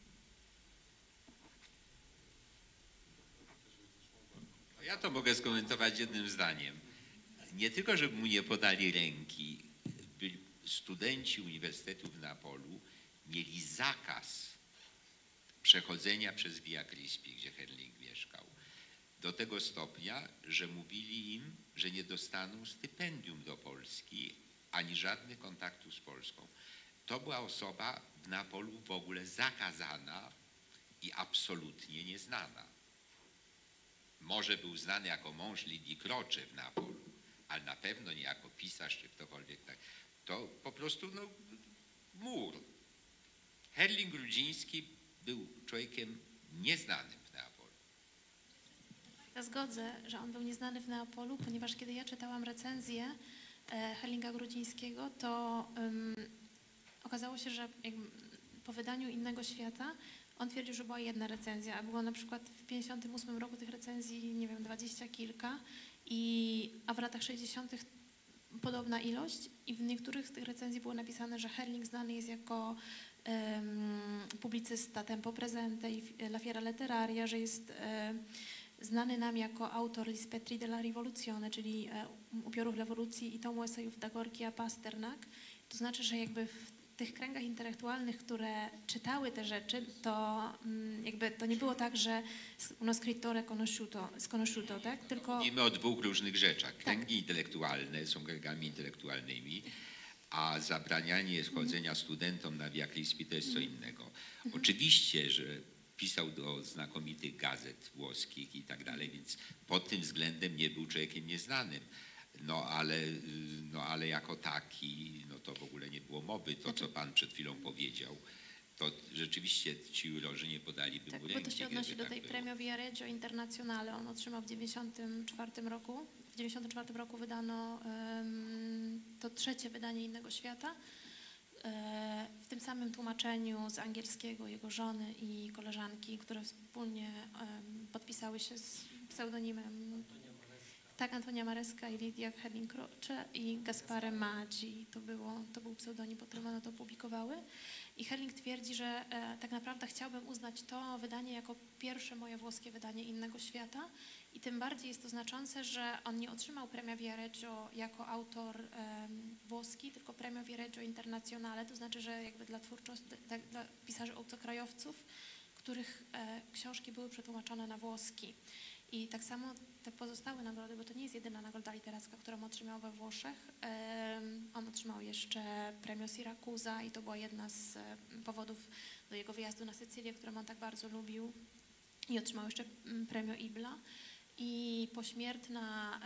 Ja to mogę skomentować jednym zdaniem. Nie tylko, żeby mu nie podali ręki, studenci Uniwersytetu w Neapolu mieli zakaz przechodzenia przez Via Crispi, gdzie Herling mieszkał. Do tego stopnia, że mówili im, że nie dostaną stypendium do Polski, ani żadnych kontaktów z Polską. To była osoba w Neapolu w ogóle zakazana i absolutnie nieznana. Może był znany jako mąż Lidii Croce w Neapolu, ale na pewno nie jako pisarz czy ktokolwiek tak. To po prostu mur. Herling-Grudziński był człowiekiem nieznanym w Neapolu. Ja zgodzę, że on był nieznany w Neapolu, ponieważ kiedy ja czytałam recenzję Herlinga Grudzińskiego, to okazało się, że po wydaniu Innego Świata on twierdził, że była jedna recenzja, a było na przykład w 1958 roku tych recenzji, nie wiem, 20 kilka, a w latach 60. podobna ilość i w niektórych z tych recenzji było napisane, że Herling znany jest jako publicysta Tempo Presente i La Fiera Letteraria, że jest znany nam jako autor Gli spettri della rivoluzione, czyli upiorów rewolucji i tomu esejów da Gorki a Pasternak. To znaczy, że jakby w tych kręgach intelektualnych, które czytały te rzeczy, to jakby to nie było tak, że uno scrittore sconosciuto, tak? Tylko... Mówimy o dwóch różnych rzeczach. Kręgi intelektualne są kręgami intelektualnymi, a zabranianie chodzenia studentom na Via Crispi to jest co innego. Oczywiście, że pisał do znakomitych gazet włoskich i tak dalej, więc pod tym względem nie był człowiekiem nieznanym. No ale jako taki, no to w ogóle nie było mowy. To, co pan przed chwilą powiedział, to rzeczywiście ci jurorzy nie podaliby mu ręki. Bo to się odnosi do tak tej było. Premio Viareggio Internazionale. On otrzymał w 1994 roku. W 1994 roku wydano to trzecie wydanie Innego Świata. W tym samym tłumaczeniu z angielskiego jego żony i koleżanki, które wspólnie podpisały się z pseudonimem. Tak, Antonia Mareska i Lidia Herling-Krocze i Gaspare Maggi. To był pseudonim, pod którym one to publikowały. I Herling twierdzi, że tak naprawdę chciałbym uznać to wydanie jako pierwsze moje włoskie wydanie Innego Świata. I tym bardziej jest to znaczące, że on nie otrzymał Premio Viareggio jako autor włoski, tylko Premio Viareggio Internazionale, to znaczy, że jakby dla dla pisarzy obcokrajowców, których książki były przetłumaczone na włoski. I tak samo te pozostałe nagrody, bo to nie jest jedyna nagroda literacka, którą otrzymał we Włoszech. On otrzymał jeszcze Premio Siracusa i to była jedna z powodów do jego wyjazdu na Sycylię, którą on tak bardzo lubił. I otrzymał jeszcze Premio Ibla. I pośmiertna,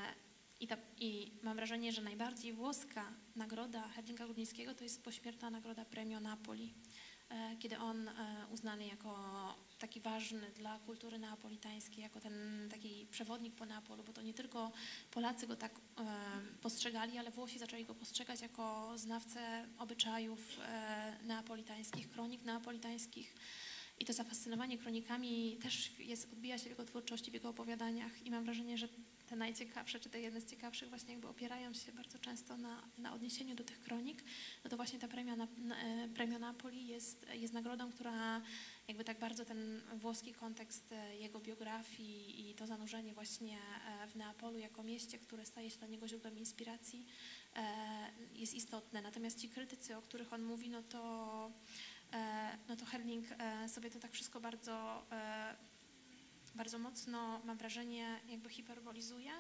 i mam wrażenie, że najbardziej włoska nagroda Herlinga Grudzińskiego to jest pośmiertna nagroda Premio Napoli, kiedy on uznany jako taki ważny dla kultury neapolitańskiej, jako ten taki przewodnik po Neapolu, bo to nie tylko Polacy go tak postrzegali, ale Włosi zaczęli go postrzegać jako znawcę obyczajów neapolitańskich, kronik neapolitańskich. I to zafascynowanie kronikami też odbija się w jego twórczości, w jego opowiadaniach i mam wrażenie, że te najciekawsze, czy te jedne z ciekawszych właśnie jakby opierają się bardzo często na odniesieniu do tych kronik, no to właśnie ta Premio Napoli jest nagrodą, która jakby tak bardzo ten włoski kontekst jego biografii i to zanurzenie właśnie w Neapolu jako mieście, które staje się dla niego źródłem inspiracji, jest istotne. Natomiast ci krytycy, o których on mówi, no to Herling sobie to tak wszystko bardzo, bardzo mocno, mam wrażenie, jakby hiperbolizuje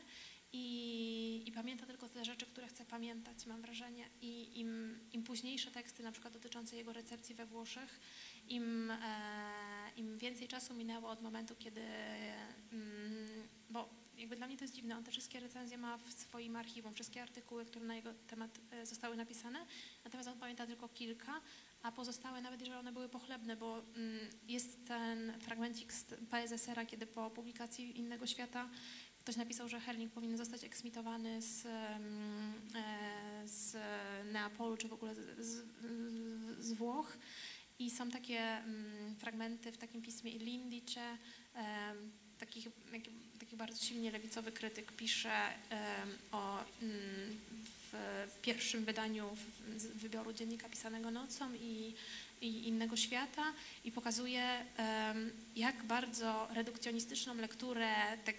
i pamięta tylko te rzeczy, które chce pamiętać, mam wrażenie. I im późniejsze teksty, na przykład dotyczące jego recepcji we Włoszech, im więcej czasu minęło od momentu, kiedy, bo jakby dla mnie to jest dziwne, on te wszystkie recenzje ma w swoim archiwum, wszystkie artykuły, które na jego temat zostały napisane, natomiast on pamięta tylko kilka, a pozostałe, nawet jeżeli one były pochlebne, bo jest ten fragmencik z PSSR-a, kiedy po publikacji Innego Świata ktoś napisał, że Herling powinien zostać eksmitowany z Neapolu, czy w ogóle z Włoch. I są takie fragmenty w takim pismie L'Indice, taki bardzo silnie lewicowy krytyk pisze w pierwszym wydaniu wybioru Dziennika Pisanego Nocą i Innego Świata i pokazuje, jak bardzo redukcjonistyczną lekturę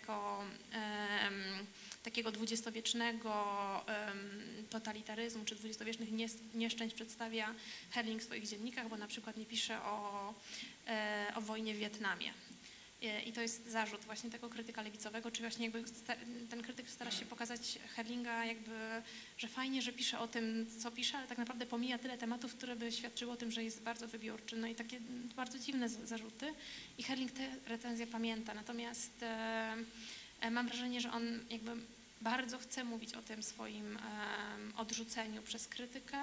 takiego dwudziestowiecznego totalitaryzmu czy dwudziestowiecznych nieszczęść przedstawia Herling w swoich dziennikach, bo na przykład nie pisze o wojnie w Wietnamie. I to jest zarzut właśnie tego krytyka lewicowego, czy właśnie jakby ten krytyk stara się pokazać Herlinga jakby, że fajnie, że pisze o tym, co pisze, ale tak naprawdę pomija tyle tematów, które by świadczyły o tym, że jest bardzo wybiórczy. No i takie bardzo dziwne zarzuty. I Herling te recenzje pamięta. Natomiast mam wrażenie, że on jakby bardzo chce mówić o tym swoim odrzuceniu przez krytykę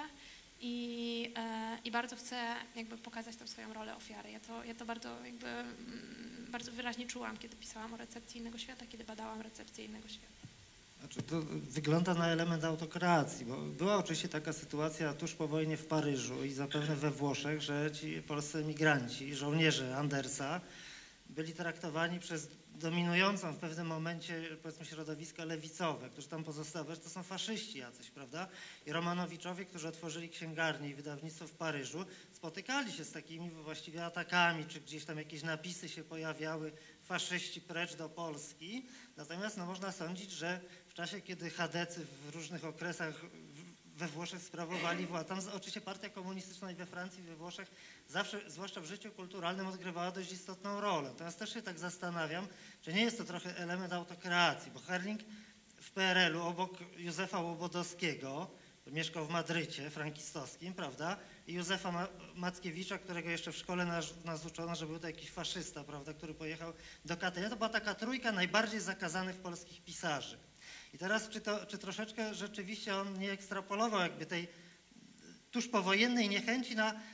i bardzo chce jakby pokazać tą swoją rolę ofiary. Ja to bardzo jakby bardzo wyraźnie czułam, kiedy pisałam o recepcji Innego Świata, kiedy badałam recepcję Innego Świata. Znaczy, to wygląda na element autokreacji, bo była oczywiście taka sytuacja tuż po wojnie w Paryżu i zapewne we Włoszech, że ci polscy emigranci, żołnierze Andersa byli traktowani przez dominującą w pewnym momencie, powiedzmy, środowiska lewicowe, którzy tam pozostały, że to są faszyści jacyś, prawda? I Romanowiczowie, którzy otworzyli księgarnię i wydawnictwo w Paryżu, spotykali się z takimi właściwie atakami, czy gdzieś tam jakieś napisy się pojawiały, faszyści precz do Polski. Natomiast no, można sądzić, że w czasie, kiedy chadecy w różnych okresach we Włoszech sprawowali władzę, tam oczywiście partia komunistyczna i we Francji, i we Włoszech zawsze, zwłaszcza w życiu kulturalnym, odgrywała dość istotną rolę. Natomiast też się tak zastanawiam, czy nie jest to trochę element autokreacji, bo Herling w PRL-u obok Józefa Łobodowskiego, mieszkał w Madrycie frankistowskim, prawda, i Józefa Mackiewicza, którego jeszcze w szkole nas uczono, że był to jakiś faszysta, prawda, który pojechał do Katynia. To była taka trójka najbardziej zakazanych polskich pisarzy. I teraz czy troszeczkę rzeczywiście on nie ekstrapolował jakby tej tuż powojennej niechęci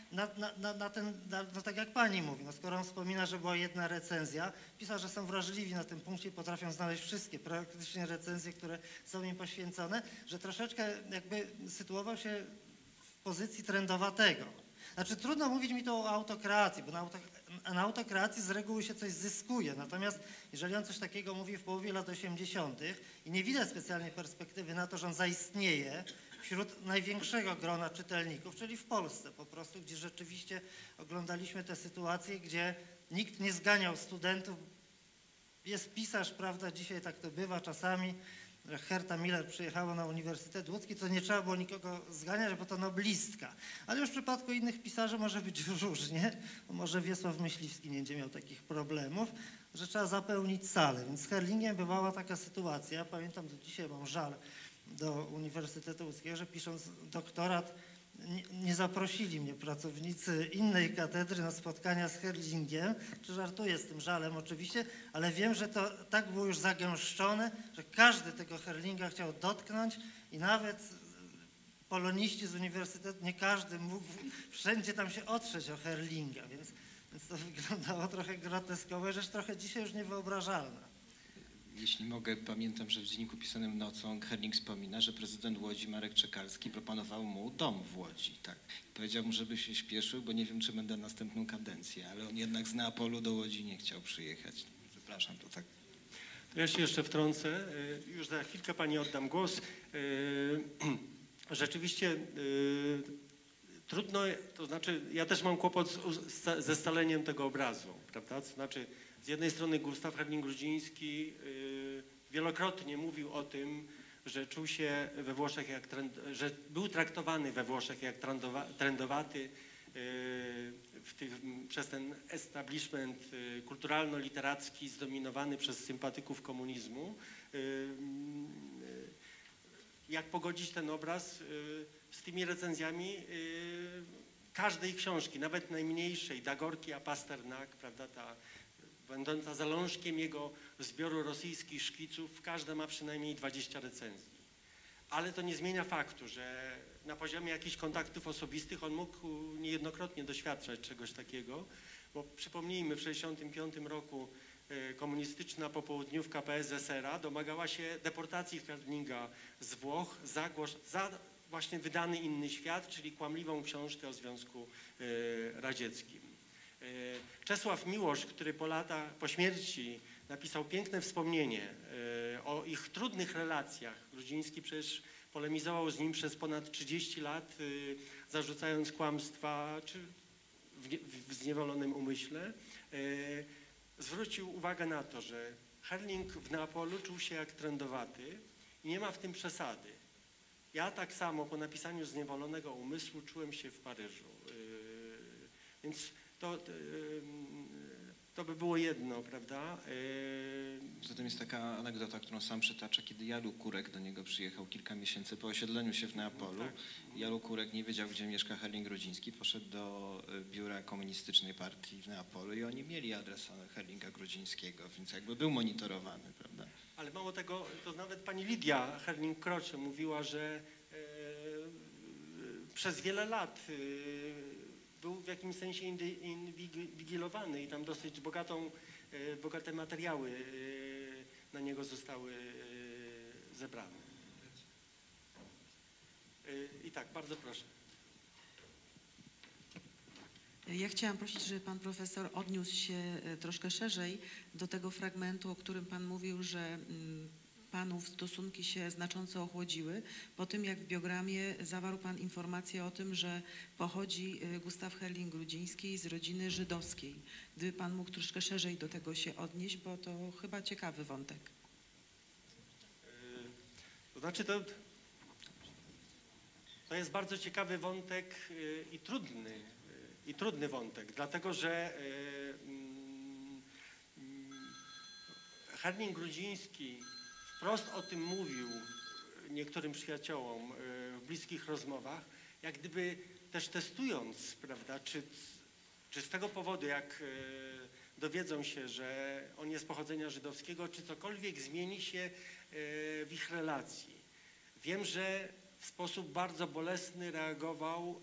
no tak jak pani mówi, no skoro on wspomina, że była jedna recenzja, pisarze są wrażliwi na tym punkcie i potrafią znaleźć wszystkie praktycznie recenzje, które są im poświęcone, że troszeczkę jakby sytuował się w pozycji trendowatego. Znaczy trudno mówić mi to o autokracji, bo na autokracji z reguły się coś zyskuje. Natomiast jeżeli on coś takiego mówi w połowie lat 80. i nie widać specjalnie perspektywy na to, że on zaistnieje wśród największego grona czytelników, czyli w Polsce po prostu, gdzie rzeczywiście oglądaliśmy te sytuacje, gdzie nikt nie zganiał studentów. Jest pisarz, prawda, dzisiaj tak to bywa czasami, że Herta Miller przyjechała na Uniwersytet Łódzki, to nie trzeba było nikogo zganiać, bo to noblistka. Ale już w przypadku innych pisarzy może być różnie. Może Wiesław Myśliwski nie będzie miał takich problemów, że trzeba zapełnić salę. Więc z Herlingiem bywała taka sytuacja. Pamiętam, do dzisiaj mam żal do Uniwersytetu Łódzkiego, że pisząc doktorat nie zaprosili mnie pracownicy innej katedry na spotkania z Herlingiem. Czy żartuję z tym żalem oczywiście, ale wiem, że to tak było już zagęszczone, że każdy tego Herlinga chciał dotknąć i nawet poloniści z uniwersytetu, nie każdy mógł wszędzie tam się otrzeć o Herlinga, więc to wyglądało trochę groteskowo, rzecz trochę dzisiaj już niewyobrażalna. Jeśli mogę, pamiętam, że w Dzienniku Pisanym Nocą Herling wspomina, że prezydent Łodzi Marek Czekalski proponował mu dom w Łodzi. Tak. Powiedział mu, żeby się śpieszył, bo nie wiem, czy będę następną kadencję, ale on jednak z Neapolu do Łodzi nie chciał przyjechać. Przepraszam, to tak. To ja się jeszcze wtrącę. Już za chwilkę pani oddam głos. Rzeczywiście trudno, to znaczy ja też mam kłopot ze scaleniem tego obrazu, prawda? To znaczy z jednej strony Gustaw Herling-Grudziński wielokrotnie mówił o tym, że czuł się we Włoszech że był traktowany we Włoszech jak trendowaty przez ten establishment kulturalno-literacki zdominowany przez sympatyków komunizmu. Jak pogodzić ten obraz z tymi recenzjami każdej książki, nawet najmniejszej, Dagorki a Pasternak, prawda, ta będąca zalążkiem jego zbioru rosyjskich szkiców, każda ma przynajmniej 20 recenzji. Ale to nie zmienia faktu, że na poziomie jakichś kontaktów osobistych on mógł niejednokrotnie doświadczać czegoś takiego, bo przypomnijmy, w 1965 roku komunistyczna popołudniówka PSSR-a domagała się deportacji Herlinga z Włoch za właśnie wydany inny świat, czyli kłamliwą książkę o Związku Radzieckim. Czesław Miłosz, który po śmierci napisał piękne wspomnienie o ich trudnych relacjach. Grudziński przecież polemizował z nim przez ponad 30 lat, zarzucając kłamstwa czy w zniewolonym umyśle. Zwrócił uwagę na to, że Herling w Neapolu czuł się jak trendowaty i nie ma w tym przesady. Ja tak samo po napisaniu Zniewolonego umysłu czułem się w Paryżu. Więc to by było jedno, prawda? Zatem jest taka anegdota, którą sam przytacza, kiedy Jaru Kurek do niego przyjechał kilka miesięcy po osiedleniu się w Neapolu. Tak. Jaru Kurek nie wiedział, gdzie mieszka Herling-Grudziński, poszedł do biura komunistycznej partii w Neapolu i oni mieli adres Herlinga Grudzińskiego, więc jakby był monitorowany, prawda? Ale mało tego, to nawet pani Lidia Herling-Krocze mówiła, że przez wiele lat był w jakimś sensie inwigilowany i tam dosyć bogate materiały na niego zostały zebrane. I tak, bardzo proszę. Ja chciałam prosić, żeby pan profesor odniósł się troszkę szerzej do tego fragmentu, o którym pan mówił, że panów stosunki się znacząco ochłodziły po tym, jak w biogramie zawarł pan informację o tym, że pochodzi Gustaw Herling-Grudziński z rodziny żydowskiej. Gdyby pan mógł troszkę szerzej do tego się odnieść, bo to chyba ciekawy wątek. To znaczy to jest bardzo ciekawy wątek i trudny wątek, dlatego że Herling-Grudziński wprost o tym mówił niektórym przyjaciołom w bliskich rozmowach, jak gdyby też testując, prawda, czy z tego powodu, jak dowiedzą się, że on jest pochodzenia żydowskiego, czy cokolwiek zmieni się w ich relacji. Wiem, że w sposób bardzo bolesny reagował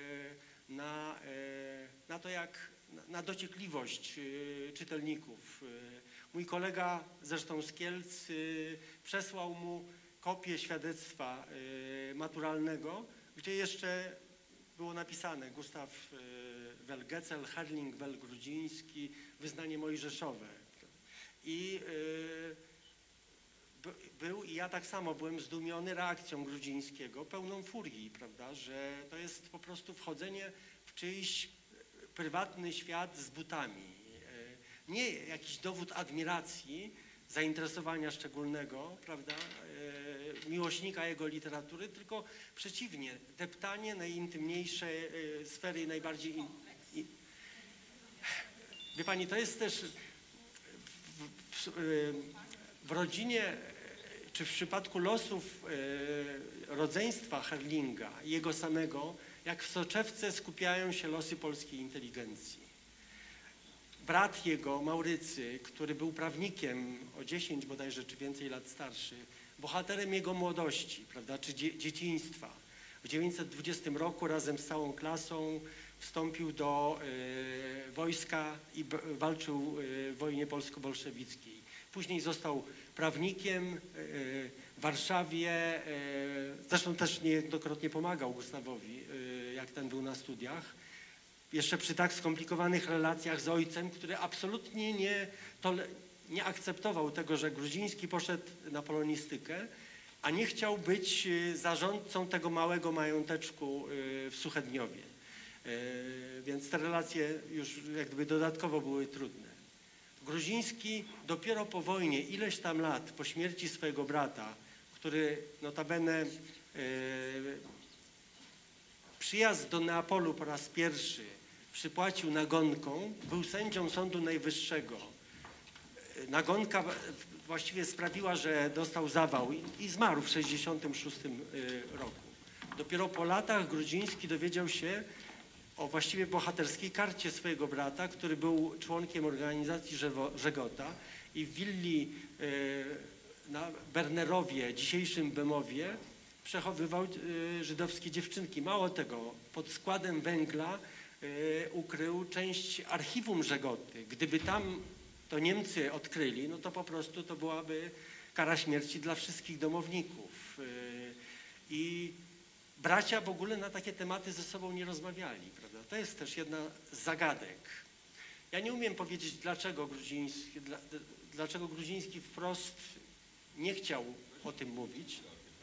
na to, na dociekliwość czytelników. Mój kolega, zresztą z Kielc, przesłał mu kopię świadectwa maturalnego, gdzie jeszcze było napisane Gustaw Welgecel, Herling, Wel Grudziński, wyznanie mojżeszowe. I i ja tak samo byłem zdumiony reakcją Grudzińskiego, pełną furii, prawda, że to jest po prostu wchodzenie w czyjś prywatny świat z butami. Nie jakiś dowód admiracji, zainteresowania szczególnego, prawda, miłośnika jego literatury, tylko przeciwnie, deptanie najintymniejsze sfery, najbardziej... Wie pani, to jest też w rodzinie, czy w przypadku losów rodzeństwa Herlinga i jego samego, jak w soczewce skupiają się losy polskiej inteligencji. Brat jego, Maurycy, który był prawnikiem o 10 bodajże czy więcej lat starszy, bohaterem jego młodości, prawda, czy dzieciństwa. W 1920 roku razem z całą klasą wstąpił do wojska i walczył w wojnie polsko-bolszewickiej. Później został prawnikiem w Warszawie, zresztą też niejednokrotnie pomagał Gustawowi, jak ten był na studiach. Jeszcze przy tak skomplikowanych relacjach z ojcem, który absolutnie nie akceptował tego, że Grudziński poszedł na polonistykę, a nie chciał być zarządcą tego małego mająteczku w Suchedniowie. Więc te relacje już jak gdyby dodatkowo były trudne. Grudziński dopiero po wojnie, ileś tam lat po śmierci swojego brata, który notabene przyjazd do Neapolu po raz pierwszy przypłacił nagonką, był sędzią Sądu Najwyższego. Nagonka właściwie sprawiła, że dostał zawał i zmarł w 1966 roku. Dopiero po latach Grudziński dowiedział się o właściwie bohaterskiej karcie swojego brata, który był członkiem organizacji Żegota i w willi na Bernerowie, dzisiejszym Bemowie, przechowywał żydowskie dziewczynki. Mało tego, pod składem węgla ukrył część archiwum Żegoty. Gdyby tam to Niemcy odkryli, no to po prostu to byłaby kara śmierci dla wszystkich domowników. I bracia w ogóle na takie tematy ze sobą nie rozmawiali, prawda? To jest też jedna z zagadek. Ja nie umiem powiedzieć, dlaczego Grudziński wprost nie chciał o tym mówić.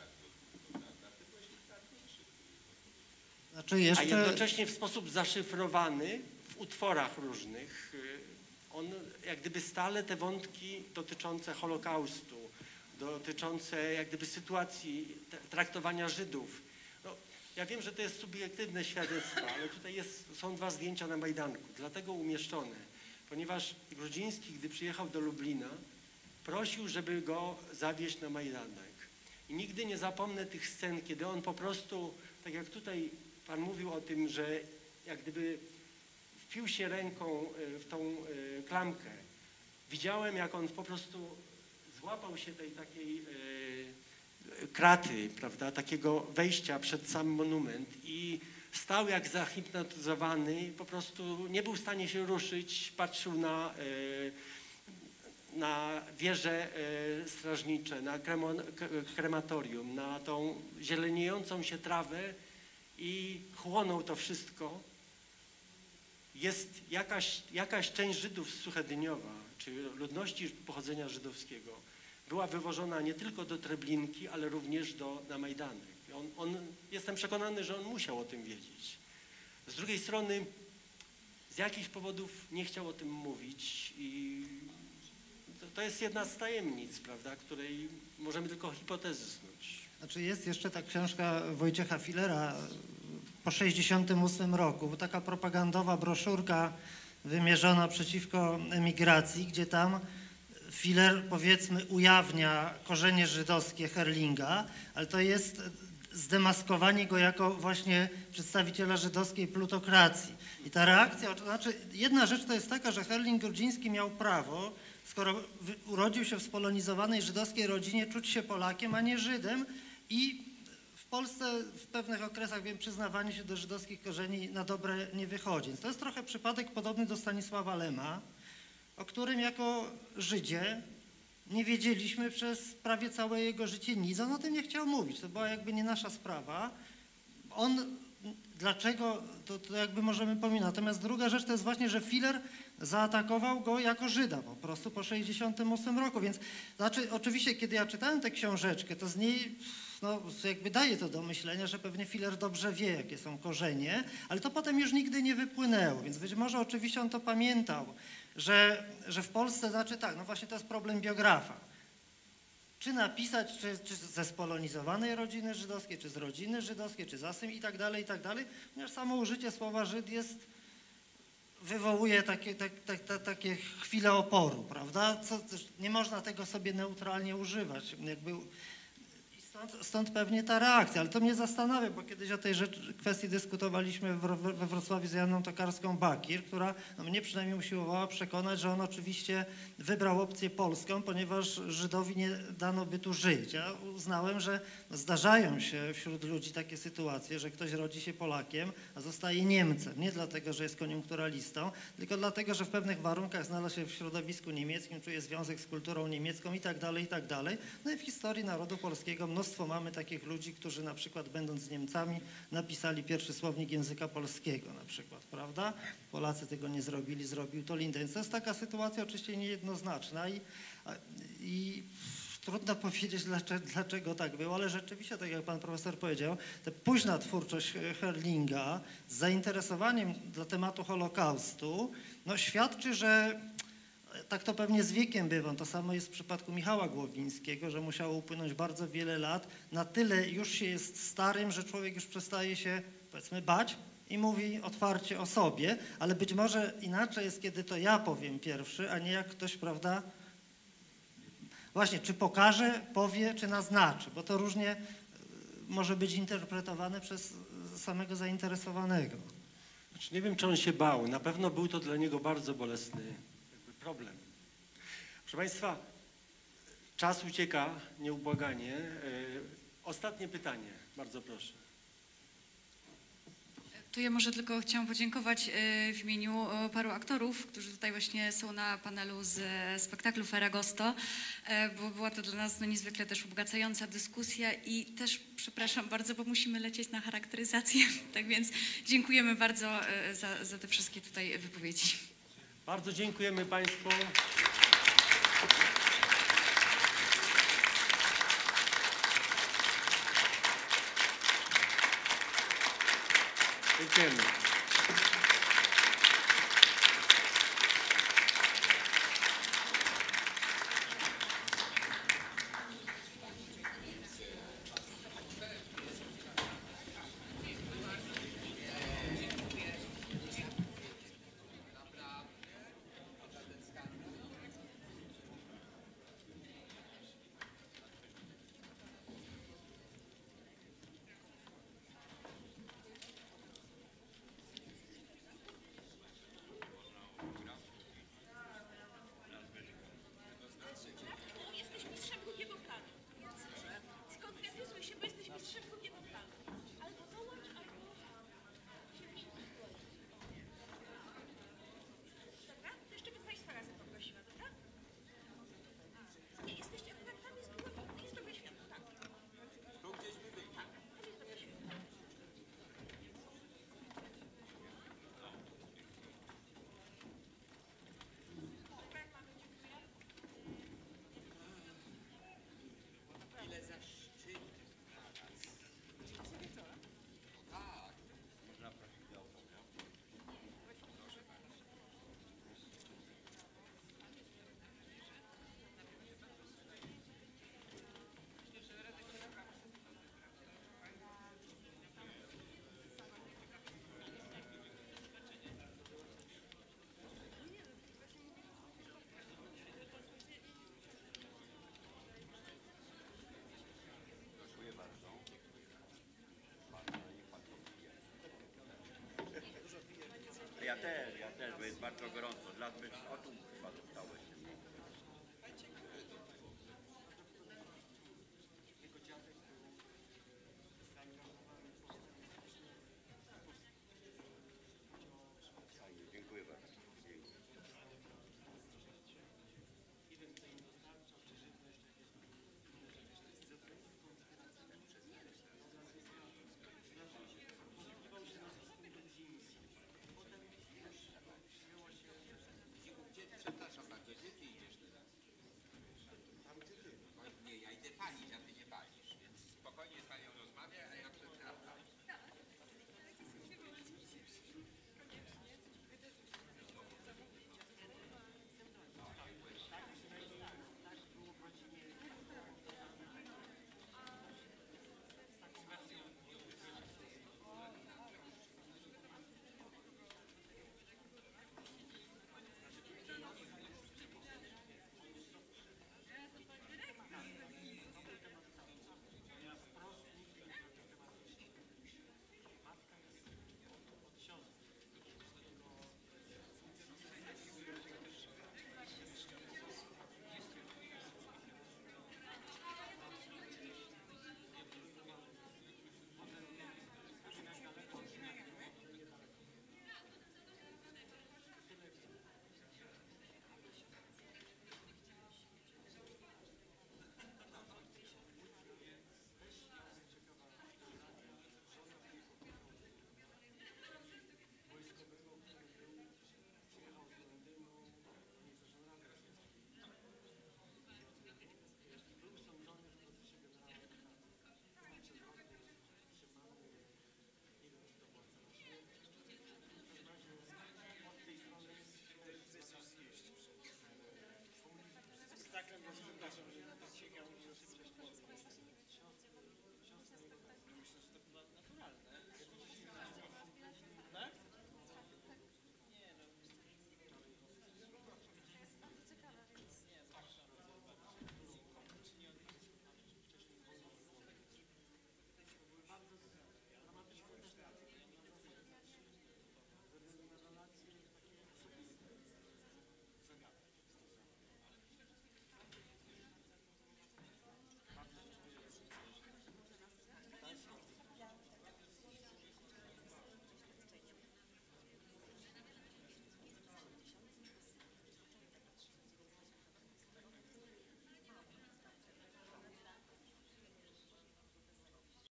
Znaczy jeszcze... A jednocześnie w sposób zaszyfrowany w utworach różnych. On jak gdyby stale te wątki dotyczące Holokaustu, dotyczące jak gdyby sytuacji traktowania Żydów. No, ja wiem, że to jest subiektywne świadectwo, ale tutaj są dwa zdjęcia na Majdanku, dlatego umieszczone, ponieważ Grudziński, gdy przyjechał do Lublina, prosił, żeby go zawieźć na Majdanek. I nigdy nie zapomnę tych scen, kiedy on po prostu, tak jak tutaj pan mówił o tym, że jak gdyby wpił się ręką w tą klamkę. Widziałem, jak on po prostu złapał się tej takiej kraty, prawda, takiego wejścia przed sam monument i stał jak zahipnotyzowany, po prostu nie był w stanie się ruszyć, patrzył na wieże strażnicze, na krematorium, na tą zieleniejącą się trawę i chłonął to wszystko. Jest jakaś część Żydów z Suchedniowa, czy ludności pochodzenia żydowskiego, była wywożona nie tylko do Treblinki, ale również na Majdanek. Jestem przekonany, że on musiał o tym wiedzieć. Z drugiej strony z jakichś powodów nie chciał o tym mówić i to jest jedna z tajemnic, prawda, której możemy tylko hipotezy snuć. Znaczy jest jeszcze ta książka Wojciecha Filera po 1968 roku, bo taka propagandowa broszurka wymierzona przeciwko emigracji, gdzie tam Filer, powiedzmy, ujawnia korzenie żydowskie Herlinga, ale to jest zdemaskowanie go jako właśnie przedstawiciela żydowskiej plutokracji. I ta reakcja, to znaczy jedna rzecz to jest taka, że Herling-Grudziński miał prawo, skoro urodził się w spolonizowanej żydowskiej rodzinie, czuć się Polakiem, a nie Żydem i w Polsce w pewnych okresach, wiem, przyznawanie się do żydowskich korzeni na dobre nie wychodzi. Więc to jest trochę przypadek podobny do Stanisława Lema, o którym jako Żydzie nie wiedzieliśmy przez prawie całe jego życie nic. On o tym nie chciał mówić, to była jakby nie nasza sprawa. On dlaczego, to jakby możemy pominąć. Natomiast druga rzecz to jest właśnie, że Filler zaatakował go jako Żyda po prostu po 1968 roku, więc znaczy oczywiście kiedy ja czytałem tę książeczkę, to z niej no, jakby daje to do myślenia, że pewnie Filler dobrze wie, jakie są korzenie, ale to potem już nigdy nie wypłynęło, więc być może oczywiście on to pamiętał, że w Polsce, znaczy tak, no właśnie to jest problem biografa. Czy napisać, czy ze spolonizowanej rodziny żydowskiej, czy z rodziny żydowskiej, czy z Asym i tak dalej, ponieważ samo użycie słowa Żyd wywołuje takie chwile oporu, prawda? Nie można tego sobie neutralnie używać. Stąd pewnie ta reakcja, ale to mnie zastanawia, bo kiedyś o tej kwestii dyskutowaliśmy we Wrocławiu z Janną Tokarską-Bakir, która no, mnie przynajmniej usiłowała przekonać, że on oczywiście wybrał opcję polską, ponieważ Żydowi nie dano by tu żyć. Ja uznałem, że zdarzają się wśród ludzi takie sytuacje, że ktoś rodzi się Polakiem, a zostaje Niemcem. Nie dlatego, że jest koniunkturalistą, tylko dlatego, że w pewnych warunkach znalazł się w środowisku niemieckim, czuje związek z kulturą niemiecką i tak dalej, i tak dalej. No i w historii narodu polskiego mnóstwo mamy takich ludzi, którzy na przykład będąc Niemcami napisali pierwszy słownik języka polskiego na przykład, prawda? Polacy tego nie zrobili, zrobił to Linden. Więc to jest taka sytuacja oczywiście niejednoznaczna i trudno powiedzieć dlaczego tak było, ale rzeczywiście, tak jak pan profesor powiedział, ta późna twórczość Herlinga z zainteresowaniem dla tematu Holokaustu no, świadczy, że tak to pewnie z wiekiem bywa. To samo jest w przypadku Michała Głowińskiego, że musiało upłynąć bardzo wiele lat. Na tyle już się jest starym, że człowiek już przestaje się, powiedzmy, bać i mówi otwarcie o sobie, ale być może inaczej jest, kiedy to ja powiem pierwszy, a nie jak ktoś, prawda, właśnie, czy pokaże, powie, czy naznaczy, bo to różnie może być interpretowane przez samego zainteresowanego. Znaczy, nie wiem, czy on się bał. Na pewno był to dla niego bardzo bolesny problem. Proszę Państwa, czas ucieka nieubłaganie. Ostatnie pytanie, bardzo proszę. Tu ja może tylko chciałam podziękować w imieniu paru aktorów, którzy tutaj właśnie są na panelu z spektaklu Ferragosto, bo była to dla nas no, niezwykle też ubogacająca dyskusja i też przepraszam bardzo, bo musimy lecieć na charakteryzację, tak więc dziękujemy bardzo za te wszystkie tutaj wypowiedzi. Bardzo dziękujemy Państwu. Dziękujemy. Ja też, bo jest bardzo gorąco. Dla oczu chyba zostało jeszcze.